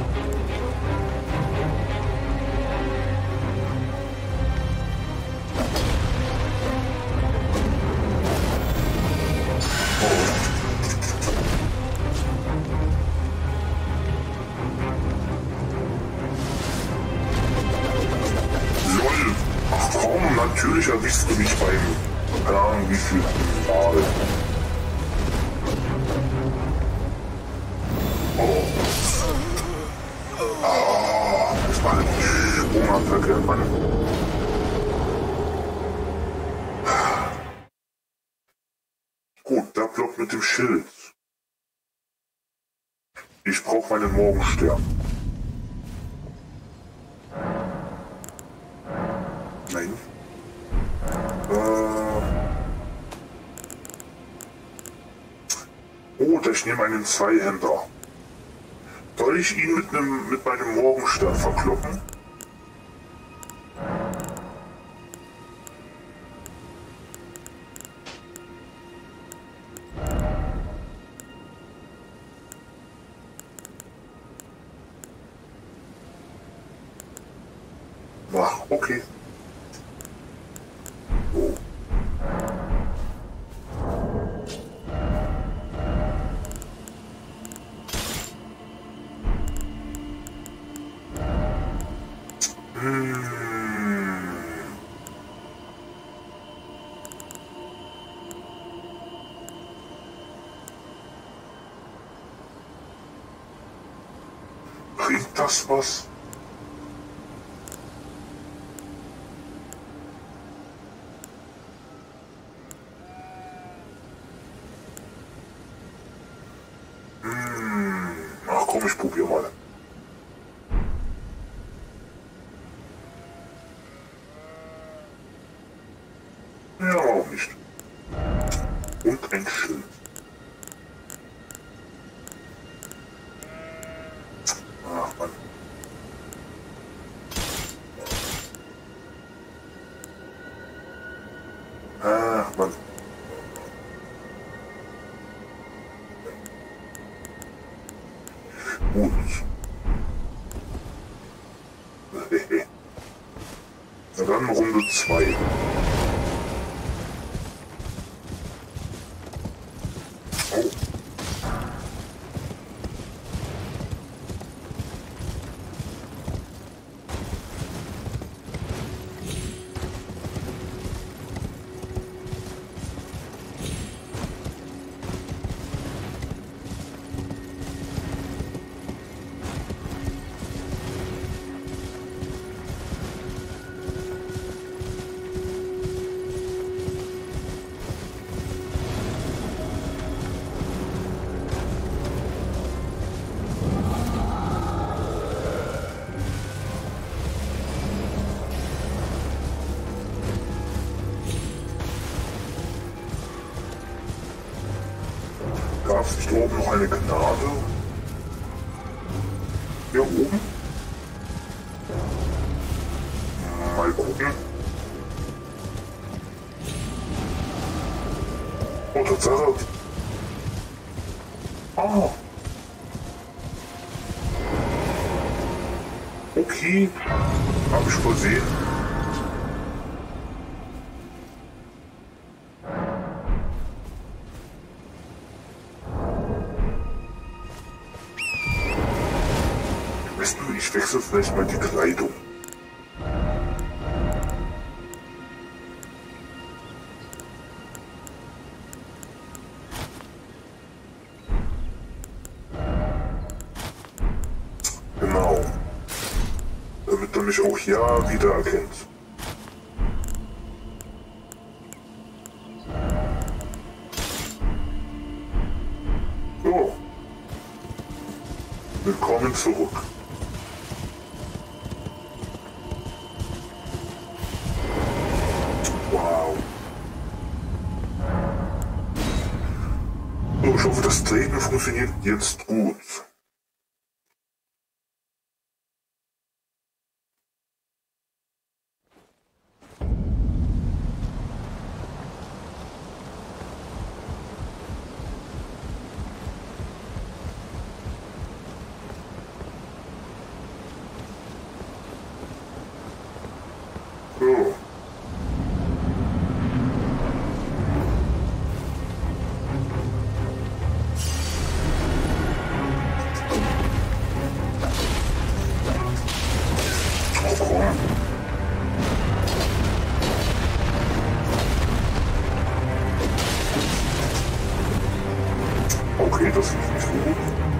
Lol. Ach komm, natürlich erwischst du mich beim, keine Ahnung wie viel Mal. Oh. Ah, das war eine Sprungattacke, Mann. Gut, der Block mit dem Schild. Ich brauche meinen Morgenstern. Nein. Äh. Oh, ich nehme einen Zweihänder. Soll ich ihn mit, einem, mit meinem Morgenstern verkloppen? Ach, okay. Oh. Hm. Bringt das was? Hm. Ach komm, ich probier mal. Ja, warum nicht? Und ein Schild. Ach Mann. Ach Mann. Gut. dann Runde zwei. Oh. Gab es nicht oben noch eine Gnade? Hier oben? Mal gucken. Oh, Tatsache. Ah. Okay. Habe ich versehen. Ich wechsle vielleicht mal die Kleidung. Genau. Damit er mich auch ja wieder erkennt. So. Willkommen zurück. Ich hoffe, das Treten funktioniert jetzt gut. So. Okay, das ist nicht so gut.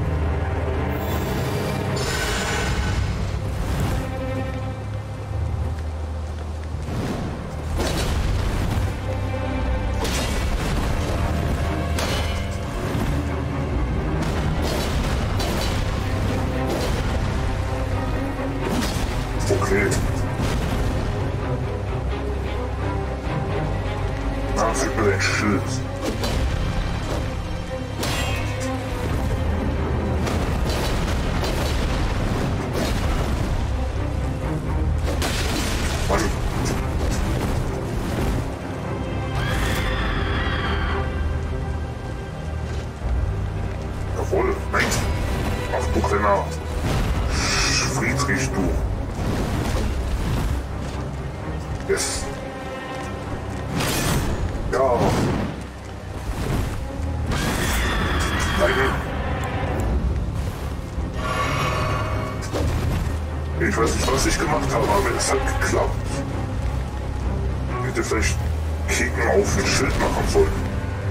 Okay. Da fehlt mir dein Schild. Jawohl, nein. Ach du kleiner Friedrich, du. Yes. Ja. Nein. Ich weiß nicht, was ich gemacht habe, aber es hat geklappt. Ich hätte vielleicht Kicken auf ein Schild machen sollen.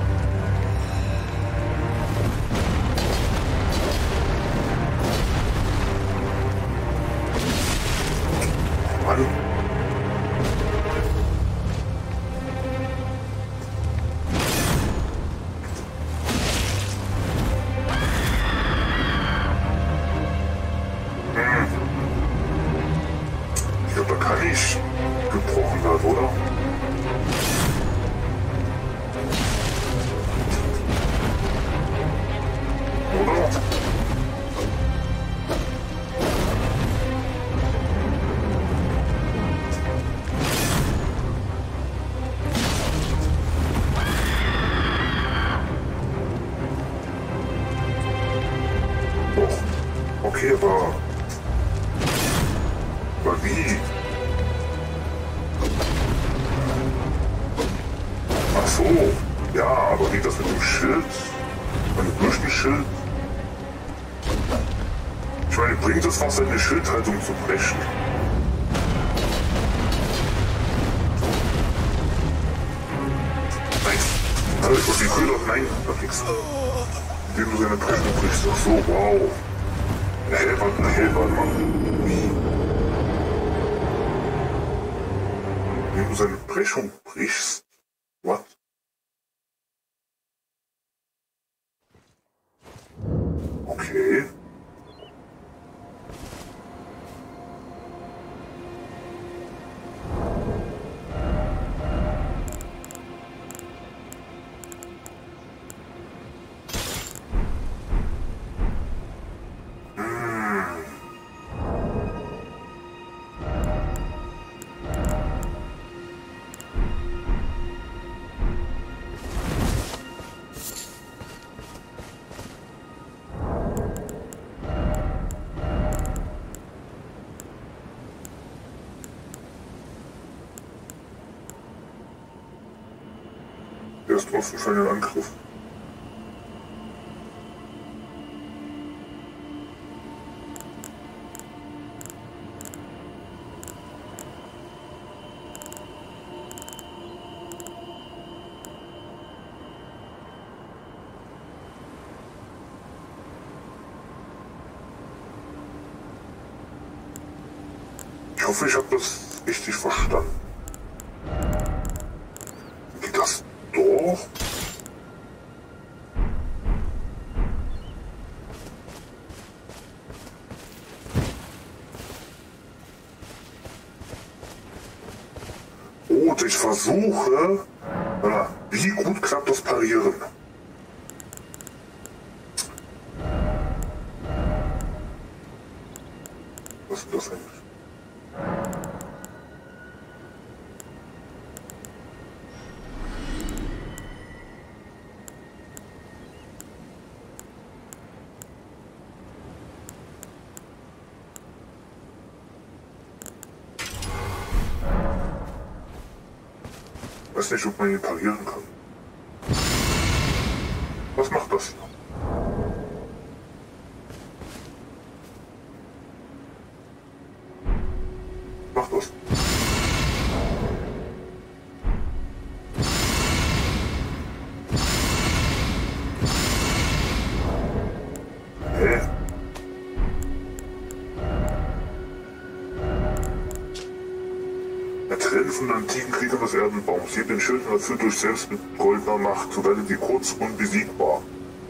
Mann. Hm. Ich glaube, da kann ich gebrochen werden, oder? Oder? Doch. Okay, aber... Aber wie? so. Ja, aber geht das mit dem Schild? Und dem Leuchtenschild? Ich meine, bringt es was, seine Schildhaltung zu brechen? Nein. Also ich wollte die Köder. Nein, da kriegst du. Indem du seine Brechung brichst. Ach so, wow. Hä, warte, hä, warte mal. Wie? Indem du seine Brechung brichst? What? Okay. Der ist offen für einen Angriff. Ich hoffe, ich habe das richtig verstanden. Geht das doch? Und ich versuche... Na, wie gut klappt das Parieren? Was ist das eigentlich? Ich weiß nicht, ob man ihn parieren kann. Was macht das hier? Macht das? Hä? Er trennt von den antiken Kriegern des Erdenbaums. Hebt den Schild und erfüllt durch selbst mit goldener Macht. So werdet ihr kurz unbesiegbar.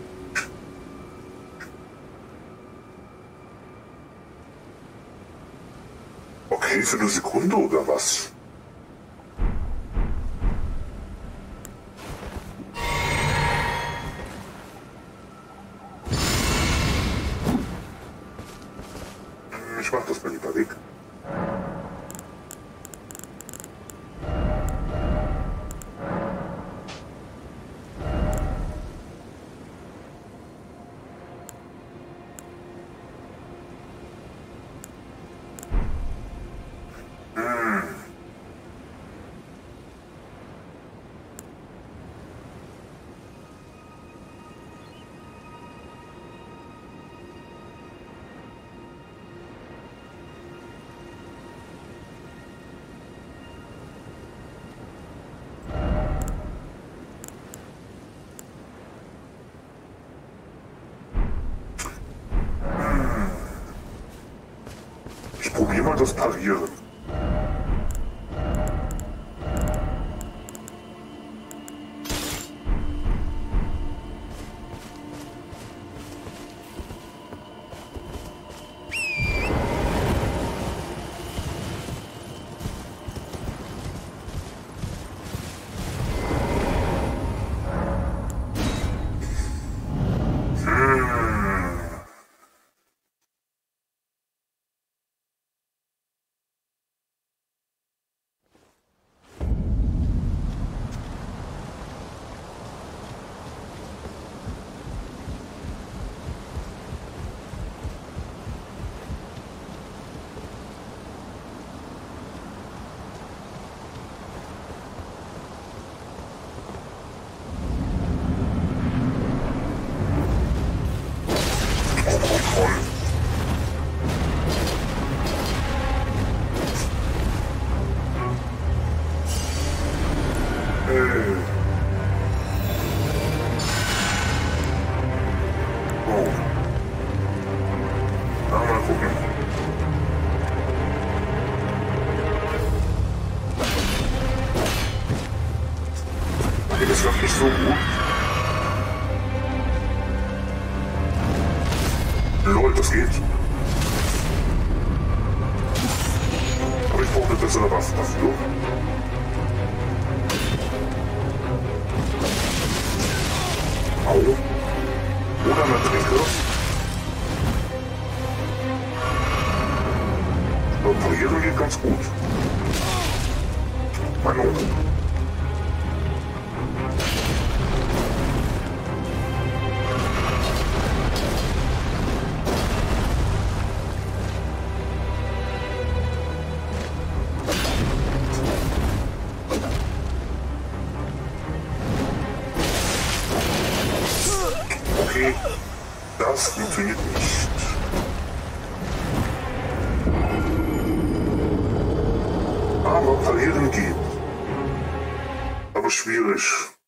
Okay, für eine Sekunde oder was? Ich mach das mal lieber weg. Ich probiere mal das Parieren. von. Äh. Oh. Na, mal gucken. Okay, das läuft nicht so gut. Lol, das geht. Aber ich brauche eine bessere Waffe dafür. Au. Oder eine Trinke. Aber parieren geht ganz gut. Meine Ohren. Okay, das funktioniert nicht. Aber parieren geht. Aber schwierig.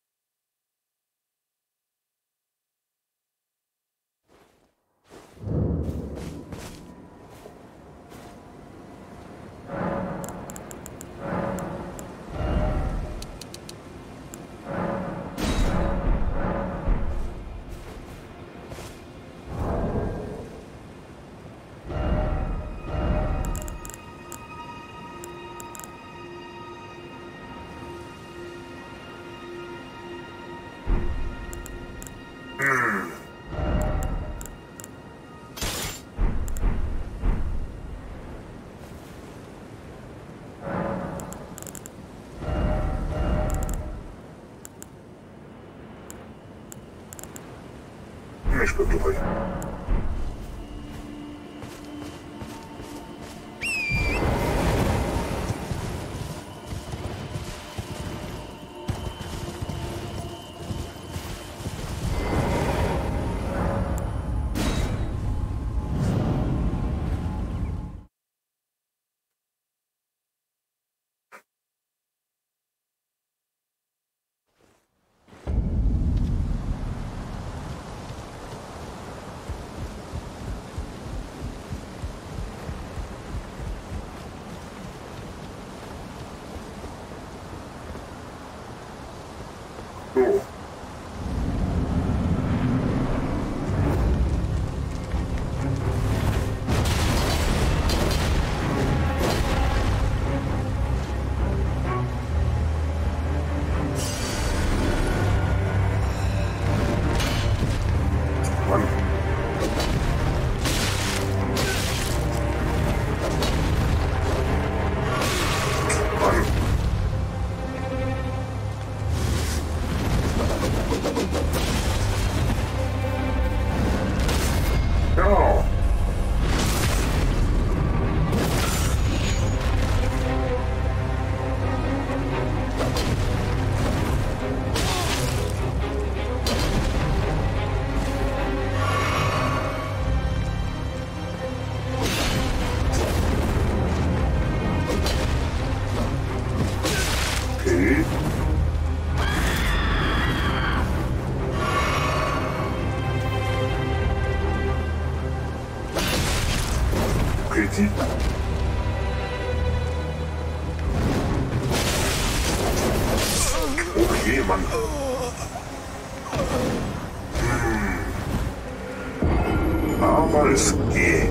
Hm. Ich bin dabei. So. Mann. Mann. Ja. Okay. Okay, die. Okay, Mann. Hm. Aber es geht.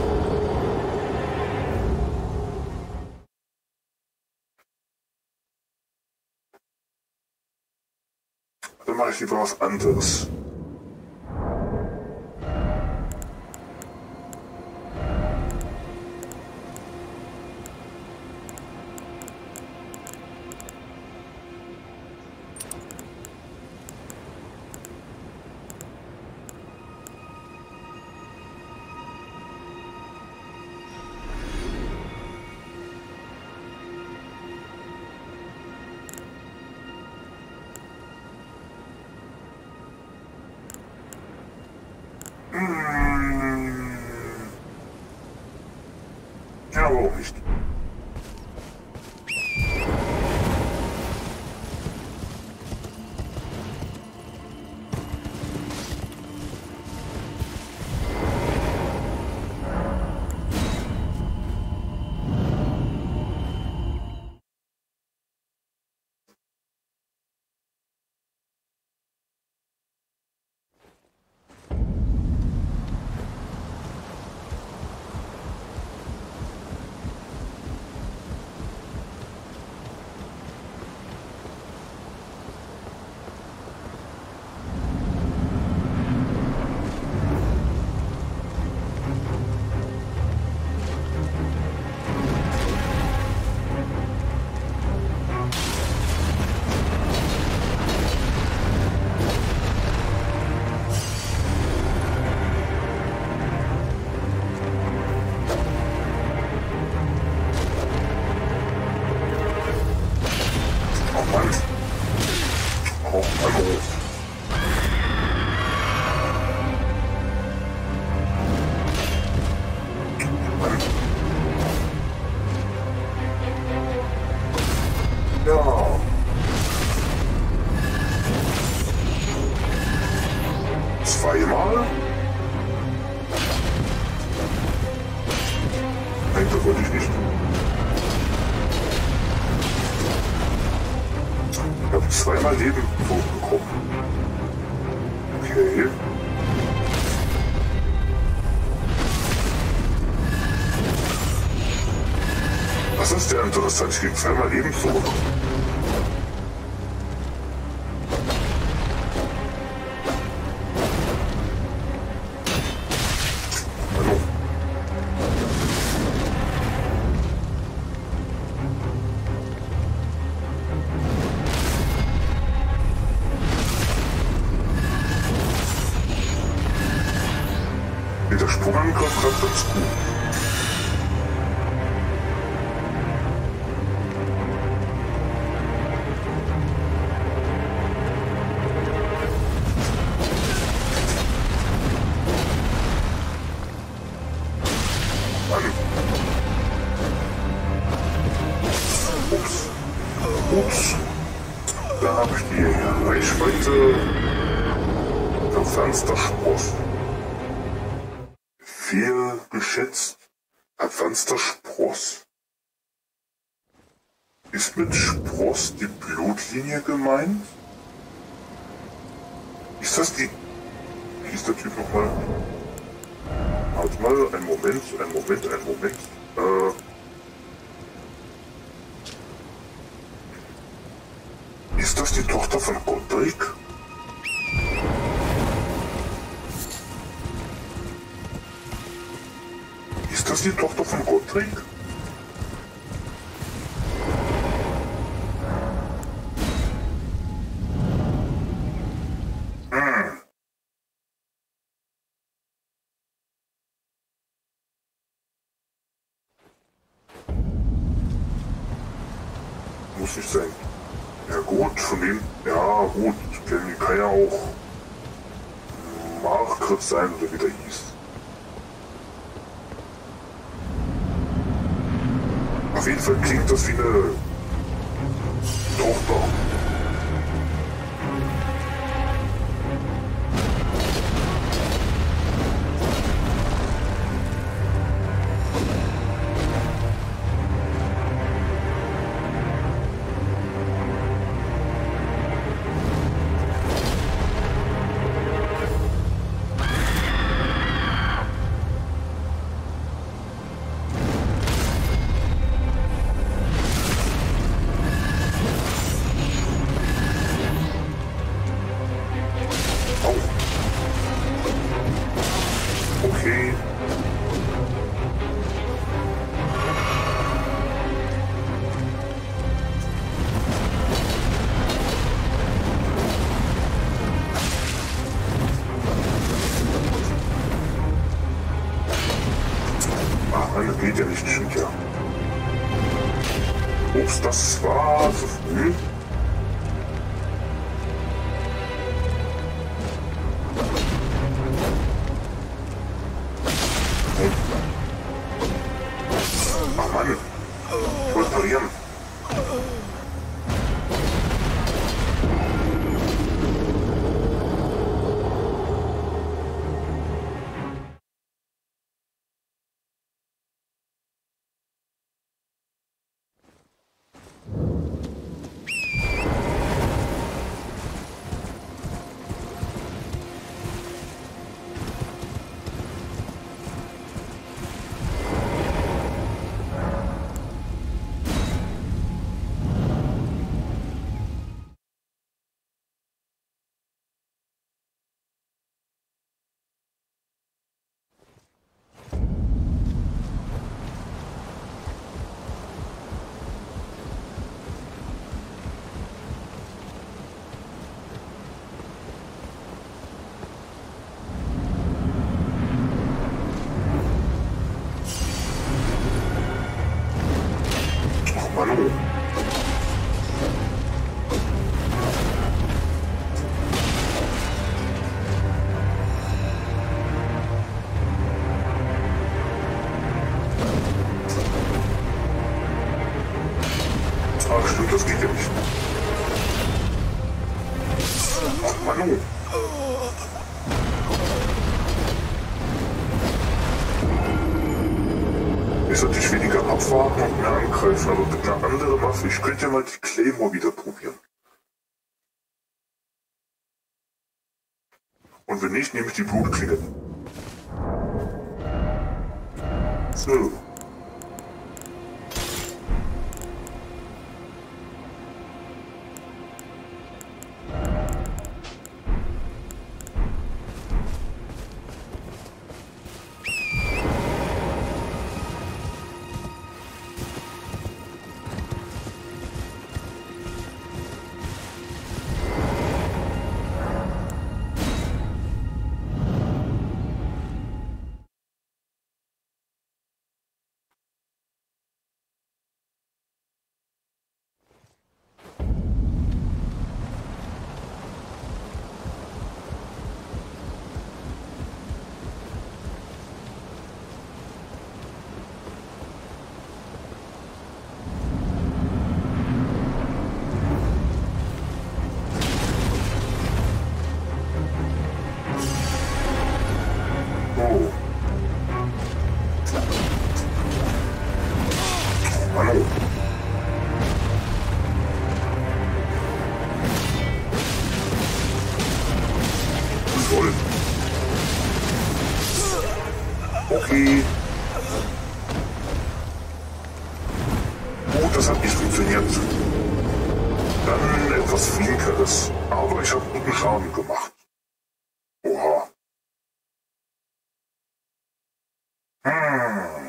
Dann mache ich lieber was anderes. wollte ich nicht. Ich habe zweimal Leben bekommen. Okay. Das ist ja interessant. Ich krieg zweimal Leben zurück. Hallo. Der Sprungangriff klappt ganz gut. Ups. Ups. Da habe ich die Reichweite. Verpflanzter Spross. Fehlgeschätzt. Verpflanzter Spross. Ist mit Spross die Blutlinie gemeint? Ist das die... Wie hieß der Typ nochmal? Warte mal, einen Moment, einen Moment, einen Moment. Äh... Ist das die Tochter von Godric? Ist das die Tochter von Godric? Hm. Muss nicht sein. Ja gut, von dem, ja gut, Kenny kann ja auch Margret sein oder wie der hieß. Auf jeden Fall klingt das wie eine Tochter. Okay. Ach, das geht ja nicht, stimmt ja. Ups, das war zu früh. Ach Mann, ich wollte parieren. Ich sollte dich weniger abwarten und mehr angreifen, aber mit einer anderen Waffe. Ich könnte ja mal die Claymore wieder probieren. Und wenn nicht, nehme ich die Blutklinge. So. Okay. Gut, das hat nicht funktioniert. Dann etwas Flinkeres. Aber ich habe guten Schaden gemacht. Oha. Hm.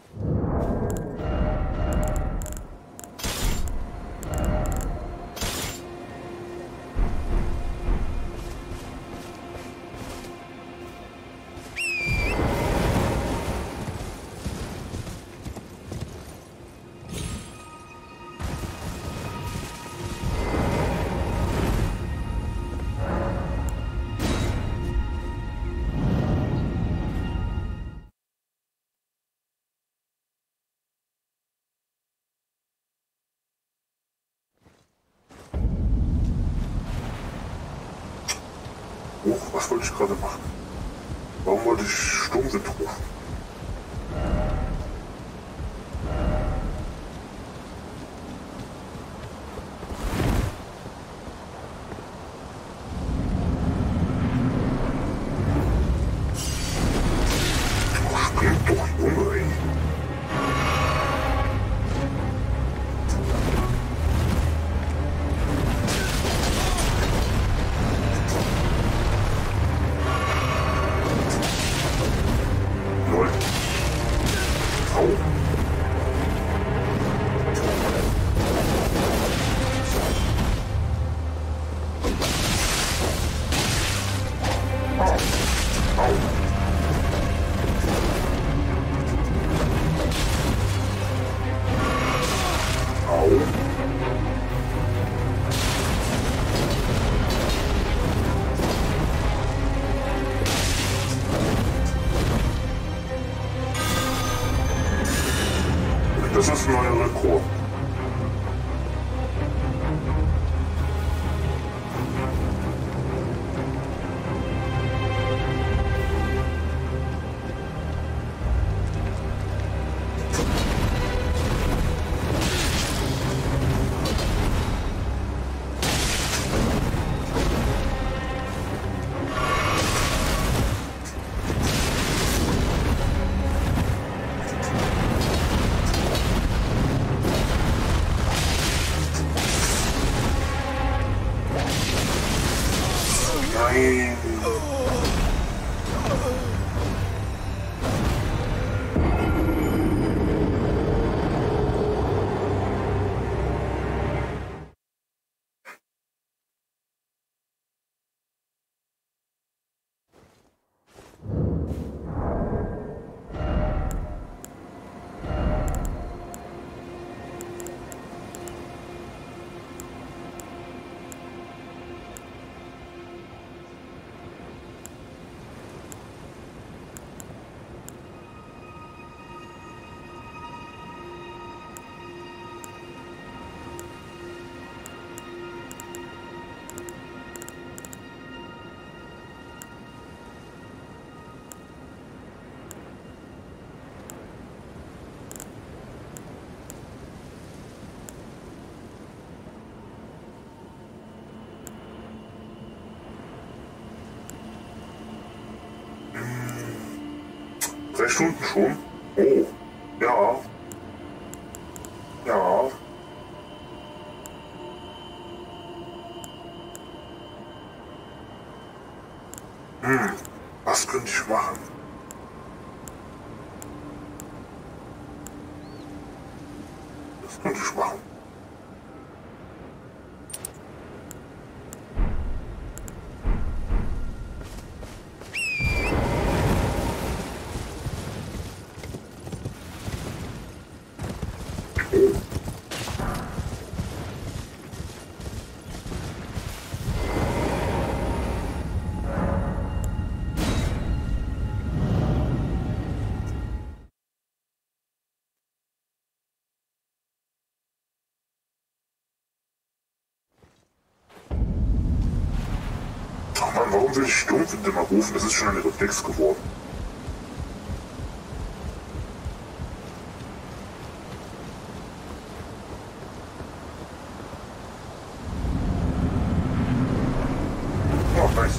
Oh, was wollte ich gerade machen? Warum wollte ich Sturmwind rufen? Du springt doch, Junge, ey. Das ist ein neuer Rekord. Drei Stunden schon? Oh, ja. Ja. Hm, was könnte ich machen? Was könnte ich machen? Ach Mann, warum will ich Sturmwind immer rufen? Das ist schon ein Reflex geworden. Oh, nice.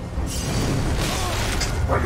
Mann.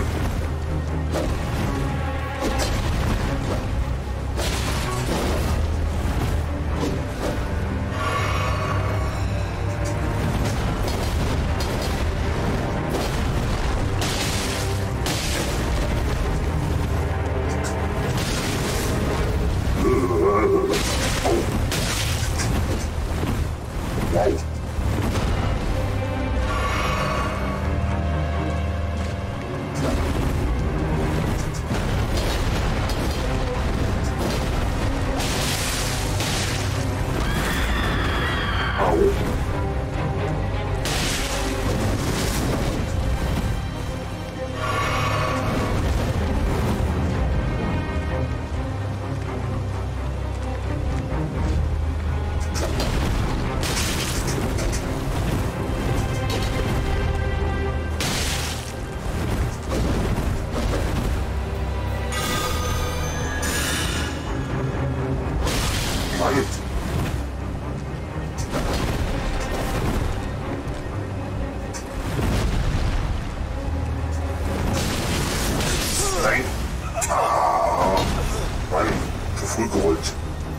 Nein. Ah, Mann, zu früh gerollt.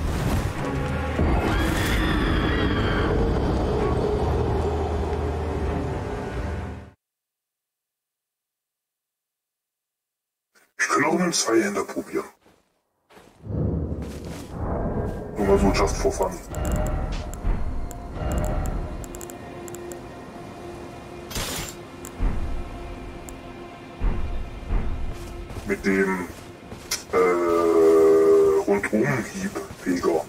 Ich kann auch einen Zweihänder probieren. Nur mal so just for fun. Mit dem äh, Rundumhiebfeger.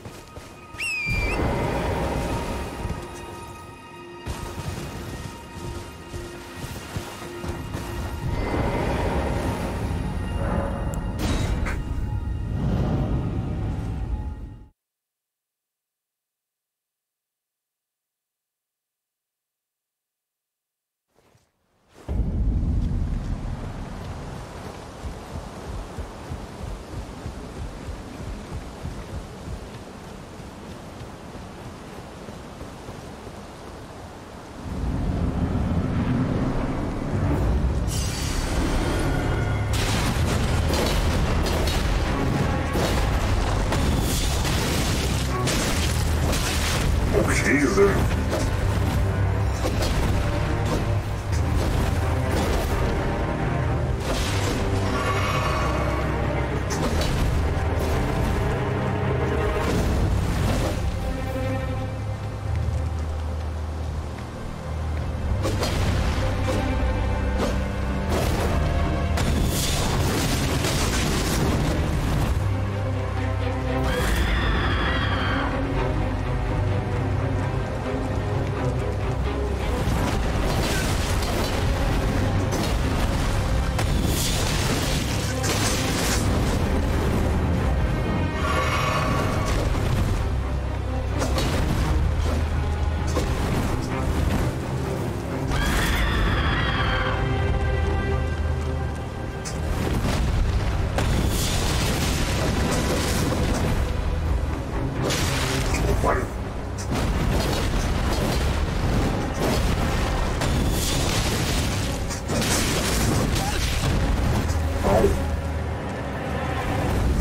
Käse.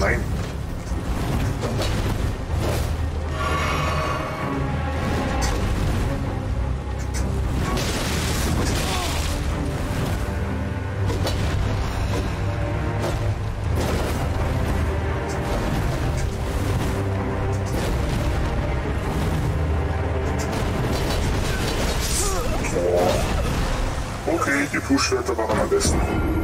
Nein. Okay, die Push-Werte waren am besten.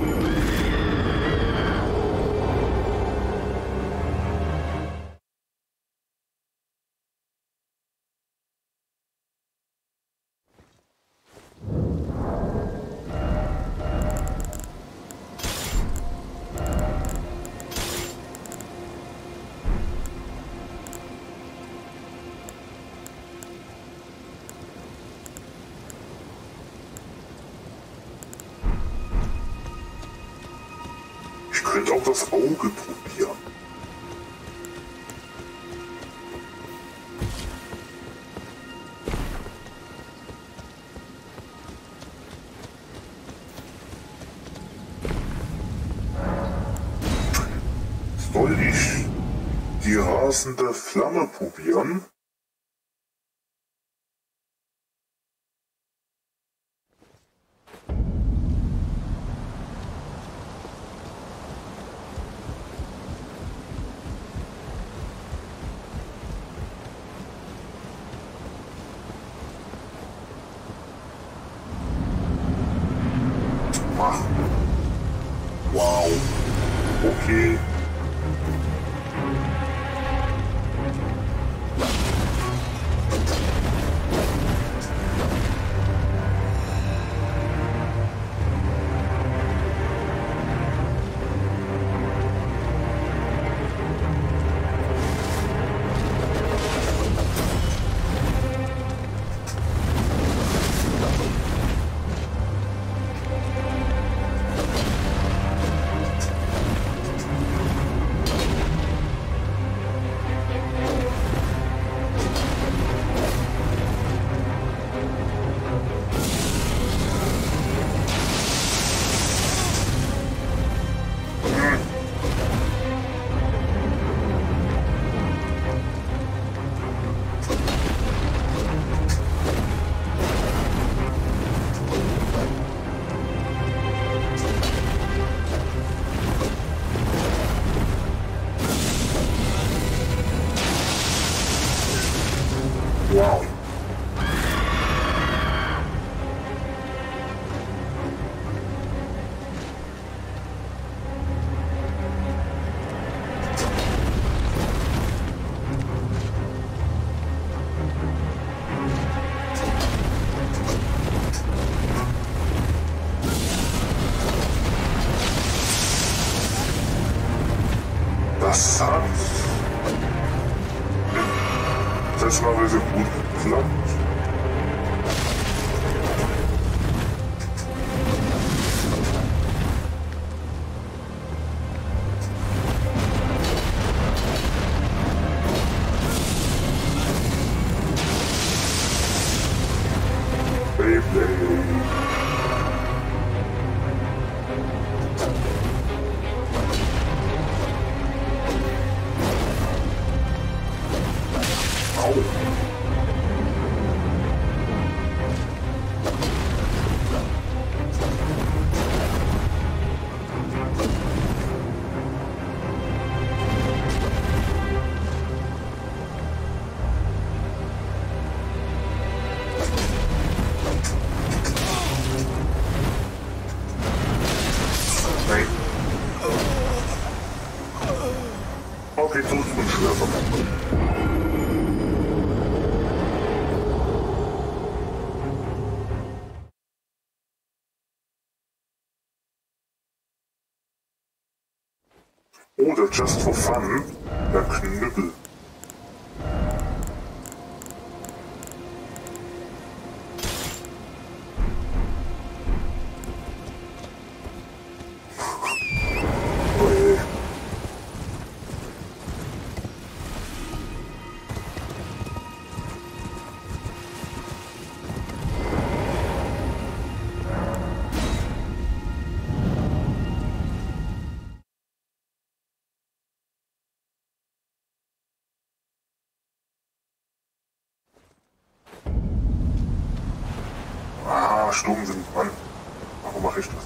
Ich könnte auch das Auge probieren. Soll ich die rasende Flamme probieren? Ach. Wow. Okay. Wow. Das hat seltsamerweise gut geklappt. Beyblade. Nein. Okay, so ist es schwer verbunden. Oder just for fun, der Knüppel. Ah, Sturmwind, Mann. Warum mache ich das?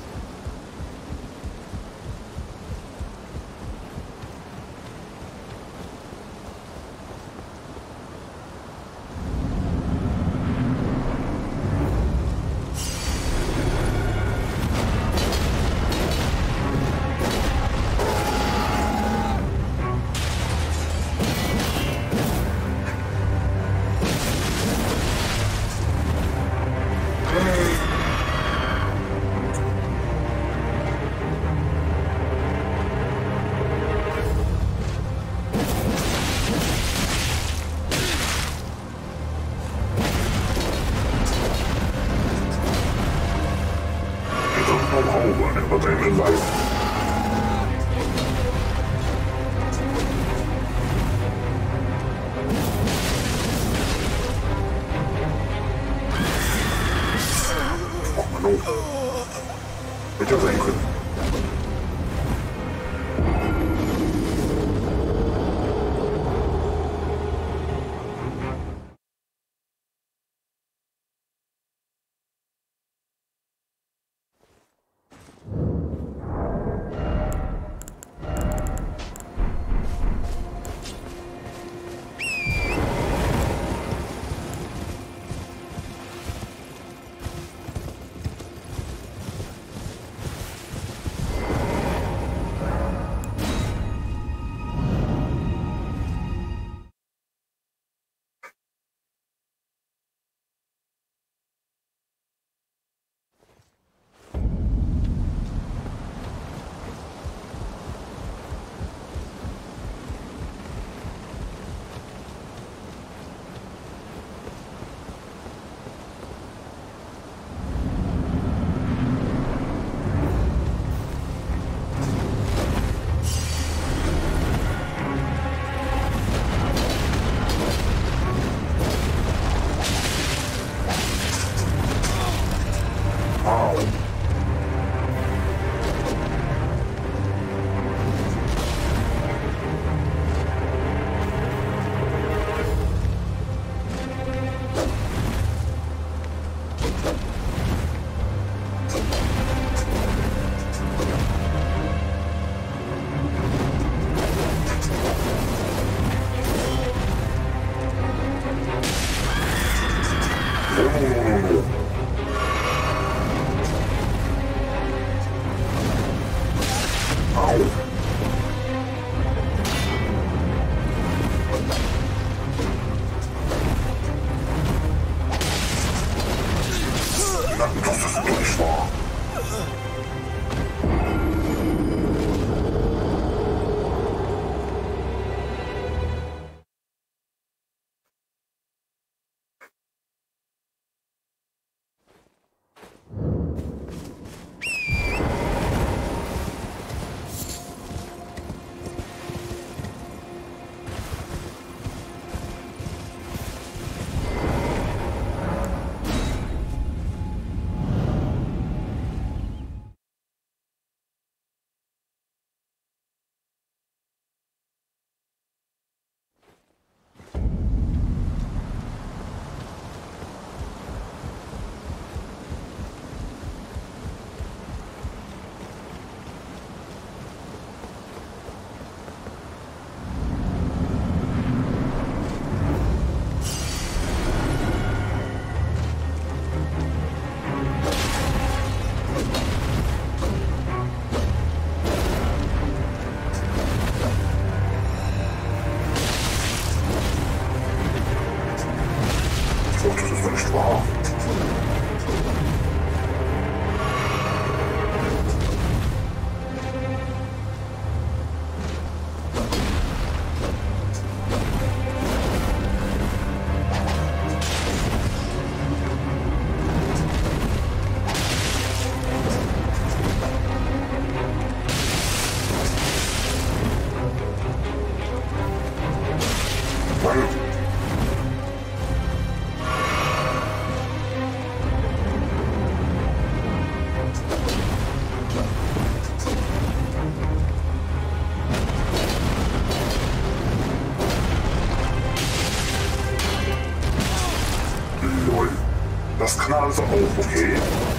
das kann er also auch, okay.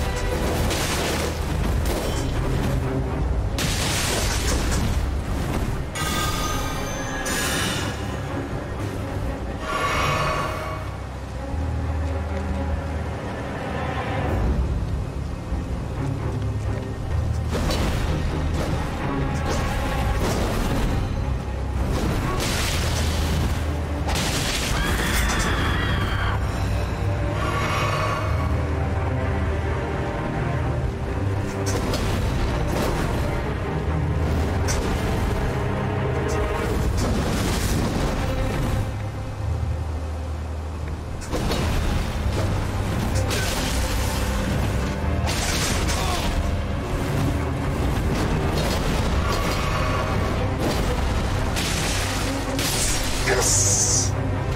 Yes!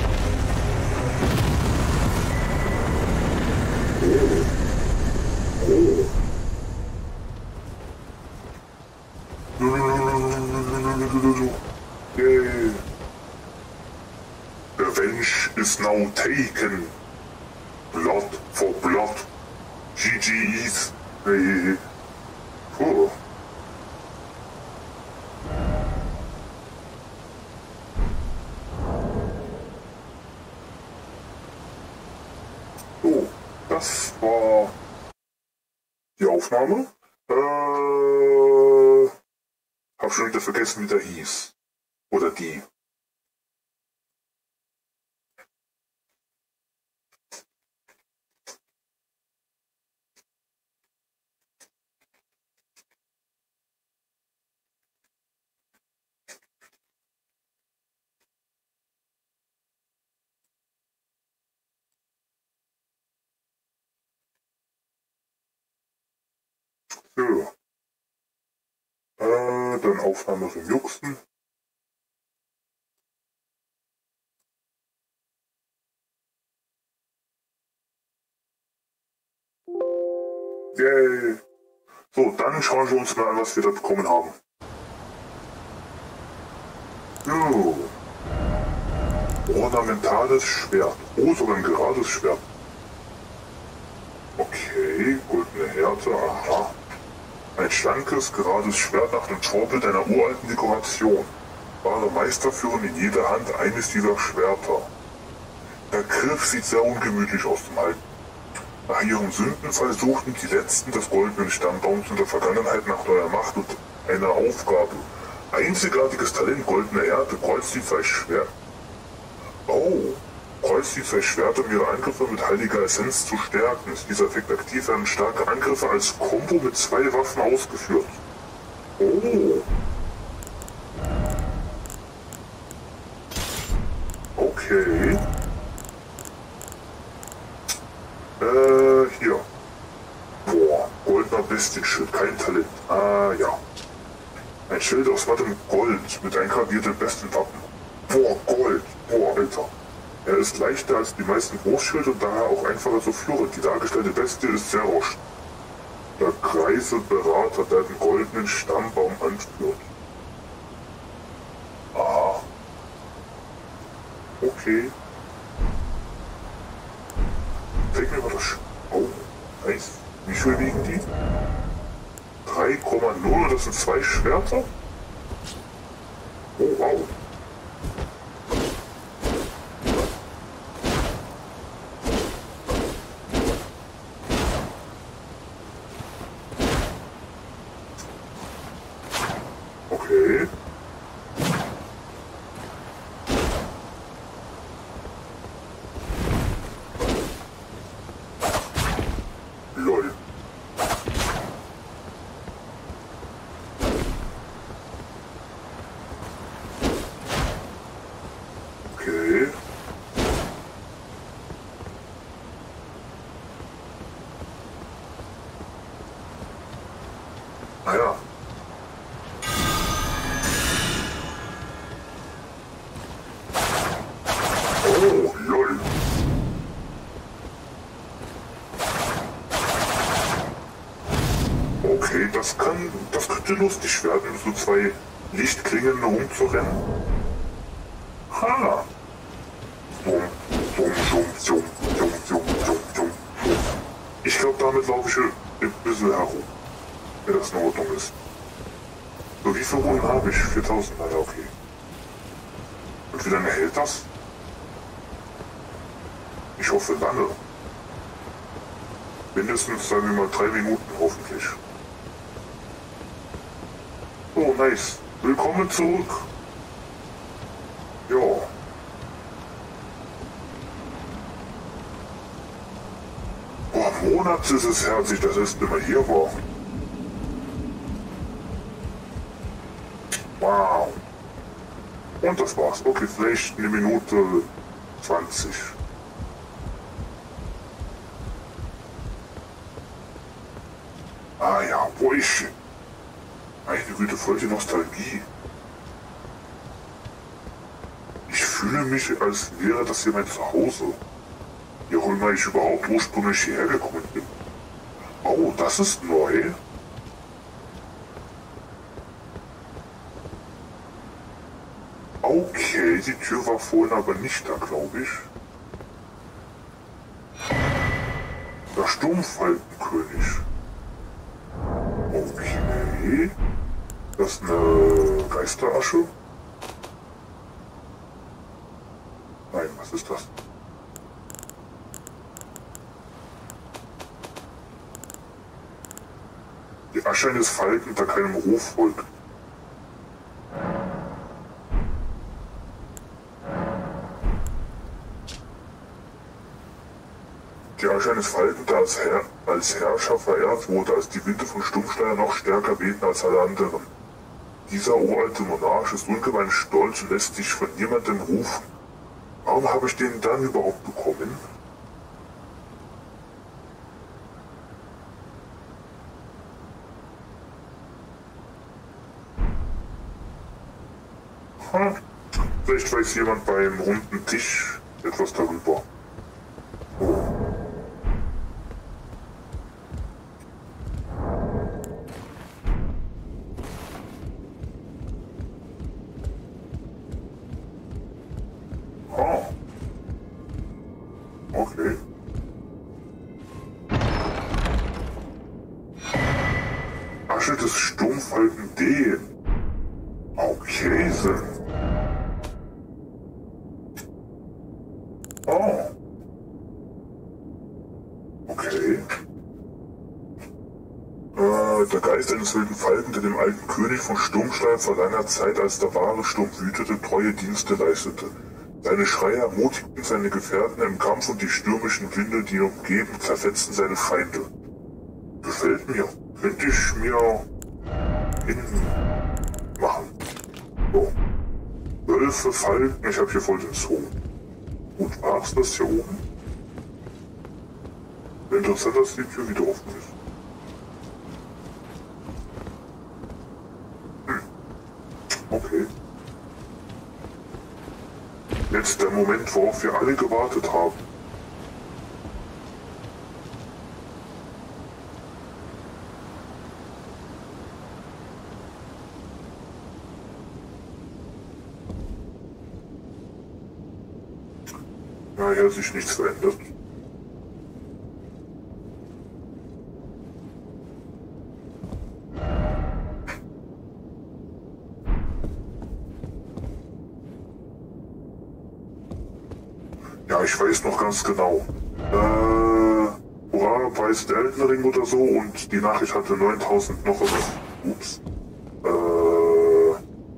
Yay! Revenge is now taken. Blood for blood. G G's. Hey. Cool. So, das war die Aufnahme. Äh, hab schon wieder vergessen, wie der hieß. Oder die. So. Äh, dann Aufnahme zum Juxen. Yay. So, dann schauen wir uns mal an, was wir da bekommen haben. So. Ornamentales Schwert. Oh, sogar ein gerades Schwert. Okay, goldene Härte, aha. Ein schlankes, gerades Schwert nach dem Vorbild einer uralten Dekoration. Wahre Meister führen in jeder Hand eines dieser Schwerter. Der Griff sieht sehr ungemütlich aus zum Halten. Nach ihrem Sündenfall suchten die Letzten des goldenen Stammbaums in der Vergangenheit nach neuer Macht und einer Aufgabe. Einzigartiges Talent, goldene Härte, kreuzt die zwei Schwerter. Oh, kreuzt die zwei Schwerter, um ihre Angriffe mit heiliger Essenz zu stärken. Ist dieser Effekt aktiv, werden starke Angriffe als Kombo mit zwei Waffen ausgeführt. Oh. Okay. Äh, hier. Boah, goldener Bestienschild, kein Talent. Ah, ja. Ein Schild aus mattem Gold mit eingraviertem Bestienwappen. Boah, Gold. Boah, Alter. Er ist leichter als die meisten Großschilde und daher auch einfacher zu führen. Die dargestellte Bestie ist sehr rosch. Der greise Berater, der den goldenen Stammbaum anführt. Aha. Okay. Zeig mir mal das Sch Oh, nice. Wie viel wiegen die? drei Komma null, das sind zwei Schwerter? Oh, wow. Okay. Lol. Okay. Ah ja. Oh, lol. Okay, das kann, das könnte lustig werden, so zwei Lichtklingen rumzurennen. Ha! Summ, summ, summ, summ, summ, summ, summ, summ, summ. Ich glaube, damit laufe ich ein bisschen herum. Wenn das in Ordnung ist. So, wie viele Runden habe ich? viertausend, naja, okay. Und wie lange hält das? Ich hoffe lange. Mindestens, sagen wir mal, drei Minuten hoffentlich. Oh, nice. Willkommen zurück. Ja. Boah, Monate ist es her, als ich das erste Mal hier war. Wow. Und das war's. Okay, vielleicht eine Minute zwanzig. Ah ja, wo ich... Meine Güte, voll die Nostalgie. Ich fühle mich, als wäre das hier mein Zuhause. Wie auch immer ich überhaupt ursprünglich hierher gekommen bin. Oh, das ist neu. Okay, die Tür war vorhin aber nicht da, glaube ich. Der Sturmfalkenkönig. Okay. Das ist eine Geisterasche. Nein, was ist das? Die Asche eines Falken, der keinem Ruf folgt. Die Asche eines Falken, der als, Herr, als Herrscher verehrt wurde, als die Winde von Stummschleier noch stärker wehten als alle anderen. Dieser uralte Monarch ist ungemein stolz und lässt sich von niemandem rufen. Warum habe ich den dann überhaupt bekommen? Hm. Vielleicht weiß jemand beim runden Tisch etwas darüber. Oh. Ah. Okay. Asche des Sturmfalken D. Okay, Sinn. Oh. Okay. Äh, der Geist eines wilden Falken, der dem alten König von Sturmschleier vor langer Zeit, als der wahre Sturm wütete, treue Dienste leistete. Seine Schreie ermutigten seine Gefährten im Kampf und die stürmischen Winde, die ihn umgeben, zerfetzten seine Feinde. Gefällt mir. Könnte ich mir hinmachen. So. Wölfe, Falken, ich habe hier voll den Zoo. Gut, war's das hier oben? Interessant, dass die Tür wieder offen ist. Hm. Okay. Jetzt der Moment, worauf wir alle gewartet haben. Ja, hier hat sich nichts verändert. Ja, ich weiß noch ganz genau. Äh, Hurra, Preis der Elden Ring oder so und die Nachricht hatte neuntausend noch was. Ups. Äh,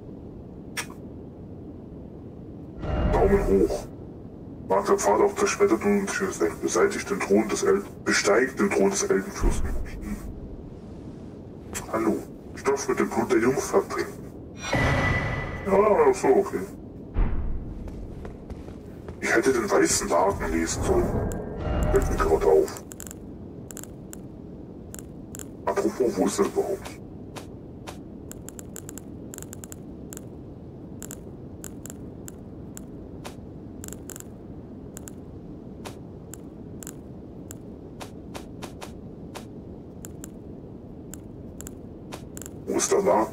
Daumen hoch. Mag der Pfad auch zerschmettert und beseitigt den Thron des El besteigt den Thron des Elbenfürsten. Hm. Hallo. Stoff mit dem Blut der Jungfrau trinken. Ja, so, okay. Ich hätte den weißen Laden lesen sollen. Fällt mir gerade auf. Apropos, wo ist er überhaupt? Wo ist der Laden?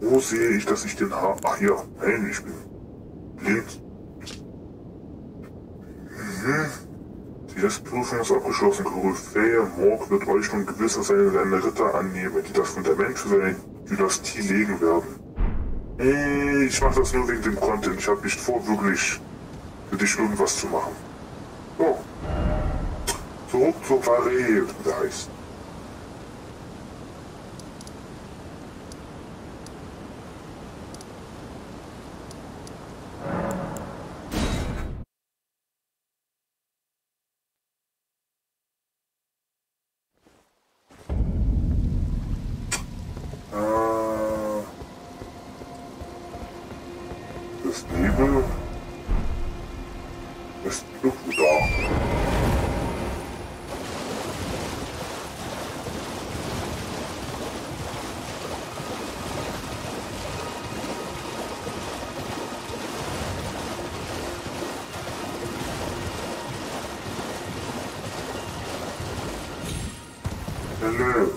Wo sehe ich, dass ich den habe? Ach hier, nein, ich bin blind. Mhm. Die Testprüfung ist abgeschlossen. Koryphäe Morg wird euch nun gewiss als eine seiner Ritter annehmen, die das Fundament für seine Dynastie legen werden. Ich mache das nur wegen dem Content. Ich habe nicht vor, wirklich für dich irgendwas zu machen. So. Zurück zur Varee, wie der heißt. Das Nebel ist irgendwo da. Hello.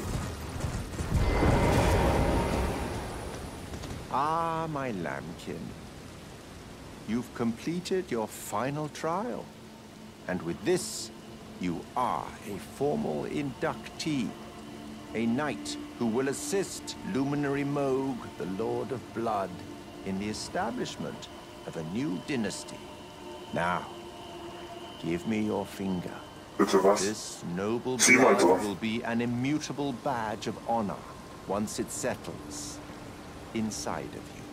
Ah, my lambkin. You've completed your final trial. And with this, you are a formal inductee. A knight who will assist Luminary Moog, the Lord of Blood, in the establishment of a new dynasty. Now, give me your finger. Bitte was? This noble Zieh mal blood drauf. will be an immutable badge of honor once it settles inside of you.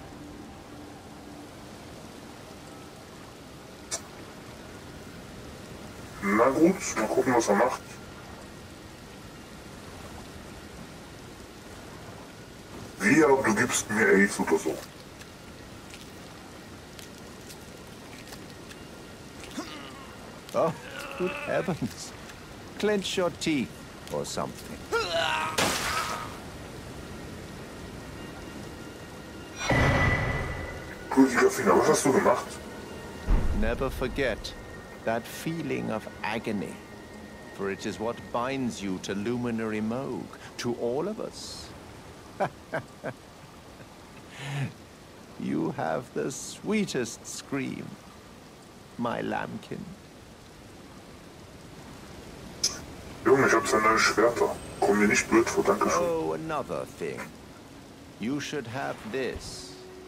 Na gut, mal gucken, was er macht. Wie, aber du gibst mir Ace oder so. Oh, good heavens. Clench your teeth or something. Blutiger Finger, was hast du gemacht? Never forget that feeling of agony, for it is what binds you to Luminary Moog, to all of us. You have the sweetest scream, my lambkin. Junge, ich hab zwei neue Schwerter. Komm mir nicht blöd vor, danke schön. Oh, another thing. You should have this.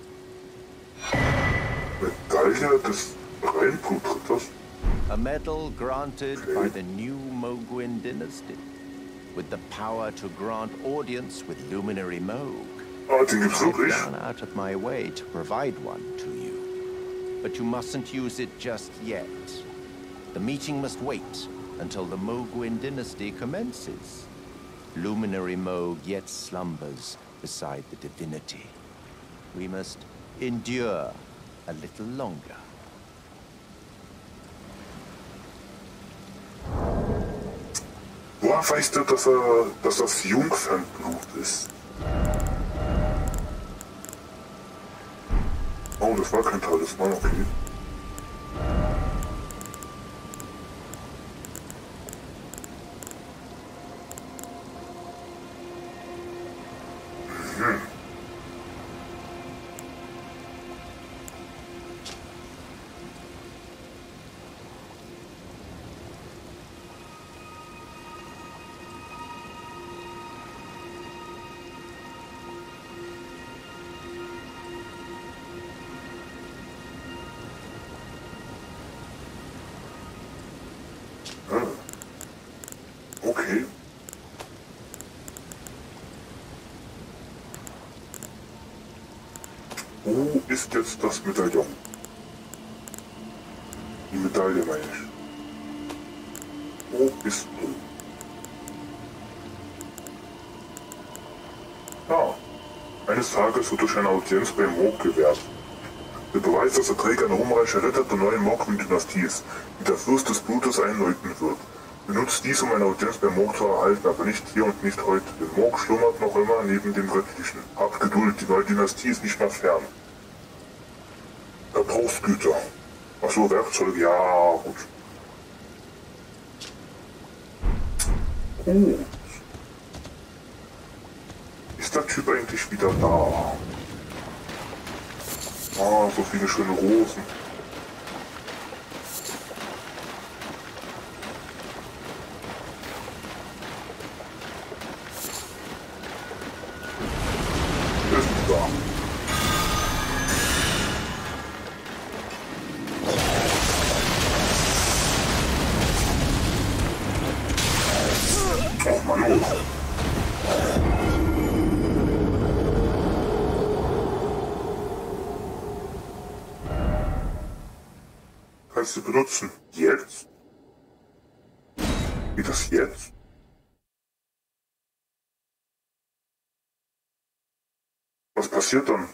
Medaille des Reinblutritters? A medal granted by the new Moguin dynasty, with the power to grant audience with Luminary Moog. Ah, den gibt's I've wirklich? gone out of my way to provide one to you. But you mustn't use it just yet. The meeting must wait until the Moguin dynasty commences. Luminary Moog yet slumbers beside the divinity. We must endure a little longer. Woher weißt du, dass, er, dass das Jungfernblut ist? Oh, das war kein Talisman, okay. Mhm. Okay. Wo ist jetzt das Medaillon? Die Medaille meine ich. Wo bist du? Ah, eines Tages wird durch eine Audienz bei Moog gewährt. Der Beweis, dass der Träger eine ruhmreiche Ritter der neuen Morgwin-Dynastie ist, die der Fürst des Blutes einläuten wird. Benutzt dies, um eine Audienz bei Moog zu erhalten, aber nicht hier und nicht heute, denn Moog schlummert noch immer neben dem Göttlichen. Habt Geduld, die neue Dynastie ist nicht mehr fern. Verbrauchsgüter. Achso, Werkzeuge, ja, gut. Gut. Ist ist der Typ eigentlich wieder da? Ah, so viele schöne Rosen. Er ist nicht da. Oh Mann, oh. Kannst du benutzen? Jetzt? Geht das jetzt? Was passiert dann?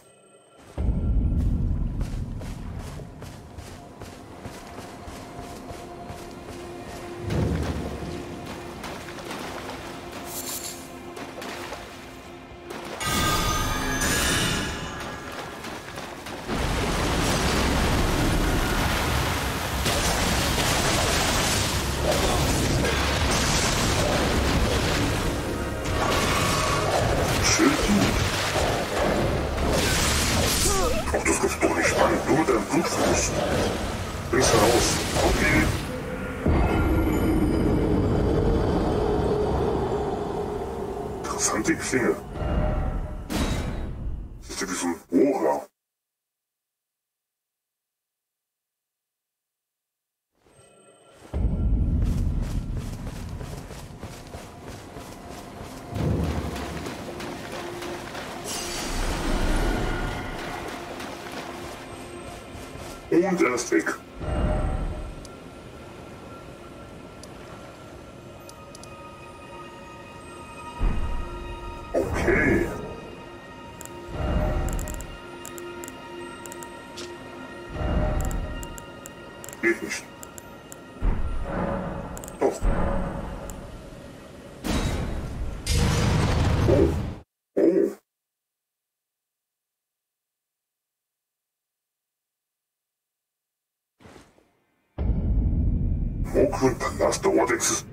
Ach, das gibt's doch nicht an. Nur mit deinem Blutfuß. Links heraus. Okay. Interessante Klinge. Das ist ja wie so ein Bohrer. Und er ist weg. Okay. Geht nicht. Doch. Oh. Oh. Mokrun Palast der Ordex.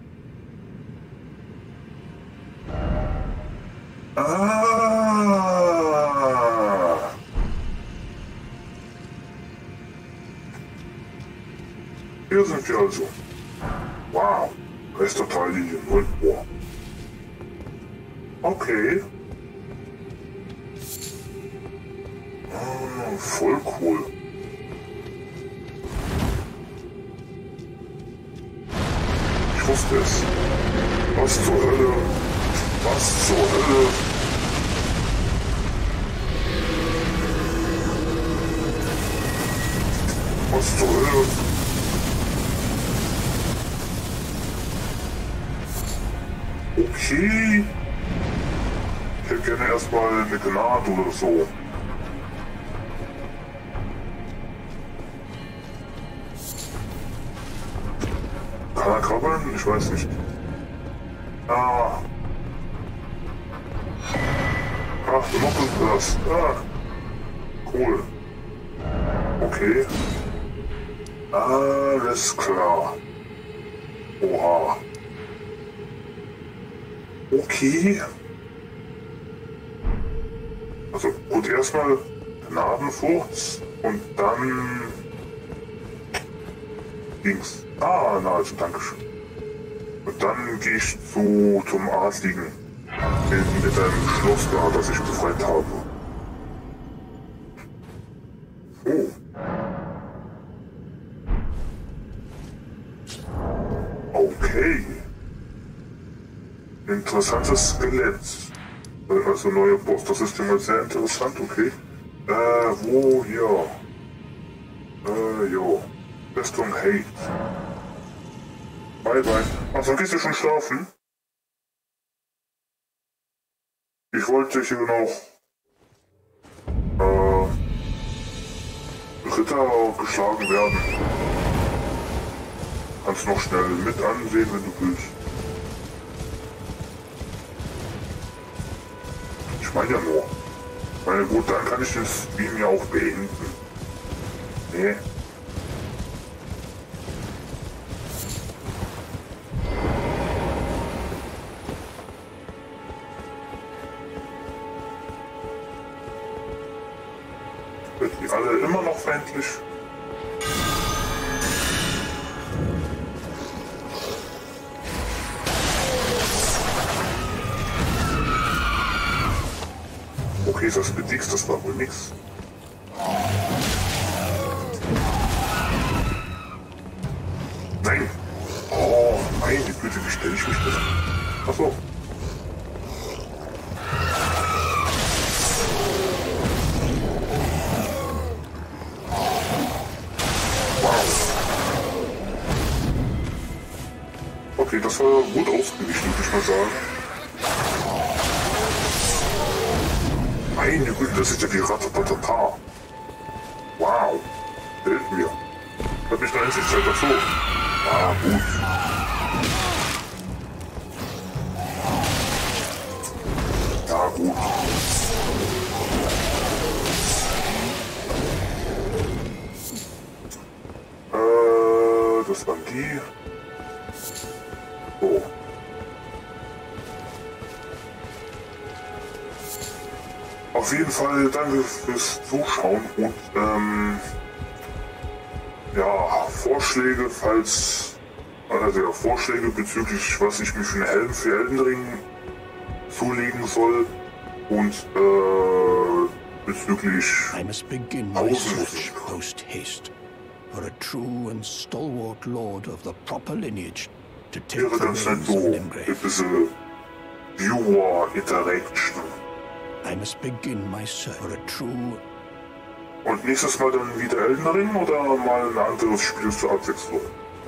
Ah. Hier sind wir also. Wow. Resterteillinien und Ohr. Okay. Ah, voll cool. Ich wusste es. Was zur Hölle? Was zur Hölle? Was zur Hölle? Okay. Ich hätte gerne erstmal eine Granate oder so. Kann er krabbeln? Ich weiß nicht. Ah. Ach, du machst das. Ah. Cool. Okay. Alles klar. Oha. Okay. Also gut, erstmal Nabenfurz und dann ging's. Ah, na also Dankeschön. Und dann gehe ich zu zum Adligen mit, mit einem Schloss da, das ich befreit habe. Oh. Okay. Interessantes Skelett. Also neuer Boss, das ist immer sehr interessant, okay. Äh, wo hier? Äh, jo. Festung Hate. Bye bye. Also gehst du schon schlafen? Ich wollte hier noch äh, Ritter geschlagen werden. Kannst noch schnell mit ansehen, wenn du willst. Ich meine ja nur. Ich meine gut, dann kann ich den Stream ja auch beenden. Nee. alle immer noch feindlich? Okay, das mit nix, das war wohl nix. Nein! Oh, meine Güte, wie stelle ich mich das? Achso. Okay, das war gut ausgewichen, würde ich mal sagen. Meine Güte, das ist ja wie Ratatata. Wow. Hilft mir. Hat mich da einzig Zeit dazu. Ah, gut. Ja, gut. Äh, das waren die. So. Auf jeden Fall danke fürs Zuschauen und ähm, ja, Vorschläge, falls also ja, Vorschläge bezüglich was ich mir für einen Helm für Elden Ring zulegen soll und äh, bezüglich I must begin my search post haste for a true and stalwart lord of the proper lineage to take wäre the ganz nett reins so of ein Limgrave. bisschen Viewer Interaction. I must begin my search for a true. Und nächstes Mal dann wieder Elden Ring oder mal ein anderes Spiel zur Abwechslung?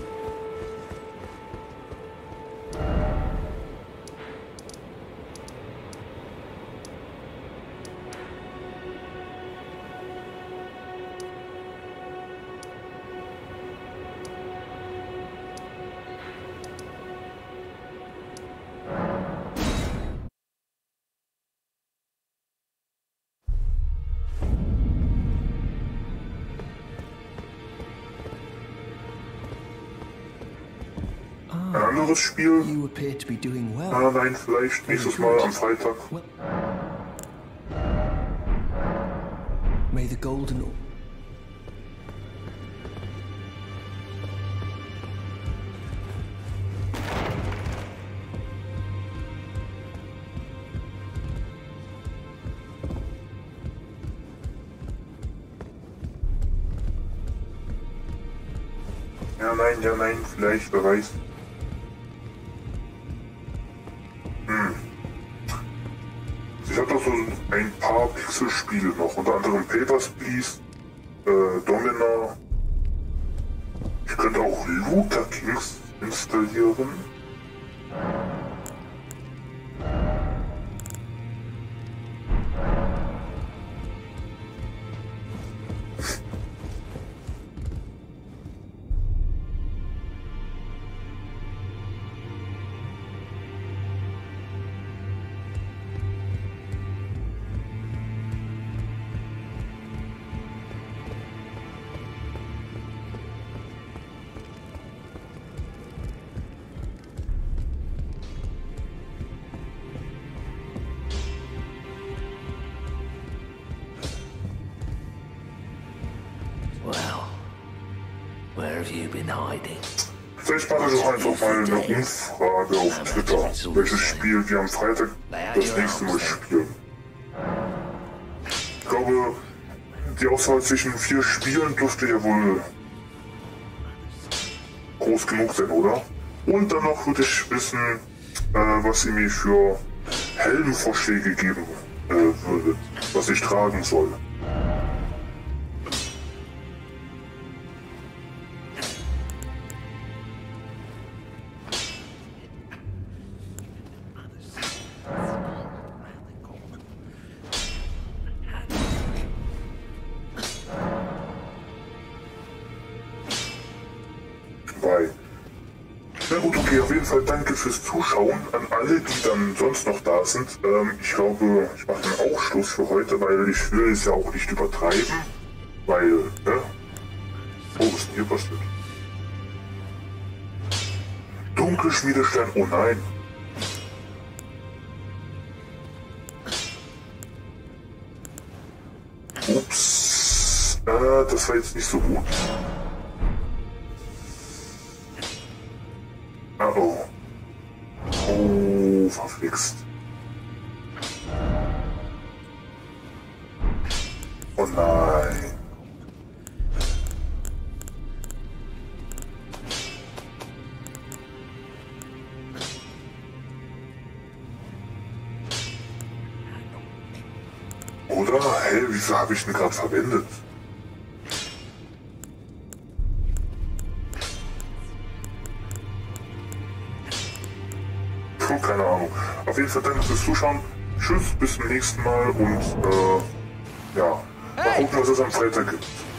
Ein anderes Spiel? You appear to be doing well. Ah, nein, vielleicht nächstes Mal am Freitag. Well, may the golden. Ja, nein, ja, nein, vielleicht, wer weiß. Hm. Ich habe doch so ein paar Pixelspiele noch, unter anderem Papers, Please, äh, Domina. Ich könnte auch Looter Kings installieren. Well, where have you been hiding? Vielleicht mache ich auch einfach mal eine Umfrage auf Twitter, welches Spiel wir am Freitag das nächste Mal spielen. Ich glaube, die Auswahl zwischen vier Spielen dürfte ja wohl groß genug sein, oder? Und dann noch würde ich wissen, äh, was ihr mir für Heldenvorschläge geben äh, würdet, was ich tragen soll. Bei. Na gut, okay, auf jeden Fall danke fürs Zuschauen an alle, die dann sonst noch da sind. Ähm, ich glaube, ich mache dann auch Schluss für heute, weil ich will es ja auch nicht übertreiben. Weil, ne? Oh, was ist denn hier passiert? Dunkelschmiedestein, oh nein. Ups. Äh, das war jetzt nicht so gut. Ah, oh. Oh, verflixt. Oh nein. Oder? Hä, wieso habe ich ihn gerade verwendet? Puh, keine Ahnung. Auf jeden Fall danke fürs Zuschauen. Tschüss, bis zum nächsten Mal und äh, ja, mal gucken, was es am Freitag gibt.